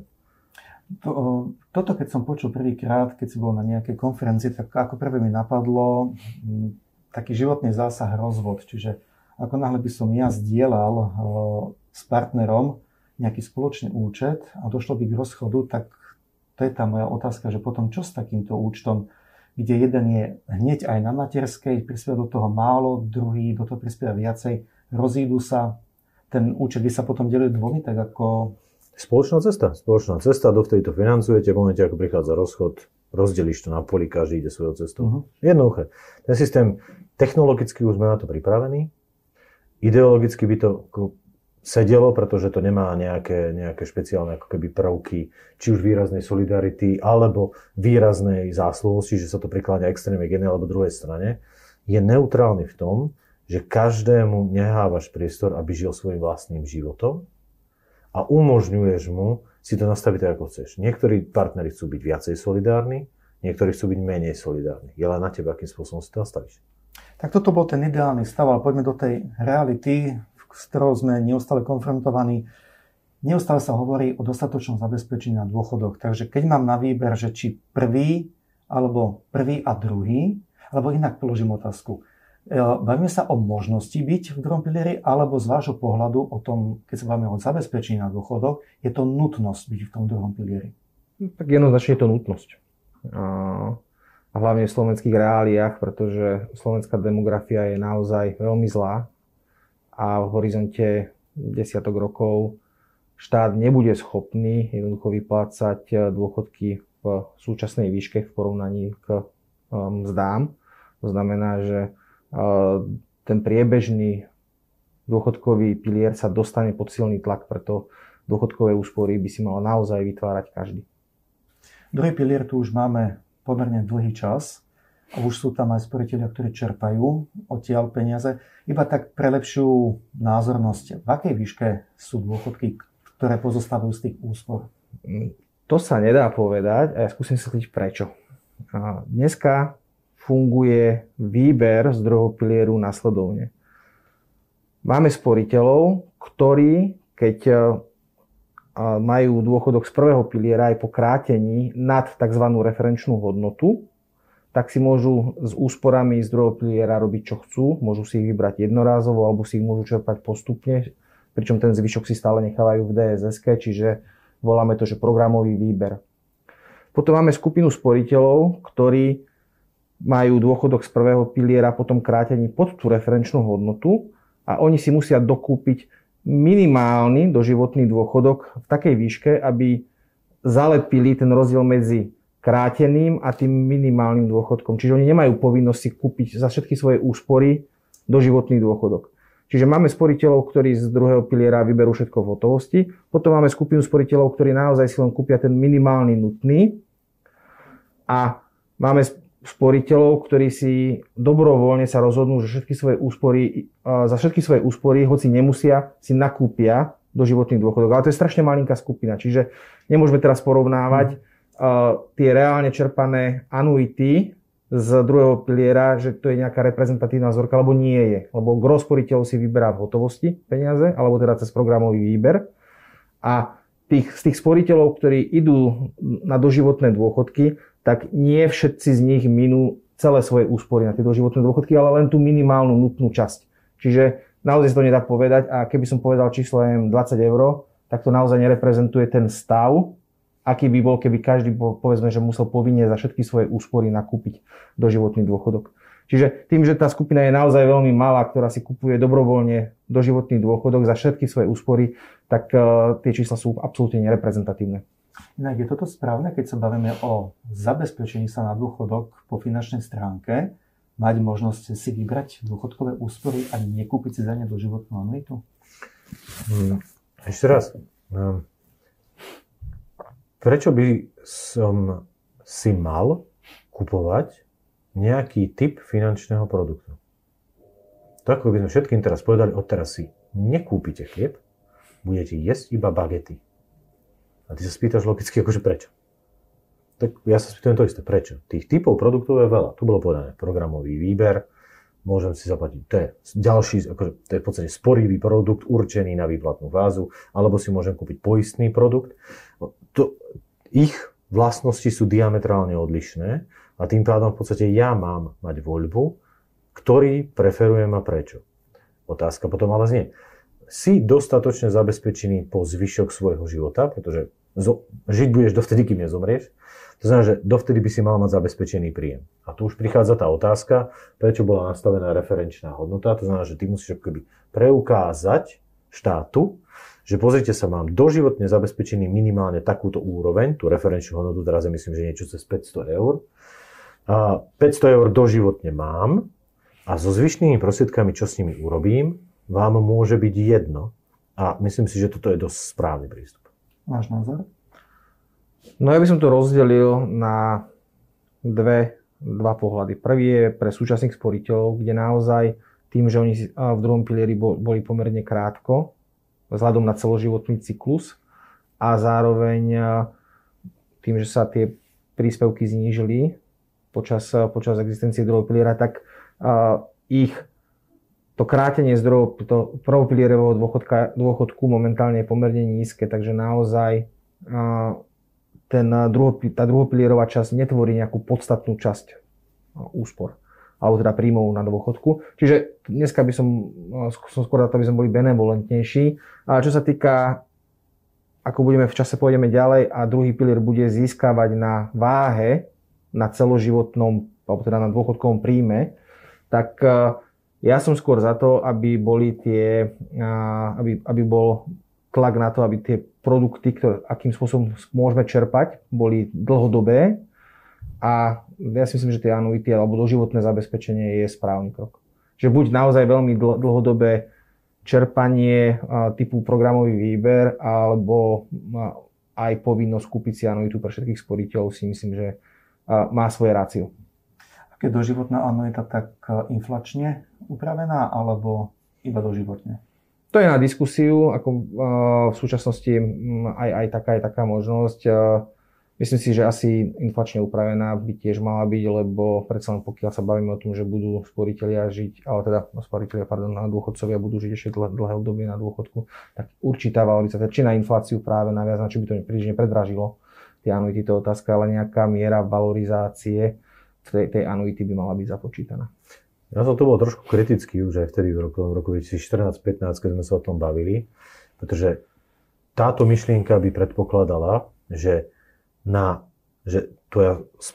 To, toto, keď som počul prvýkrát, keď si bol na nejakej konferencii, tak ako prvé mi napadlo m, taký životný zásah rozvod. Čiže ako náhle by som ja zdieľal uh, s partnerom nejaký spoločný účet a došlo by k rozchodu, tak to je tá moja otázka, že potom čo s takýmto účtom, kde jeden je hneď aj na materskej, prispieva do toho málo, druhý do toho prispieva viacej, rozídu sa, ten účet by sa potom delil dvomi, tak ako... Spoločná cesta. Spoločná cesta, dovtedy to financujete, v momente, ako prichádza rozchod, rozdeliš to na poli, každý ide svojou cestou. Uh-huh. Jednoduché. Ten systém, technologicky už sme na to pripravení, ideologicky by to sedelo, pretože to nemá nejaké, nejaké špeciálne ako keby prvky, či už výraznej solidarity, alebo výraznej zásluhosti, že sa to prikláňa extrémne k jednej alebo druhej strane, je neutrálny v tom, že každému nehávaš priestor, aby žil svojím vlastným životom a umožňuješ mu si to nastaviť tak, ako chceš. Niektorí partneri chcú byť viacej solidárni, niektorí chcú byť menej solidárni. Je len na teba, akým spôsobom si to nastavíš. Tak toto bol ten ideálny stav, ale poďme do tej reality, s ktorou sme neustále konfrontovaní. Neustále sa hovorí o dostatočnom zabezpečení na dôchodoch. Takže keď mám na výber, že či prvý, alebo prvý a druhý, alebo inak položím otázku. Bavíme sa o možnosti byť v druhom pilieri, alebo z vášho pohľadu o tom, keď sa bavíme o zabezpečení na dôchodoch, je to nutnosť byť v tom druhom pilieri? Tak jednoznačne je to nutnosť. A hlavne v slovenských reáliách, pretože slovenská demografia je naozaj veľmi zlá a v horizonte desiatok rokov štát nebude schopný jednoducho vyplácať dôchodky v súčasnej výške v porovnaní k mzdám. To znamená, že ten priebežný dôchodkový pilier sa dostane pod silný tlak, preto dôchodkové úspory by si mal naozaj vytvárať každý. Druhý pilier tu už máme pomerne dlhý čas a už sú tam aj sporitelia, ktorí čerpajú odtiaľ peniaze. Iba tak pre lepšiu názornosť, v akej výške sú dôchodky, ktoré pozostávajú z tých úspor? To sa nedá povedať a ja skúsim sa sliť prečo. Dneska funguje výber z druhého pilieru nasledovne. Máme sporiteľov, ktorí, keď majú dôchodok z prvého piliera aj po krátení nad tzv. Referenčnú hodnotu, tak si môžu s úsporami z druhého piliera robiť, čo chcú. Môžu si ich vybrať jednorázovo, alebo si ich môžu čerpať postupne, pričom ten zvyšok si stále nechávajú v dé es eske, čiže voláme to, že programový výber. Potom máme skupinu sporiteľov, ktorí majú dôchodok z prvého piliera potom krátený pod tú referenčnú hodnotu a oni si musia dokúpiť minimálny doživotný dôchodok v takej výške, aby zalepili ten rozdiel medzi kráteným a tým minimálnym dôchodkom. Čiže oni nemajú povinnosť si kúpiť za všetky svoje úspory doživotný dôchodok. Čiže máme sporiteľov, ktorí z druhého piliera vyberú všetko v hotovosti. Potom máme skupinu sporiteľov, ktorí naozaj si len kúpia ten minimálny nutný. A máme sporiteľov, ktorí si dobrovoľne sa rozhodnú, že všetky svoje úspory, za všetky svoje úspory, hoci nemusia, si nakúpia doživotný dôchodok. Ale to je strašne malinká skupina. Čiže nemôžeme teraz porovnávať uh, tie reálne čerpané anuity z druhého piliera, že to je nejaká reprezentatívna vzorka, alebo nie je. Lebo gros sporiteľov si vyberá v hotovosti peniaze, alebo teda cez programový výber. A tých, z tých sporiteľov, ktorí idú na doživotné dôchodky, tak nie všetci z nich minú celé svoje úspory na tie doživotné dôchodky, ale len tú minimálnu nutnú časť. Čiže naozaj sa to nedá povedať a keby som povedal číslo dvadsať eur, tak to naozaj nereprezentuje ten stav, aký by bol, keby každý, povedzme, že musel povinne za všetky svoje úspory nakúpiť doživotný dôchodok. Čiže tým, že tá skupina je naozaj veľmi malá, ktorá si kupuje dobrovoľne doživotný dôchodok za všetky svoje úspory, tak uh, tie čísla sú absolútne nereprezentatívne. Inak je toto správne, keď sa bavíme o zabezpečení sa na dôchodok po finančnej stránke, mať možnosť si vybrať dôchodkové úspory a nekúpiť si za ne doživotnú anuitu? Hmm. Ešte raz. Prečo by som si mal kupovať nejaký typ finančného produktu? Tak ako by sme všetkým teraz povedali, odteraz si nekúpite chlieb, budete jesť iba bagety. A ty sa spýtaš logicky, akože prečo? Tak ja sa spýtam to isté, prečo? Tých typov produktov je veľa. Tu bolo povedané programový výber, môžem si zaplatiť, to je ďalší, akože to je v podstate sporivý produkt určený na výplatnú fázu, alebo si môžem kúpiť poistný produkt. To, ich vlastnosti sú diametrálne odlišné a tým pádom v podstate ja mám mať voľbu, ktorý preferujem a prečo. Otázka potom ale znie. Si dostatočne zabezpečený po zvyšok svojho života, pretože zo, žiť budeš dovtedy, kým nezomrieš. To znamená, že dovtedy by si mal mať zabezpečený príjem. A tu už prichádza tá otázka, prečo bola nastavená referenčná hodnota. To znamená, že ty musíš akoby preukázať štátu, že pozrite sa, mám doživotne zabezpečený minimálne takúto úroveň, tú referenčnú hodnotu, teraz je myslím, že niečo cez päťsto eur. A päťsto eur doživotne mám a so zvyšnými prostriedkami, čo s nimi urobím, vám môže byť jedno. A myslím si, že toto je dosť správny prístup. Váš názor? No ja by som to rozdelil na dve, dva pohľady. Prvý je pre súčasných sporiteľov, kde naozaj tým, že oni v druhom pilieri boli pomerne krátko, vzhľadom na celoživotný cyklus a zároveň tým, že sa tie príspevky znížili počas, počas existencie druhého piliera, tak uh, ich to krátenie z prvopilierového dôchodku momentálne je pomerne nízke, takže naozaj ten druho, tá druhopilierová časť netvorí nejakú podstatnú časť úspor, alebo teda príjmov na dôchodku. Čiže dneska by som, som skôr za to, aby sme boli benevolentnejší. A čo sa týka, ako budeme v čase pôjdeme ďalej a druhý pilier bude získavať na váhe, na celoživotnom, alebo teda na dôchodkovom príjme, tak ja som skôr za to, aby boli tie, aby, aby bol tlak na to, aby tie produkty, ktoré, akým spôsobom môžeme čerpať, boli dlhodobé a ja si myslím, že tie anuity alebo doživotné zabezpečenie je správny krok. Že buď naozaj veľmi dlhodobé čerpanie typu programový výber, alebo aj povinnosť kúpiť si anuitu pre všetkých sporiteľov si myslím, že má svoje rácio. Keď doživotná anuita, tak inflačne upravená, alebo iba doživotne? To je na diskusiu, ako v súčasnosti aj, aj taká je taká možnosť. Myslím si, že asi inflačne upravená by tiež mala byť, lebo predsa len pokiaľ sa bavíme o tom, že budú sporitelia žiť, ale teda sporitelia, pardon, dôchodcovia budú žiť ešte dlhé, dlhé obdobie na dôchodku, tak určitá valorizácia, či na infláciu práve naviazaná, či by to príliš nepredražilo tie anuity, to je otázka, ale nejaká miera valorizácie tej, tej anuity by mala byť započítaná. Ja som to bol trošku kritický už aj vtedy v roku, v roku dvetisícštrnásť pätnásť, keď sme sa o tom bavili, pretože táto myšlienka by predpokladala, že, na, že tvoja spot,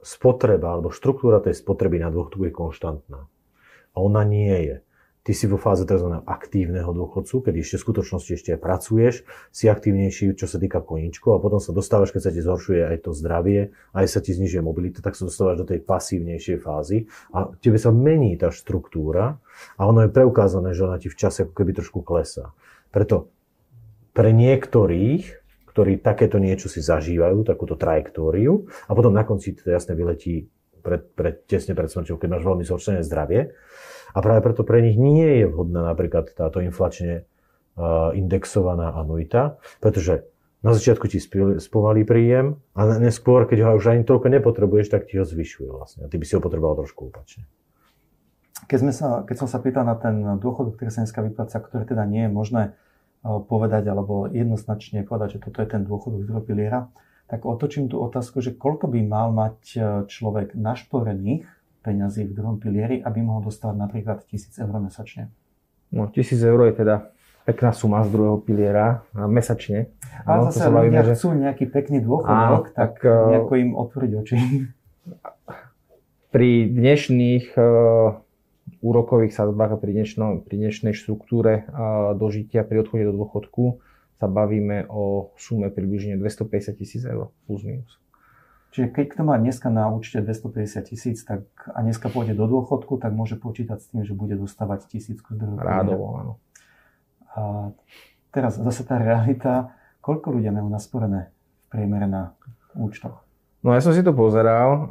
spotreba alebo štruktúra tej spotreby na dôchodku je konštantná. A ona nie je. Ty si vo fáze tzv. Aktívneho dôchodcu, keď ešte v skutočnosti ešte aj pracuješ, si aktívnejší, čo sa týka koníčkov, a potom sa dostávaš, keď sa ti zhoršuje aj to zdravie, aj sa ti znižuje mobilita, tak sa dostávaš do tej pasívnejšej fázy a tebe sa mení tá štruktúra a ono je preukázané, že ona ti v čase ako keby trošku klesá. Preto pre niektorých, ktorí takéto niečo si zažívajú, takúto trajektóriu, a potom na konci to jasne vyletí pred, pred, tesne pred smrťou, keď máš veľmi zhoršené zdravie. A práve preto pre nich nie je vhodná napríklad táto inflačne uh, indexovaná anuita, pretože na začiatku ti spomalí príjem a neskôr, keď ho už ani toľko nepotrebuješ, tak ti ho zvyšuje vlastne. A ty by si ho potreboval trošku opačne. Keď, sme sa, keď som sa pýtal na ten dôchodok, ktorý sa dneska vypláca, ktorý teda nie je možné povedať alebo jednoznačne povedať, že toto je ten dôchodok z druhého piliera, tak otočím tú otázku, že koľko by mal mať človek našporených peňazí v druhom pilieri, aby mohol dostávať napríklad tisíc eur mesačne. No, tisíc eur je teda pekná suma z druhého piliera mesačne. Ale no, zase ľudia že... chcú nejaký pekný dôchodok, Á, tak, tak nejako im otvoriť oči. Pri dnešných uh, úrokových sadzbách a pri, dnešno, pri dnešnej štruktúre uh, dožitia pri odchode do dôchodku sa bavíme o sume približne dvestopäťdesiat tisíc eur plus minus. Čiže keď kto má dneska na účte dvestopäťdesiat tisíc tak, a dneska pôjde do dôchodku, tak môže počítať s tým, že bude dostávať tisícku z druhého piliera. Rádovo, áno. A teraz zase tá realita, koľko ľudia majú nasporené v priemere na účtoch? No ja som si to pozeral.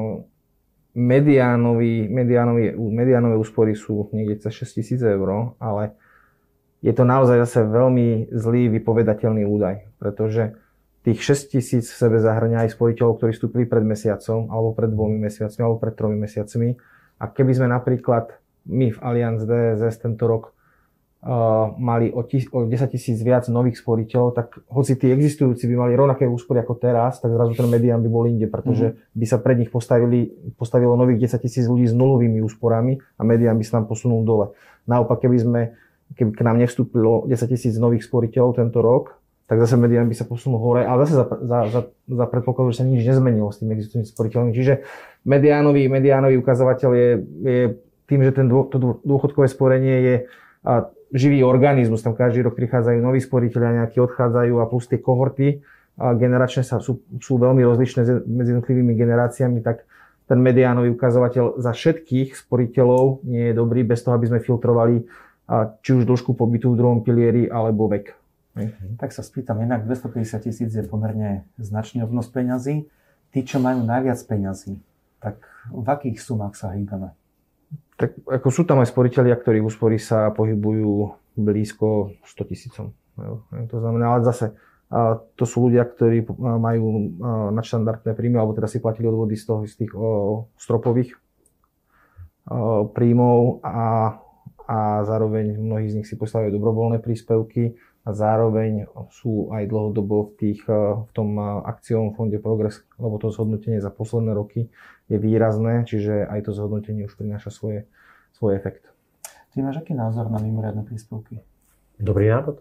Mediánový, mediánový, mediánové úspory sú niekde cez šesť tisíc eur, ale je to naozaj zase veľmi zlý vypovedateľný údaj, pretože tých šesť tisíc v sebe zahrňa aj sporiteľov, ktorí vstúpili pred mesiacom, alebo pred dvomi mesiacmi, alebo pred tromi mesiacmi. A keby sme napríklad my v Allianz dé es es tento rok uh, mali o, tis, o desať tisíc viac nových sporiteľov, tak hoci tí existujúci by mali rovnaké úspory ako teraz, tak zrazu ten medián by bol inde, pretože mm. by sa pred nich postavili, postavilo nových desať tisíc ľudí s nulovými úsporami a medián by sa tam posunul dole. Naopak, keby sme, keby k nám nevstúpilo desať tisíc nových sporiteľov tento rok, tak zase medián by sa posunul hore, ale zase za, za, za, za predpokladu, že sa nič nezmenilo s tým existujúcim sporiteľom. Čiže mediánový, mediánový ukazovateľ je, je tým, že ten dô, to dôchodkové sporenie je a, živý organizmus. Tam každý rok prichádzajú noví sporiteľia, nejakí odchádzajú a plus tie kohorty a generačné sa, sú, sú veľmi rozlišné medzi jednotlivými generáciami, tak ten mediánový ukazovateľ za všetkých sporiteľov nie je dobrý, bez toho, aby sme filtrovali a, či už dĺžku pobytu v druhom pilieri alebo vek. Mhm. Tak sa spýtam, inak dvestopäťdesiat tisíc je pomerne značný obnos peňazí. Tí, čo majú najviac peňazí, tak v akých sumách sa hýbame? Tak ako sú tam aj sporiteľia, ktorí úspory sa pohybujú blízko sto tisícom. To znamená, ale zase to sú ľudia, ktorí majú nadštandardné príjmy, alebo teda si platili odvody z toho, z tých stropových príjmov a, a zároveň mnohí z nich si postavili dobrovoľné príspevky. A zároveň sú aj dlhodobo v, tých, v tom akciovom fonde Progress, lebo to zhodnotenie za posledné roky je výrazné, čiže aj to zhodnotenie už prináša svoje, svoj efekt. Ty máš aký názor na mimoriadne príspevky? Dobrý nápad.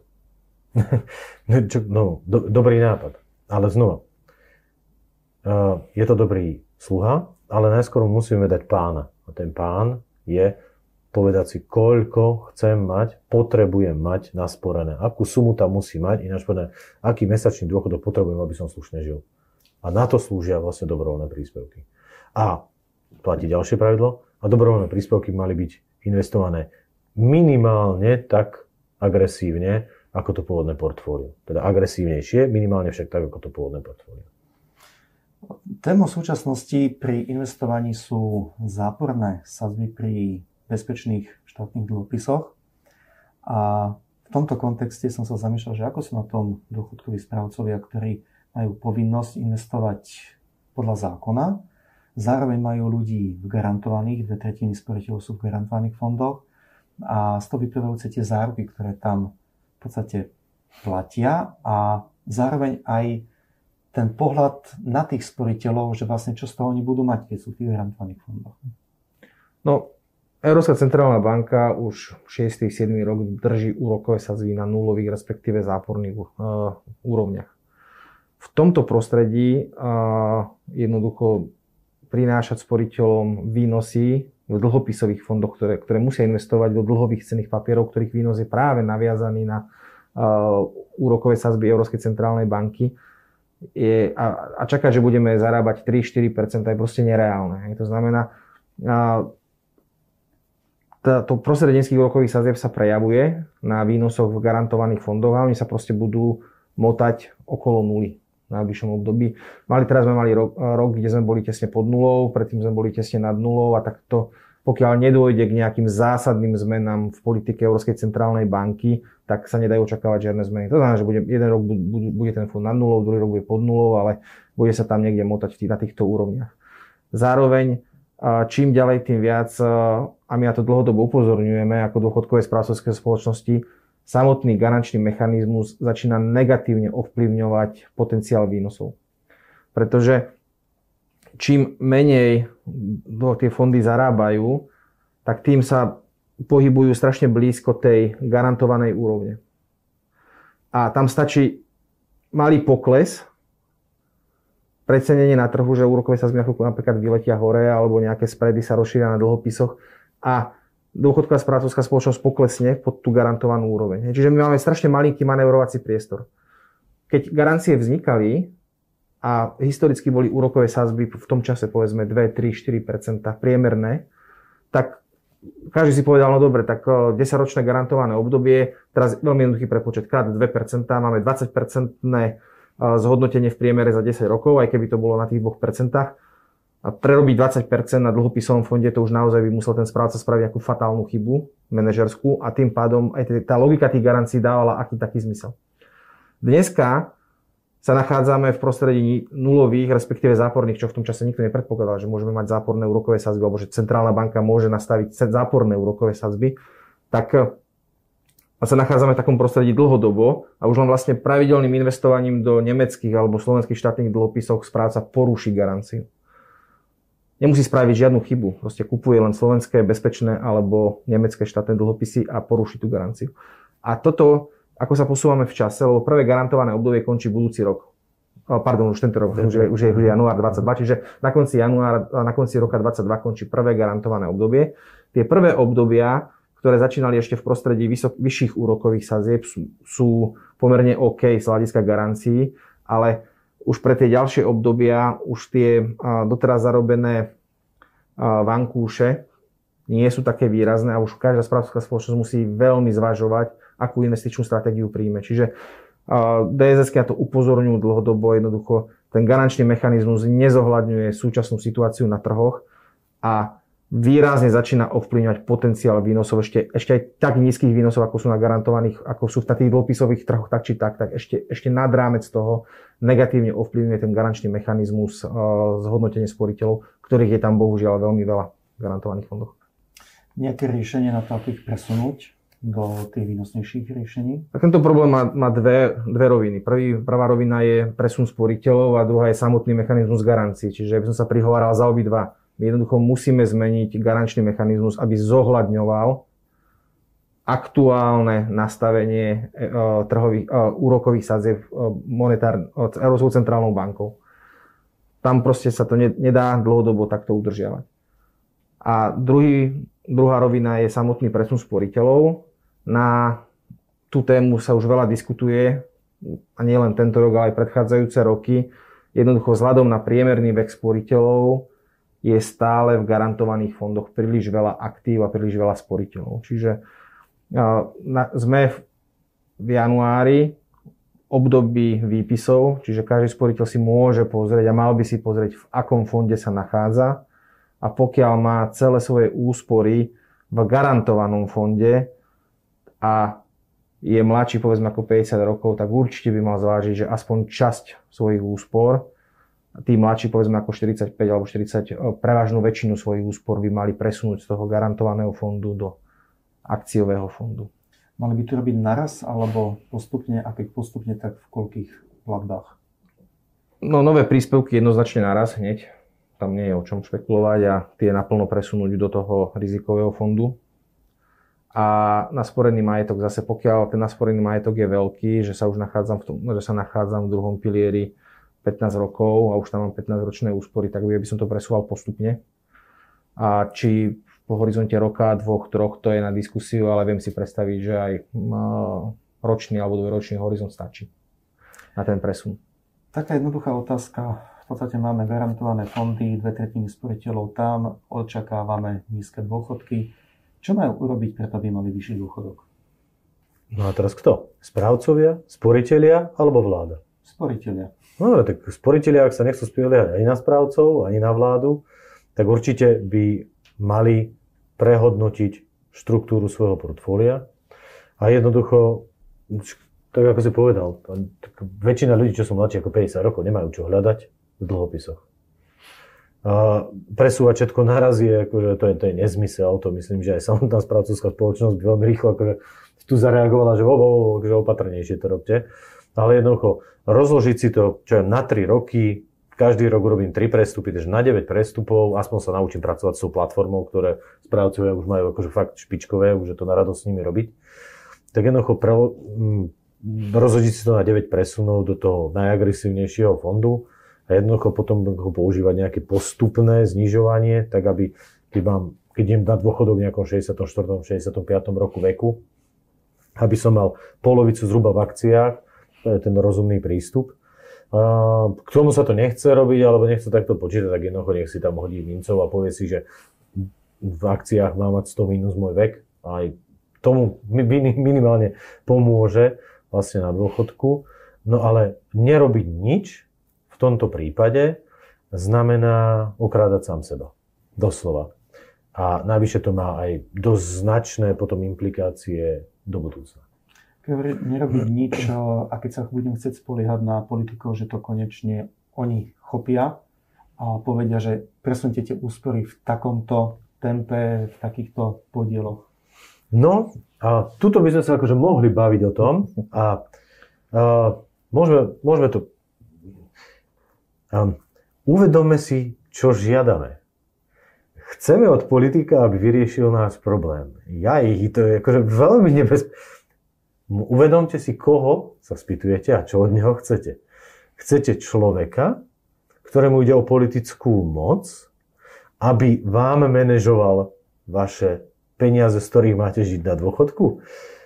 no, do, dobrý nápad, ale znova. Uh, je to dobrý sluha, ale najskôr musíme dať pána. A ten pán je povedať si, koľko chcem mať, potrebujem mať nasporené. Akú sumu tam musí mať, ináč povedať, aký mesačný dôchodok potrebujem, aby som slušne žil. A na to slúžia vlastne dobrovoľné príspevky. A platí ďalšie pravidlo, a dobrovoľné príspevky mali byť investované minimálne tak agresívne, ako to pôvodné portfólio. Teda agresívnejšie, minimálne však tak, ako to pôvodné portfólio. Témou súčasnosti pri investovaní sú záporné sadzby pri bezpečných štátnych dlhopisoch. A v tomto kontexte som sa zamýšľal, že ako sú na tom dôchodkoví správcovia, ktorí majú povinnosť investovať podľa zákona, zároveň majú ľudí v garantovaných, dve tretiny sporiteľov sú v garantovaných fondoch a z toho vyplývajúce tie záruky, ktoré tam v podstate platia a zároveň aj ten pohľad na tých sporiteľov, že vlastne čo z toho oni budú mať, keď sú v tých garantovaných fondoch. No, Európska centrálna banka už šiesty siedmy rok drží úrokové sadzby na nulových, respektíve záporných uh, úrovniach. V tomto prostredí uh, jednoducho prinášať sporiteľom výnosy v dlhopisových fondoch, ktoré, ktoré musia investovať do dlhových cenných papierov, ktorých výnos je práve naviazaný na uh, úrokové sadzby Európskej centrálnej banky. Je, a, a čakať, že budeme zarábať tri až štyri percentá je proste nereálne. To znamená, uh, to prostredie nízkych úrokových sadzieb sa prejavuje na výnosoch v garantovaných fondoch a oni sa proste budú motať okolo nuly v najbližšom období. Mali, teraz sme mali rok, rok, kde sme boli tesne pod nulou, predtým sme boli tesne nad nulou a takto, pokiaľ nedôjde k nejakým zásadným zmenám v politike Európskej centrálnej banky, tak sa nedajú očakávať žiadne zmeny. To znamená, že bude, jeden rok bude ten fond nad nulou, druhý rok bude pod nulou, ale bude sa tam niekde motať na týchto úrovniach. Zároveň čím ďalej, tým viac, a my na to dlhodobo upozorňujeme ako dôchodkové správcovské spoločnosti, samotný garančný mechanizmus začína negatívne ovplyvňovať potenciál výnosov. Pretože čím menej tie fondy zarábajú, tak tým sa pohybujú strašne blízko tej garantovanej úrovne. A tam stačí malý pokles, precenenie na trhu, že úrokové sadzby napríklad vyletia hore alebo nejaké spready sa rozšíria na dlhopisoch a dôchodková správcovská spoločnosť poklesne pod tú garantovanú úroveň. Čiže my máme strašne malinký manévrovací priestor. Keď garancie vznikali a historicky boli úrokové sadzby v tom čase povedzme dva, tri, štyri percentá priemerné, tak každý si povedal, no dobre, tak desaťročné garantované obdobie, teraz veľmi jednoduchý prepočet, krát dve percentá, máme dvadsať percentné zhodnotenie v priemere za desať rokov, aj keby to bolo na tých dvoch percentách. A prerobiť dvadsať percent na dlhopisovom fonde, to už naozaj by musel ten správca spraviť nejakú fatálnu chybu manažerskú a tým pádom aj tá logika tých garancií dávala aký taký zmysel. Dneska sa nachádzame v prostredí nulových, respektíve záporných, čo v tom čase nikto nepredpokladal, že môžeme mať záporné úrokové sadzby, alebo že centrálna banka môže nastaviť záporné úrokové sadzby, tak sa nachádzame v takom prostredí dlhodobo a už len vlastne pravidelným investovaním do nemeckých alebo slovenských štátnych dlhopisov správca poruší garanciu. Nemusí spraviť žiadnu chybu, proste kupuje len slovenské, bezpečné alebo nemecké štátne dlhopisy a poruší tú garanciu. A toto, ako sa posúvame v čase, lebo prvé garantované obdobie končí budúci rok. Pardon, už tento rok, už je, už je január dvadsaťdva, čiže na konci januára, na konci roka dvadsaťdva končí prvé garantované obdobie. Tie prvé obdobia, ktoré začínali ešte v prostredí vysok, vyšších úrokových sadzieb, sú, sú pomerne OK z hľadiska garancií, ale už pre tie ďalšie obdobia už tie doteraz zarobené vankúše nie sú také výrazné a už každá správcovská spoločnosť musí veľmi zvažovať, akú investičnú stratégiu príjme. Čiže dé es esky na to upozorňujú dlhodobo, jednoducho ten garančný mechanizmus nezohľadňuje súčasnú situáciu na trhoch a výrazne začína ovplyvňovať potenciál výnosov, ešte, ešte aj tak nízkych výnosov, ako sú na garantovaných, ako sú v tých dlhopisových trhoch, tak či tak, tak ešte, ešte nad rámec toho negatívne ovplyvňuje ten garančný mechanizmus uh, zhodnotenie sporiteľov, ktorých je tam bohužiaľ veľmi veľa v garantovaných fondoch. Nejaké riešenie na to, ako ich presunúť do tých výnosnejších riešení? Tak tento problém má, má dve, dve roviny. Prvý, prvá rovina je presun sporiteľov a druhá je samotný mechanizmus garancií. Čiže by som sa prihováral za obidva. My jednoducho musíme zmeniť garančný mechanizmus, aby zohľadňoval aktuálne nastavenie uh, trhových, uh, úrokových sadzieb uh, monetár, uh, Európskou centrálnou bankou. Tam proste sa to ne, nedá dlhodobo takto udržiavať. A druhý, druhá rovina je samotný presun sporiteľov. Na tú tému sa už veľa diskutuje, a nie len tento rok, ale aj predchádzajúce roky. Jednoducho vzhľadom na priemerný vek sporiteľov je stále v garantovaných fondoch príliš veľa aktív a príliš veľa sporiteľov. Čiže uh, na, sme v, v januári období výpisov, čiže každý sporiteľ si môže pozrieť a mal by si pozrieť, v akom fonde sa nachádza a pokiaľ má celé svoje úspory v garantovanom fonde a je mladší povedzme ako päťdesiat rokov, tak určite by mal zvážiť, že aspoň časť svojich úspor, tí mladší povedzme ako štyridsaťpäť alebo štyridsať, prevažnú väčšinu svojich úspor by mali presunúť z toho garantovaného fondu do akciového fondu. Mali by to robiť naraz alebo postupne, a keď postupne, tak v koľkých platbách? No nové príspevky jednoznačne naraz hneď. Tam nie je o čom špekulovať a tie naplno presunúť do toho rizikového fondu. A nasporený majetok, zase pokiaľ ten nasporený majetok je veľký, že sa už nachádzam v tom, že sa nachádzam v druhom pilieri pätnásť rokov a už tam mám pätnásťročné úspory, tak by som to presúval postupne. A či po horizonte roka, dvoch, troch, to je na diskusiu, ale viem si predstaviť, že aj ročný alebo dvojročný horizont stačí na ten presun. Taká jednoduchá otázka. V podstate máme garantované fondy, dve tretiny sporiteľov tam, očakávame nízke dôchodky. Čo majú urobiť, preto aby mali vyšší dôchodok? No a teraz kto? Správcovia, sporitelia alebo vláda? Sporitelia. No tak sporitelia, ak sa nechcú spoliehať ani na správcov, ani na vládu, tak určite by mali prehodnotiť štruktúru svojho portfólia a jednoducho, tak ako si povedal, väčšina ľudí, čo sú mladší ako päťdesiat rokov, nemajú čo hľadať v dlhopisoch. A presúvať všetko naraz je, akože to je, to je nezmysel, to myslím, že aj samotná správcovská spoločnosť by veľmi rýchlo akože tu zareagovala, že, vo, vo, vo, že opatrnejšie to robte. Ale jednoducho rozložiť si to, čo je na tri roky, každý rok urobím tri prestupy, takže na deväť prestupov, aspoň sa naučím pracovať s tou platformou, ktoré správcovia už majú akože fakt špičkové, už je to na radosť s nimi robiť. Tak jednoducho pre, rozložiť si to na deväť presunov do toho najagresívnejšieho fondu a jednoducho potom používať nejaké postupné znižovanie, tak aby, keď mám, keď idem na dôchodok v nejakom šesťdesiatom štvrtom šesťdesiatom piatom roku veku, aby som mal polovicu zhruba v akciách, to je ten rozumný prístup. A k tomu sa to nechce robiť, alebo nechce takto počítať, tak jednoducho nech si tam hodí mincov a povie si, že v akciách má mať sto minus môj vek. Aj tomu minimálne pomôže vlastne na dôchodku. No ale nerobiť nič v tomto prípade znamená okrádať sám seba. Doslova. A navyše to má aj dosť značné potom implikácie do budúcna. Keď nerobiť nič a keď sa budem chcieť spoliehať na politikov, že to konečne oni chopia a povedia, že presunte tie úspory v takomto tempe, v takýchto podieloch. No a tuto by sme sa akože mohli baviť o tom a, a môžeme, môžeme to... A, uvedomme si, čo žiadame. Chceme od politika, aby vyriešil náš problém. Ja ich, to je akože veľmi nebezpečné. Uvedomte si, koho sa spýtujete a čo od neho chcete. Chcete človeka, ktorému ide o politickú moc, aby vám manažoval vaše peniaze, z ktorých máte žiť na dôchodku?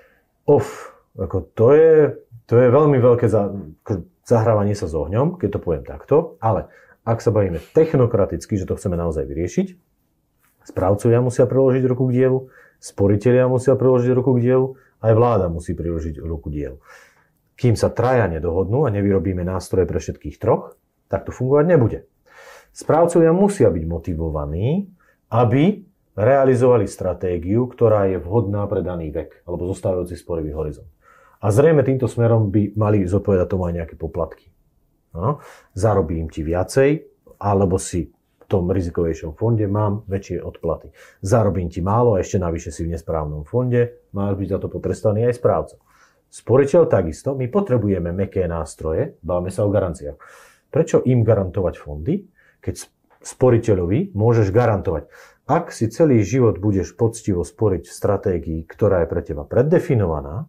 Of, ako to je, to je veľmi veľké zahrávanie sa s ohňom, keď to poviem takto, ale ak sa bavíme technokraticky, že to chceme naozaj vyriešiť, správcovia musia priložiť ruku k dielu, sporitelia musia priložiť ruku k dielu, aj vláda musí priložiť ruku dielu. Kým sa traja nedohodnú a nevyrobíme nástroje pre všetkých troch, tak to fungovať nebude. Správcovia musia byť motivovaní, aby realizovali stratégiu, ktorá je vhodná pre daný vek alebo zostávajúci sporivý horizont. A zrejme týmto smerom by mali zodpovedať tomu aj nejaké poplatky. No, zarobím ti viacej, alebo si v tom rizikovejšom fonde mám väčšie odplaty. Zarobím ti málo a ešte navyše si v nesprávnom fonde, máš byť za to potrestaný aj správca. Sporiteľ takisto, my potrebujeme mäkké nástroje, bavíme sa o garanciách. Prečo im garantovať fondy, keď sporiteľovi môžeš garantovať? Ak si celý život budeš poctivo sporiť v stratégii, ktorá je pre teba preddefinovaná,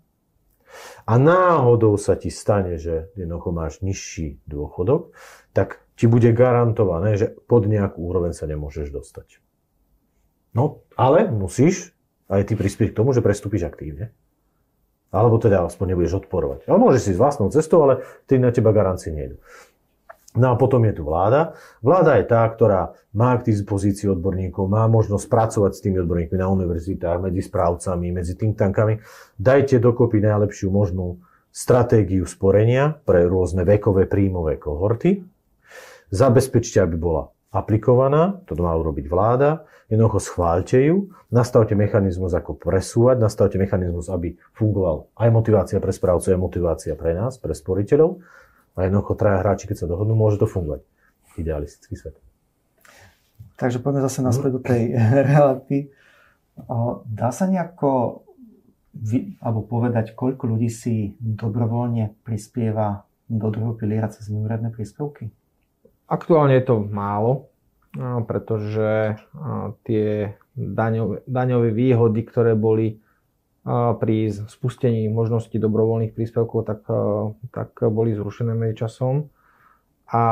a náhodou sa ti stane, že jednoducho máš nižší dôchodok, tak ti bude garantované, že pod nejakú úroveň sa nemôžeš dostať. No, ale musíš aj ty prispieť k tomu, že prestúpiš aktívne. Alebo teda aspoň nebudeš odporovať. Ale môžeš si s vlastnou cestou, ale ty na teba garancie nejdu. No a potom je tu vláda. Vláda je tá, ktorá má k dispozícii odborníkov, má možnosť pracovať s tými odborníkmi na univerzitách, medzi správcami, medzi think tankami. Dajte dokopy najlepšiu možnú stratégiu sporenia pre rôzne vekové príjmové kohorty. Zabezpečte, aby bola aplikovaná, to má urobiť vláda, jednoducho schváľte ju, nastavte mechanizmus, ako presúvať, nastavte mechanizmus, aby fungoval aj motivácia pre správcov, aj motivácia pre nás, pre sporiteľov. A jednoducho traja hráči, keď sa dohodnú, môže to fungovať. Idealistický svet. Takže poďme zase naspäť do tej reality. Dá sa nejako vy, alebo povedať, koľko ľudí si dobrovoľne prispieva do druhého piliera cez mimoriadne príspevky? Aktuálne je to málo, pretože tie daňové, daňové výhody, ktoré boli pri spustení možnosti dobrovoľných príspevkov, tak, tak boli zrušené medzičasom. a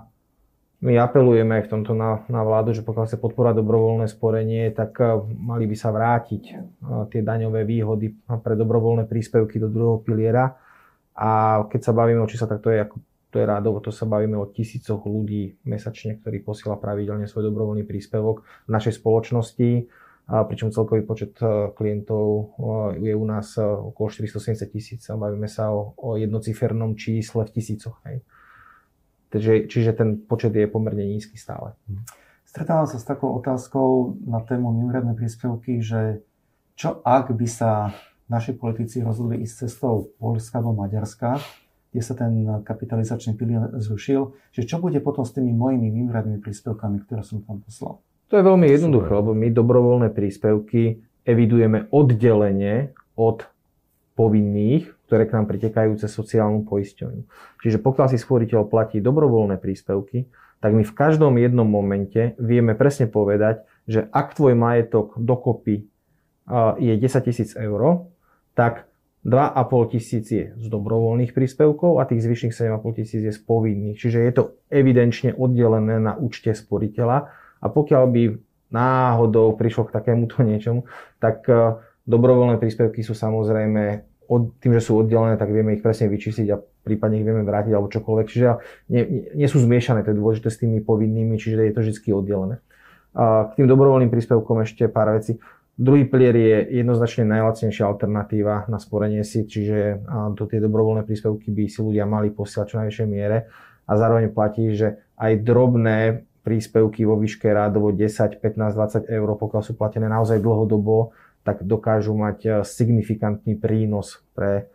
my apelujeme aj v tomto na, na vládu, že pokiaľ sa podpora dobrovoľné sporenie, tak mali by sa vrátiť tie daňové výhody pre dobrovoľné príspevky do druhého piliera. A keď sa bavíme o čísla, tak to je, ako, to je rádovo, to sa bavíme o tisícoch ľudí mesačne, ktorí posiela pravidelne svoj dobrovoľný príspevok v našej spoločnosti. A pričom celkový počet klientov je u nás okolo štyristosedemdesiat tisíc. Bavíme sa o, o jednocifernom čísle v tisícoch. Hej. Takže, čiže ten počet je pomerne nízky stále. Stretávam sa s takou otázkou na tému mimoriadne príspevky, že čo ak by sa naši politici rozhodli ísť cestou Poľska alebo Maďarska, kde sa ten kapitalizačný pilier zrušil, že čo bude potom s tými mojimi mimoriadnymi príspevkami, ktoré som tam poslal? To je veľmi jednoduché, lebo my dobrovoľné príspevky evidujeme oddelenie od povinných, ktoré k nám pritekajú cez sociálnu poisťovňu. Čiže pokiaľ si sporiteľ platí dobrovoľné príspevky, tak my v každom jednom momente vieme presne povedať, že ak tvoj majetok dokopy je desaťtisíc eur, tak dva a pol tisíc je z dobrovoľných príspevkov a tých zvyšných sedem a pol tisíc je z povinných. Čiže je to evidenčne oddelené na účte sporiteľa a pokiaľ by náhodou prišlo k takémuto niečomu, tak dobrovoľné príspevky sú samozrejme, od, tým, že sú oddelené, tak vieme ich presne vyčísliť a prípadne ich vieme vrátiť alebo čokoľvek. Čiže nie, nie sú zmiešané, to je dôležité s tými povinnými, čiže je to vždy oddelené. A k tým dobrovoľným príspevkom ešte pár vecí. Druhý pilier je jednoznačne najlacnejšia alternatíva na sporenie si, čiže to tie dobrovoľné príspevky by si ľudia mali posielať čo najvyššej miere a zároveň platí, že aj drobné príspevky vo výške rádovo desať, pätnásť, dvadsať eur, pokiaľ sú platené naozaj dlhodobo, tak dokážu mať signifikantný prínos pre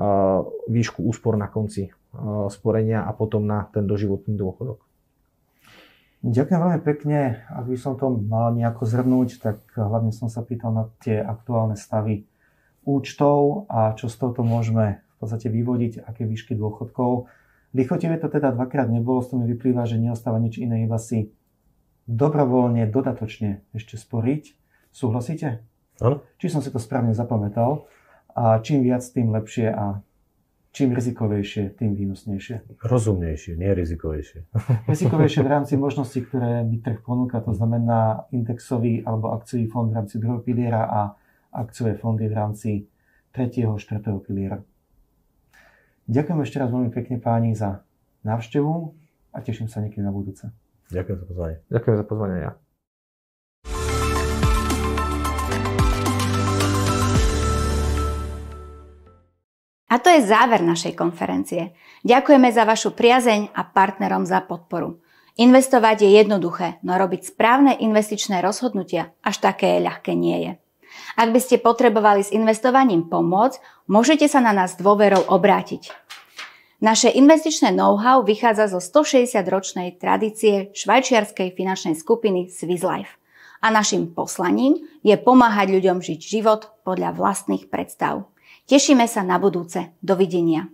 výšku úspor na konci sporenia a potom na ten doživotný dôchodok. Ďakujem veľmi pekne. Ak by som to mal nejako zhrnúť, tak hlavne som sa pýtal na tie aktuálne stavy účtov a čo z tohoto môžeme v podstate vyvodiť, aké výšky dôchodkov. Lichotivé to teda dvakrát nebolo, z toho mi vyplýva, že neostáva nič iné, iba si dobrovoľne, dodatočne ešte sporiť. Súhlasíte? Áno. Či som si to správne zapamätal a čím viac, tým lepšie a čím rizikovejšie, tým výnosnejšie. Rozumnejšie, nie rizikovejšie. Rizikovejšie v rámci možností, ktoré mi trh ponúka, to znamená indexový alebo akciový fond v rámci druhého piliera a akciové fondy v rámci tretieho, štvrtého piliera. Ďakujem ešte raz veľmi pekne páni za návštevu a teším sa niekedy na budúce. Ďakujem za pozvanie. Ďakujem za pozvanie ja. A to je záver našej konferencie. Ďakujeme za vašu priazeň a partnerom za podporu. Investovať je jednoduché, no robiť správne investičné rozhodnutia až také ľahké nie je. Ak by ste potrebovali s investovaním pomôcť, môžete sa na nás dôverou obrátiť. Naše investičné know-how vychádza zo stošesťdesiatročnej tradície švajčiarskej finančnej skupiny Swiss Life. A našim poslaním je pomáhať ľuďom žiť život podľa vlastných predstav. Tešíme sa na budúce. Dovidenia.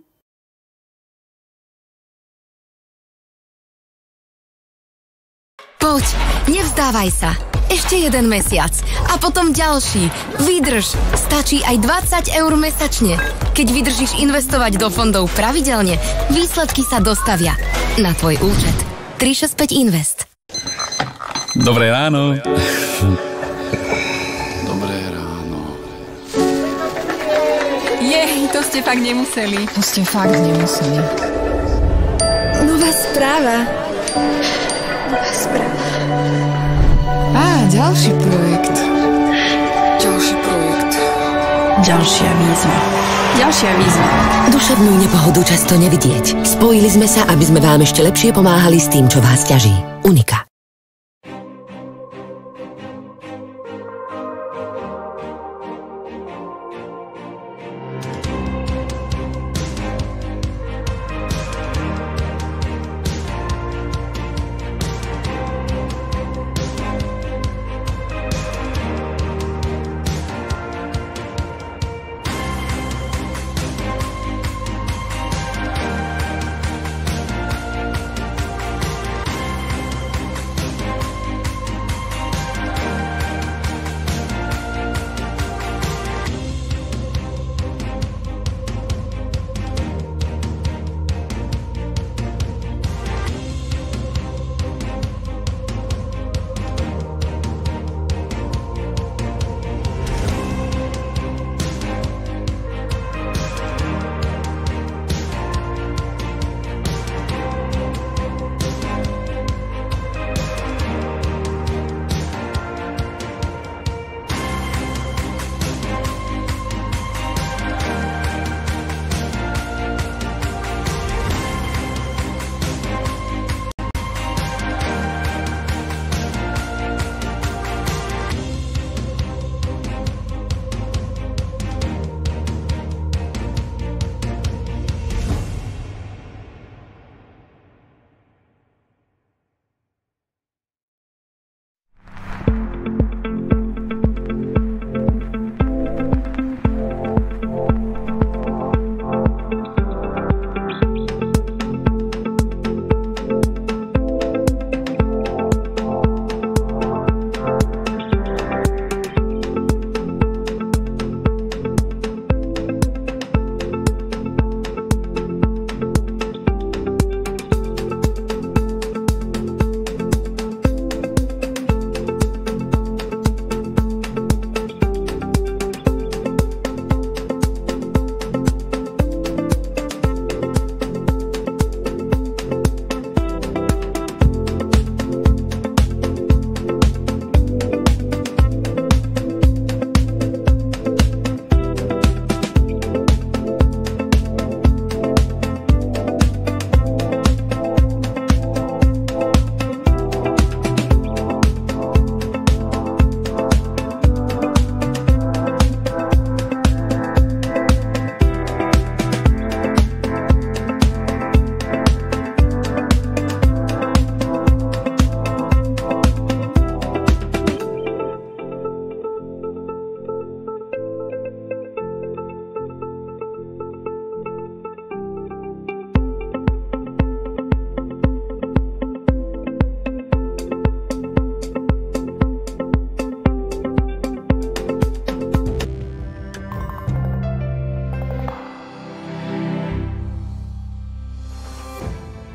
Poď, nevzdávaj sa. Ešte jeden mesiac. A potom ďalší. Vydrž. Stačí aj dvadsať eur mesačne. Keď vydržíš investovať do fondov pravidelne, výsledky sa dostavia. Na tvoj účet. tri šesť päť Invest. Dobré ráno. Jej, to ste fakt nemuseli. To ste fakt nemuseli. Nová správa. Nová správa. Á, ďalší projekt. Ďalší projekt. Ďalšia výzva. Ďalšia výzva. Duševnú nepohodu často nevidieť. Spojili sme sa, aby sme vám ešte lepšie pomáhali s tým, čo vás ťaží. Unika.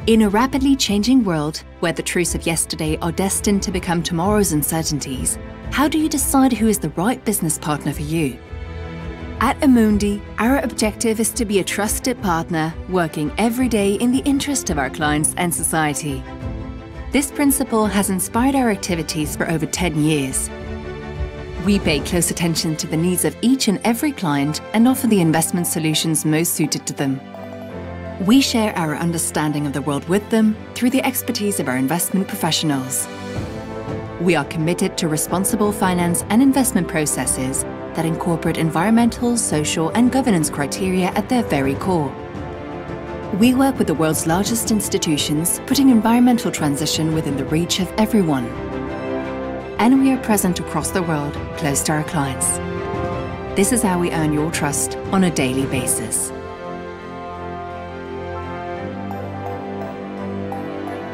In a rapidly changing world, where the truths of yesterday are destined to become tomorrow's uncertainties, how do you decide who is the right business partner for you? At Amundi, our objective is to be a trusted partner, working every day in the interest of our clients and society. This principle has inspired our activities for over ten years. We pay close attention to the needs of each and every client and offer the investment solutions most suited to them. We share our understanding of the world with them through the expertise of our investment professionals. We are committed to responsible finance and investment processes that incorporate environmental, social, and governance criteria at their very core. We work with the world's largest institutions, putting environmental transition within the reach of everyone. And we are present across the world, close to our clients. This is how we earn your trust on a daily basis.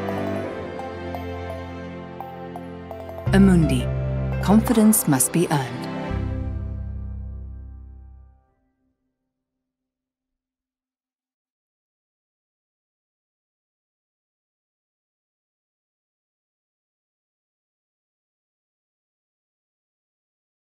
Amundi. Confidence must be earned.